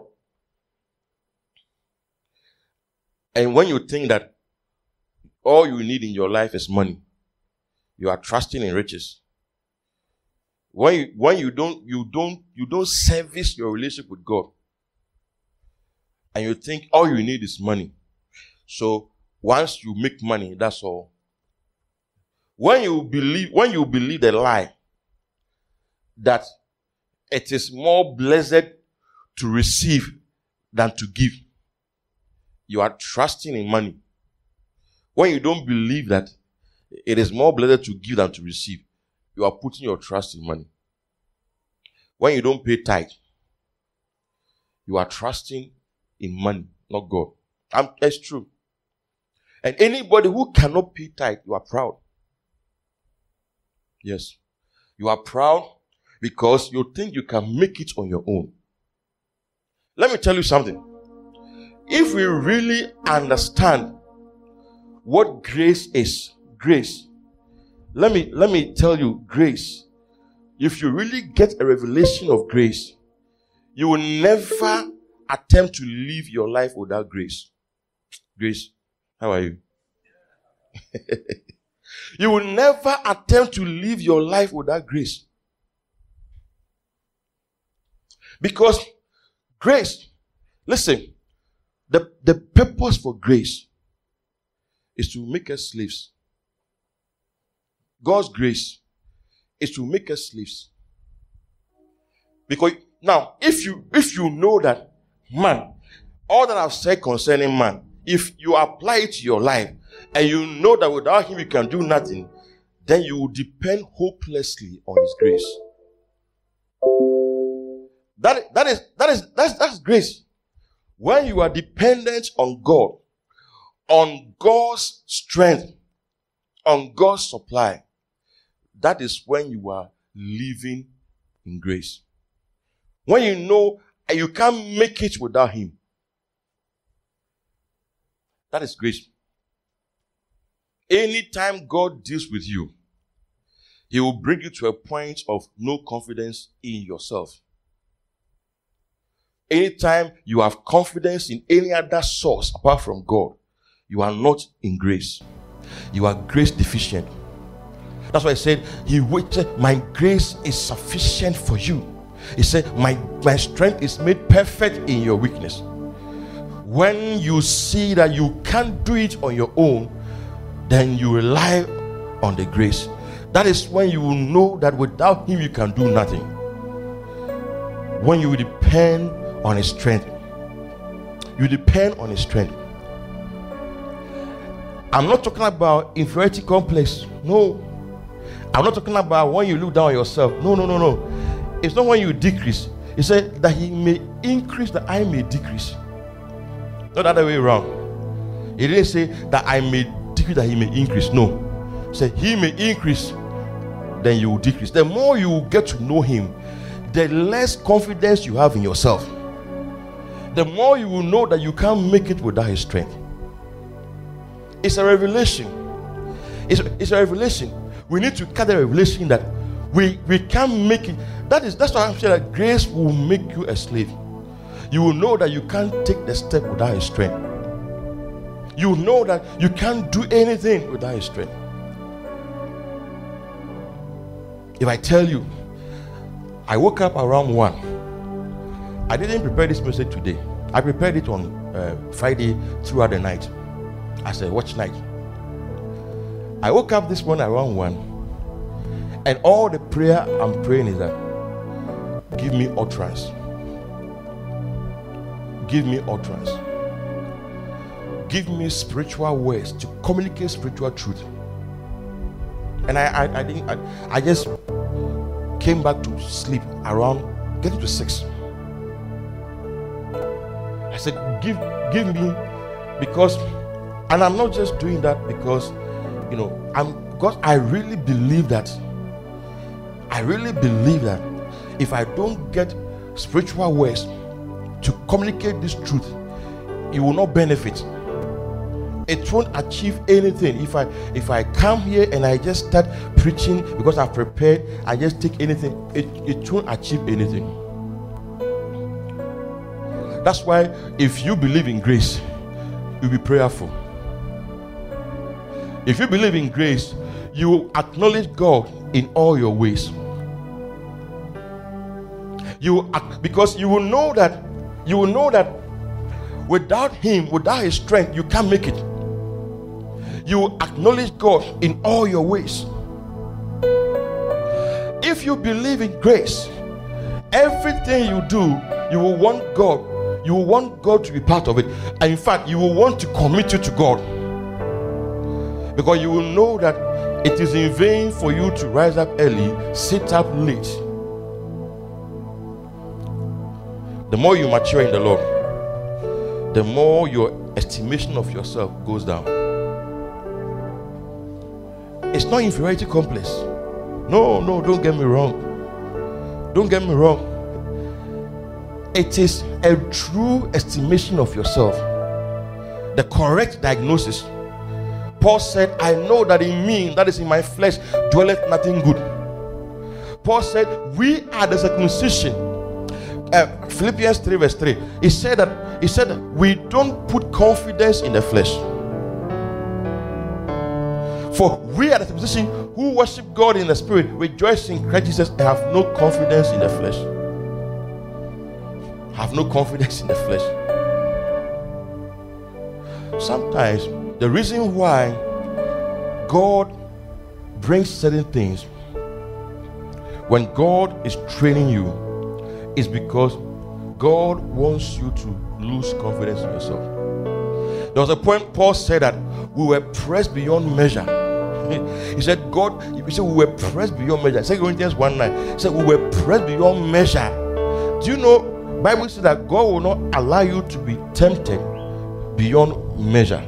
B: and when you think that all you need in your life is money, you are trusting in riches. When you, when you don't, you don't, you don't service your relationship with God, and you think all you need is money. So once you make money, that's all. When you believe, when you believe the lie that it is more blessed to receive than to give, you are trusting in money. When you don't believe that it is more blessed to give than to receive, you are putting your trust in money. When you don't pay tithe, you are trusting in money, not God. I'm, that's true. And anybody who cannot pay tithe, you are proud. Yes. You are proud because you think you can make it on your own. Let me tell you something. If we really understand what grace is, grace, let me, let me tell you, grace, if you really get a revelation of grace, you will never attempt to live your life without grace. Grace, how are you? You will never attempt to live your life without grace. Because grace, listen, the, the purpose for grace is to make us slaves. God's grace is to make us slaves. Because now, if you if you know that, man, all that I've said concerning man, if you apply it to your life and you know that without him you can do nothing, then you will depend hopelessly on his grace. That, that is that is that's that's grace. When you are dependent on God, on God's strength, on God's supply, that is when you are living in grace. When you know you can't make it without him, that is grace. Anytime God deals with you, he will bring you to a point of no confidence in yourself. Anytime you have confidence in any other source apart from God, you are not in grace. You are grace deficient. That's why I said, he waited, my grace is sufficient for you. He said, my, my strength is made perfect in your weakness. When you see that you can't do it on your own, then you rely on the grace. That is when you will know that without him you can do nothing. When you depend on his strength. You depend on his strength. I'm not talking about inferiority complex. No. I'm not talking about when you look down on yourself. No, no, no, no. It's not when you decrease. He said that he may increase, that I may decrease. Not the other way around. He didn't say that I may decrease, that he may increase. No. He said he may increase, then you will decrease. The more you get to know him, the less confidence you have in yourself. The more you will know that you can't make it without his strength. It's a revelation. It's, it's a revelation. We need to catch the revelation that we, we can't make it. That is, that's why I'm saying that grace will make you a slave. You will know that you can't take the step without his strength. You will know that you can't do anything without his strength. If I tell you, I woke up around one. I didn't prepare this message today. I prepared it on uh, Friday throughout the night. I said, watch night. I woke up this morning around one, and all the prayer I'm praying is that give me utterance. Give me utterance. Give me spiritual words to communicate spiritual truth. And I, I, I didn't. I, I just came back to sleep around getting to six. I said, "Give, give me," because, and I'm not just doing that because, you know, I'm because I really believe that. I really believe that if I don't get spiritual words to communicate this truth, it will not benefit. It won't achieve anything. If I if I come here and I just start preaching because I've prepared, I just take anything, it, it won't achieve anything. That's why if you believe in grace, you'll be prayerful. If you believe in grace, you will acknowledge God in all your ways. You act, because you will know that you will know that without him, without his strength, you can't make it. You will acknowledge God in all your ways. If you believe in grace, everything you do, you will want God. You will want God to be part of it. And in fact, you will want to commit you to God. Because you will know that it is in vain for you to rise up early, sit up late. The more you mature in the Lord, the more your estimation of yourself goes down. It's not inferiority complex. No, no, don't get me wrong. Don't get me wrong. It is a true estimation of yourself. The correct diagnosis. Paul said, I know that in me, that is in my flesh, dwelleth nothing good. Paul said, we are the circumcision. Uh, Philippians three verse three. He said that he said that we don't put confidence in the flesh. For we are the circumcision who worship God in the spirit, rejoice in Christ Jesus, and have no confidence in the flesh. Have no confidence in the flesh. Sometimes the reason why God brings certain things when God is training you is because God wants you to lose confidence in yourself. There was a point Paul said that we were pressed beyond measure. He said, God, he said we were pressed beyond measure. Second Corinthians one nine. He said we were pressed beyond measure. Do you know, Bible says that God will not allow you to be tempted beyond measure.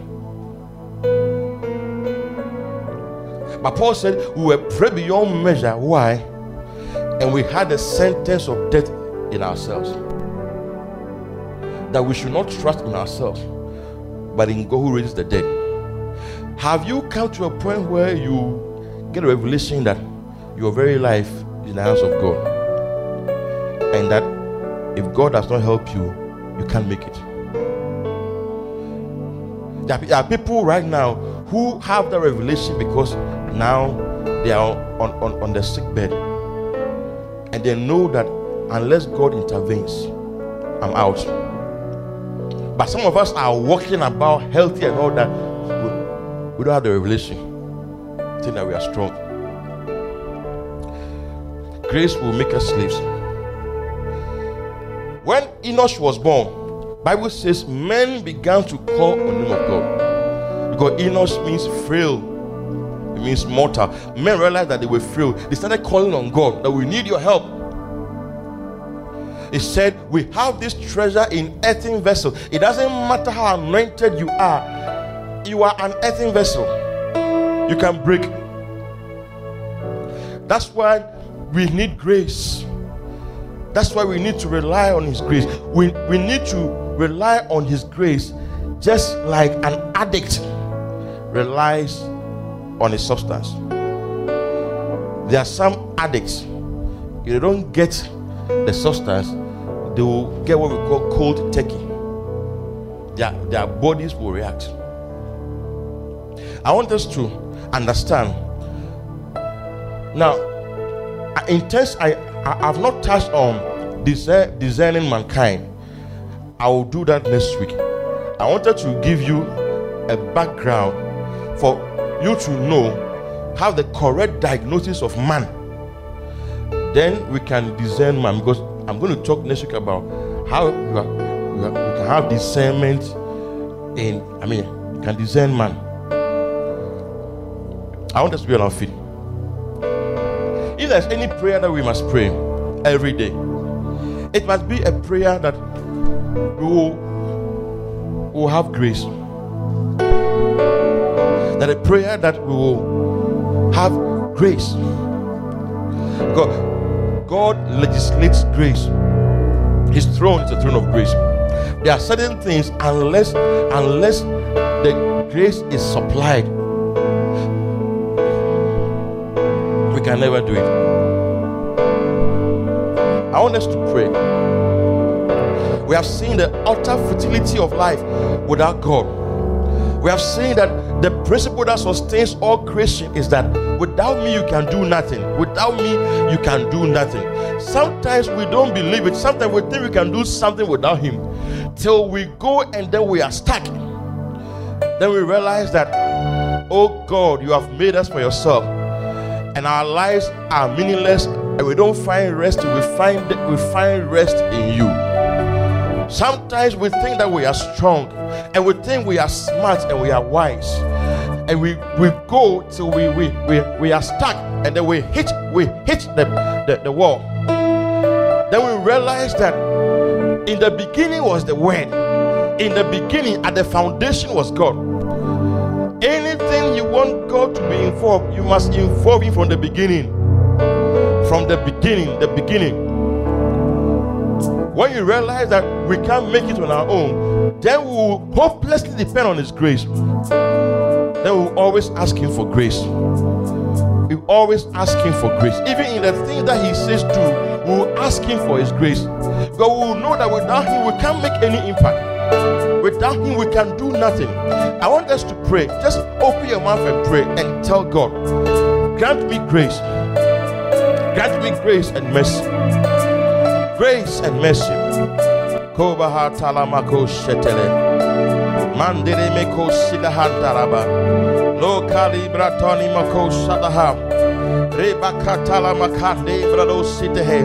B: But Paul said we were pressed beyond measure. Why? And we had a sentence of death in ourselves. That we should not trust in ourselves, but in God who raises the dead. Have you come to a point where you get a revelation that your very life is in the hands of God, and that if God does not help you, you can't make it? There are people right now who have the revelation because now they are on, on, on the sick bed, and they know that unless God intervenes, I'm out. But some of us are walking about healthy and all that. We, we don't have the revelation, think that we are strong. Grace will make us slaves. When Enosh was born, Bible says men began to call on the name of God, because Enosh means frail. It means mortal. Men realized that they were frail. They started calling on God, that we need your help. He said, we have this treasure in earthen vessel. It doesn't matter how anointed you are. You are an earthen vessel. You can break. That's why we need grace. That's why we need to rely on his grace. We, we need to rely on his grace just like an addict relies on a substance. There are some addicts, if they don't get the substance, they will get what we call cold turkey. Their, their bodies will react. I want us to understand. Now, in test, I, I have not touched on discern, discerning mankind. I will do that next week. I wanted to give you a background for you to know, have the correct diagnosis of man. Then we can discern man, because I'm going to talk next week about how you, are, you, are, you can have discernment in, I mean, you can discern man. I want us to be on our feet. if there's any prayer that we must pray every day, it must be a prayer that we will, will have grace. That a prayer that we will have grace. God, God legislates grace. His throne is a throne of grace. There are certain things, unless unless the grace is supplied, we can never do it. I want us to pray. We have seen the utter futility of life without God. We have seen that the principle that sustains all creation is that without me you can do nothing. Without me you can do nothing. Sometimes we don't believe it. Sometimes we think we can do something without him, till we go and then we are stuck. Then we realize that, oh God, you have made us for yourself, and our lives are meaningless, and we don't find rest. We find we find rest in you. Sometimes we think that we are strong, and we think we are smart and we are wise, and we we go till we we we, we are stuck, and then we hit we hit the, the, the wall. Then we realize that in the beginning was the Word. In the beginning, at the foundation was God. Anything you want God to be involved, you must involve him from the beginning. From the beginning, the beginning. When you realize that we can't make it on our own, then we will hopelessly depend on his grace. Then we will always ask him for grace. We will always ask him for grace. Even in the things that he says to, we will ask him for his grace. Because we will know that without him we can't make any impact. Without him we can do nothing. I want us to pray. Just open your mouth and pray and tell God, grant me grace. Grant me grace and mercy. Grace and mercy. Kobaha talamako shetele. Mandele meko silahantaraba. Lo kalibra toni mako shadaha. Rebaka talamakande brado sitehe.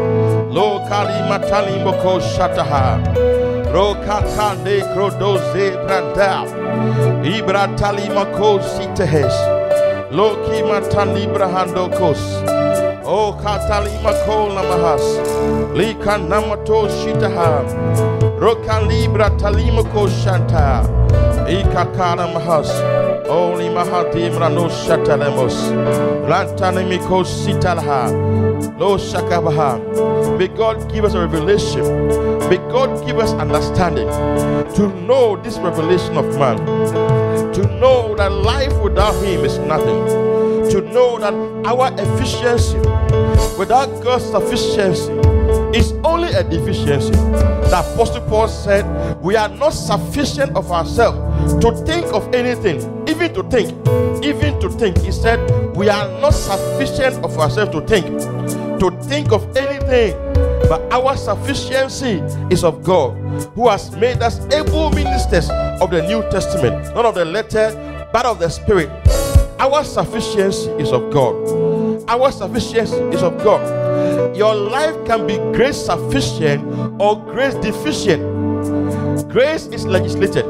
B: Lo kalimatali moko shataha. Ro katande krodoze branda. Ibra talimako sitehes. Lo kimatani brahandokos. O katalima kola mahas, lika namato shitaha, rokan libra talima ko shanta, ikakara mahas, oli mahatimra no shatalemos, lantanimiko sitalaha, no shakabaha. May God give us a revelation. May God give us understanding to know this revelation of man, to know that life without him is nothing, to know that our efficiency without God's sufficiency is only a deficiency. The Apostle Paul said we are not sufficient of ourselves to think of anything, even to think, even to think. He said we are not sufficient of ourselves to think, to think of anything, but our sufficiency is of God, who has made us able ministers of the New Testament, not of the letter, but of the Spirit. Our sufficiency is of God. Our sufficiency is of God. Your life can be grace sufficient or grace deficient. Grace is legislated.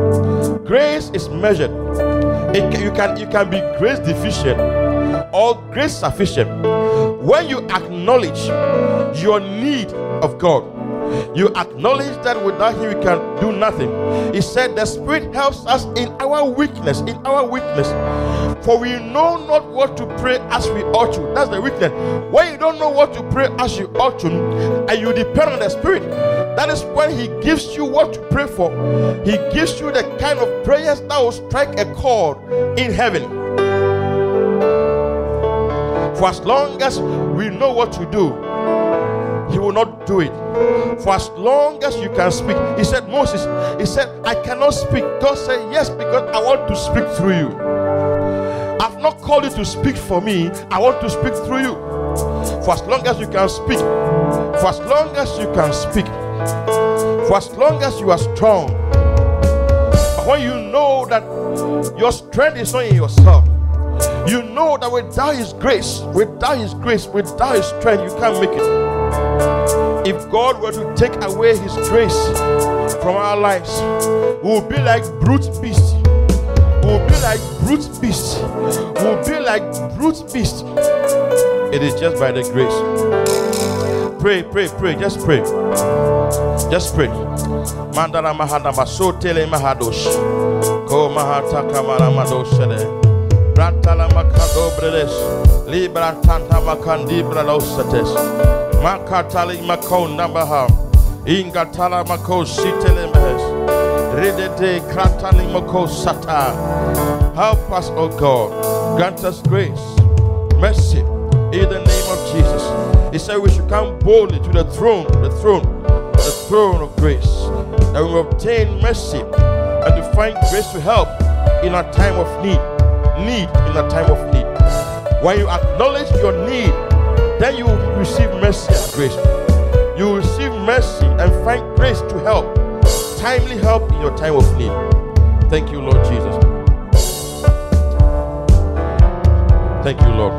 B: Grace is measured. It, you can you can be grace deficient or grace sufficient. When you acknowledge your need of God, you acknowledge that without him you can do nothing. He said the Spirit helps us in our weakness, in our weakness. For we know not what to pray as we ought to. That's the weakness. When you don't know what to pray as you ought to, and you depend on the Spirit, that is when he gives you what to pray for. He gives you the kind of prayers that will strike a chord in heaven. For as long as we know what to do, he will not do it. For as long as you can speak, he said, Moses, he said, I cannot speak. God said, yes, because I want to speak through you. I've not called you to speak for me. I want to speak through you. For as long as you can speak, for as long as you can speak, for as long as you are strong, but when you know that your strength is not in yourself, you know that without his grace, without his grace, without his strength, you can't make it. If God were to take away his grace from our lives, we will be like brute beasts. We will be like brute beasts. We will be like brute beasts.
C: It is just by the grace. Pray, pray, pray. Just pray. Just pray. Mandara mahada basotele mahadosh. Ko mahata kamara madoshele. Brantala makado bredes. Libra tanta makandi bralosates. Makatali makonda baha. Ingatala mako sitele mehes. Redete kratali mako sata. Help us, O God. Grant us grace, mercy, in the name of Jesus. He said we should come boldly to the throne, the throne, the throne of grace, that we will obtain mercy and to find grace to help in a time of need. Need in a time of need. When you acknowledge your need, then you will receive mercy and grace. You will receive mercy and find grace to help, timely help in your time of need. Thank you, Lord Jesus. Thank you, Lord.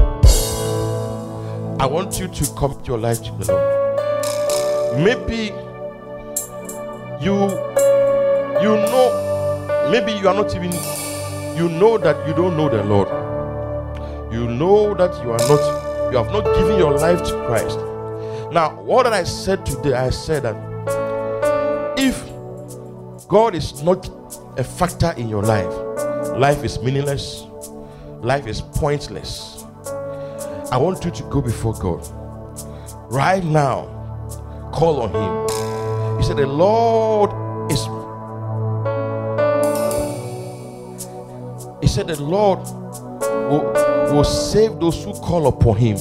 C: I want you to commit your life to the Lord. Maybe you you know, maybe you are not even, you know that you don't know the Lord. You know that you are not, you have not given your life to Christ. Now, what I said today, I said that if God is not a factor in your life, life is meaningless. Life is pointless. I want you to go before God right now. Call on Him. He said, the Lord is. He said, the Lord will, will save those who call upon Him.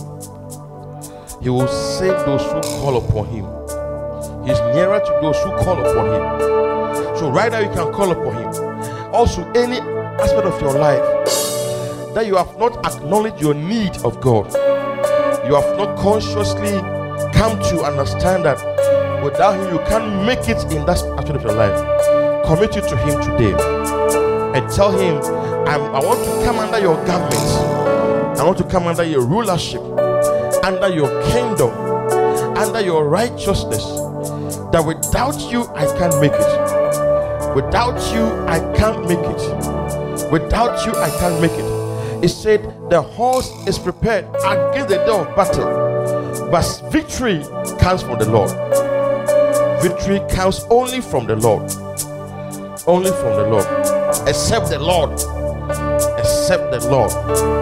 C: He will save those who call upon Him. He's nearer to those who call upon Him. So right now you can call upon Him. Also, any aspect of your life that you have not acknowledged your need of God, you have not consciously come to understand that without Him you can't make it in that aspect of your life, commit it to Him today and tell Him, I'm, I want to come under your government. I want to come under your rulership, under your kingdom, under your righteousness, that without you I can't make it. Without you I can't make it. Without you I can't make it. It said the horse is prepared against the day of battle, but victory comes from the Lord. Victory comes only from the Lord. Only from the Lord. Except the Lord. Except the Lord.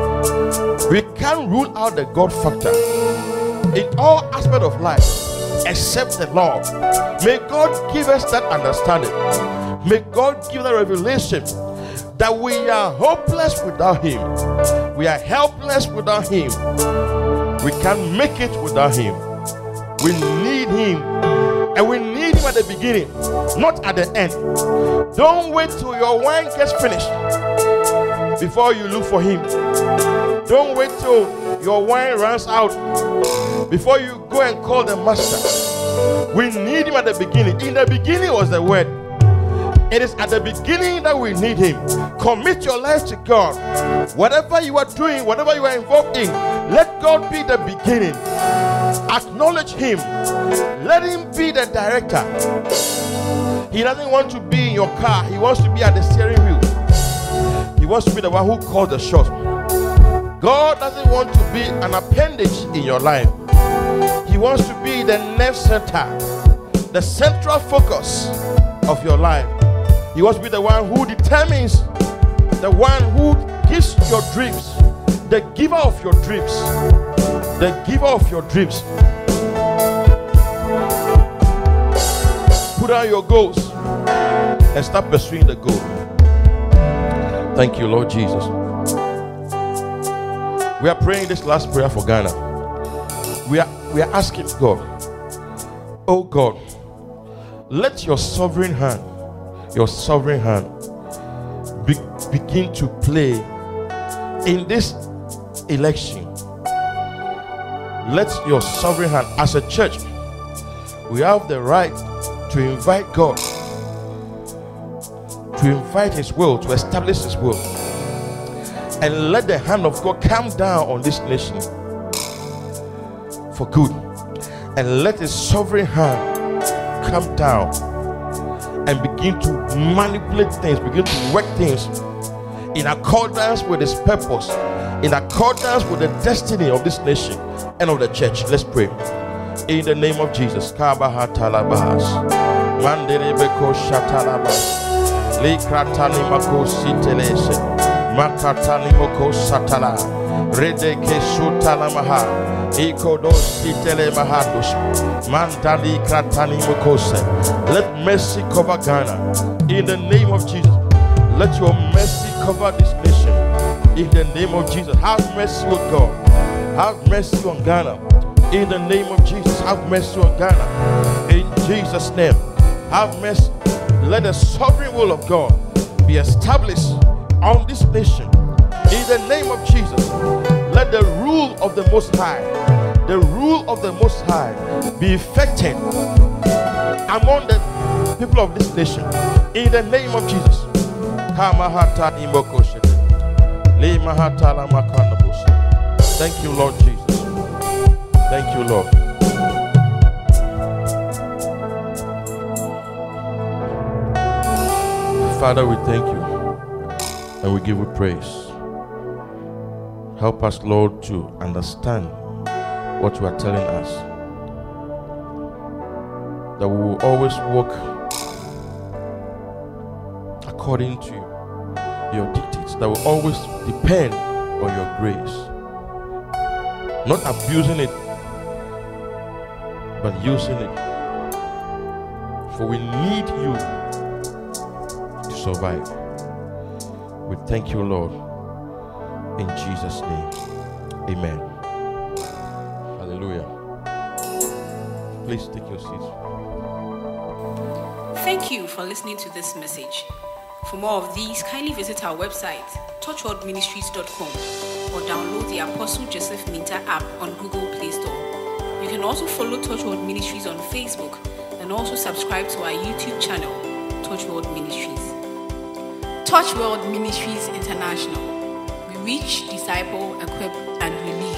C: We can't rule out the God factor in all aspects of life except the Lord. May God give us that understanding. May God give that revelation that we are hopeless without Him. We are helpless without Him. We can't make it without Him. We need Him. And we need Him at the beginning, not at the end. Don't wait till your wine gets finished before you look for Him. Don't wait till your wine runs out before you go and call the Master. We need Him at the beginning. In the beginning was the Word. It is at the beginning that we need Him. Commit your life to God. Whatever you are doing, whatever you are involved in, let God be the beginning. Acknowledge Him. Let Him be the director. He doesn't want to be in your car. He wants to be at the steering wheel. He wants to be the one who calls the shots. God doesn't want to be an appendage in your life. He wants to be the nerve center, the central focus of your life. He wants to be the one who determines, the one who gives your dreams, the giver of your dreams, the giver of your dreams. Put down your goals and start pursuing the goal. Thank you, Lord Jesus. We are praying this last prayer for Ghana. We are, we are asking God, oh God, let your sovereign hand, your sovereign hand be, begin to play in this election. Let your sovereign hand, as a church, we have the right to invite God, to invite His will, to establish His will, and let the hand of God come down on this nation for good, and let His sovereign hand come down and begin to manipulate things, begin to work things in accordance with His purpose in accordance with the destiny of this nation and of the church. Let's pray. In the name of Jesus. Kabahatalabas. Mandelebeko shatalabas. Likratani mako sitelese. Makatani moko satala. Redeke sutalamaha. Ikodo sitele mahados. Mandali kratani mokose. Let mercy cover Ghana. In the name of Jesus. Let your mercy cover this nation. In the name of Jesus. Have mercy, O God. Have mercy on Ghana. In the name of Jesus. Have mercy on Ghana. In Jesus' name. Have mercy. Let the sovereign will of God be established on this nation. In the name of Jesus. Let the rule of the Most High, the rule of the Most High be effected among the people of this nation. In the name of Jesus. Thank you, Lord Jesus. Thank you, Lord. Father, we thank you and we give you praise. Help us, Lord, to understand what you are telling us. That we will always walk according to your dictates. That will always depend on your grace. Not abusing it, but using it. For we need you to survive. We thank you, Lord. In Jesus' name. Amen. Hallelujah. Please take your seats.
A: Thank you for listening to this message. For more of these, kindly visit our website, touch world ministries dot com, or download the Apostle Joseph Minta app on Google Play Store. You can also follow Touch World Ministries on Facebook and also subscribe to our YouTube channel, Touch World Ministries. Touch World Ministries International. We reach, disciple, equip, and release.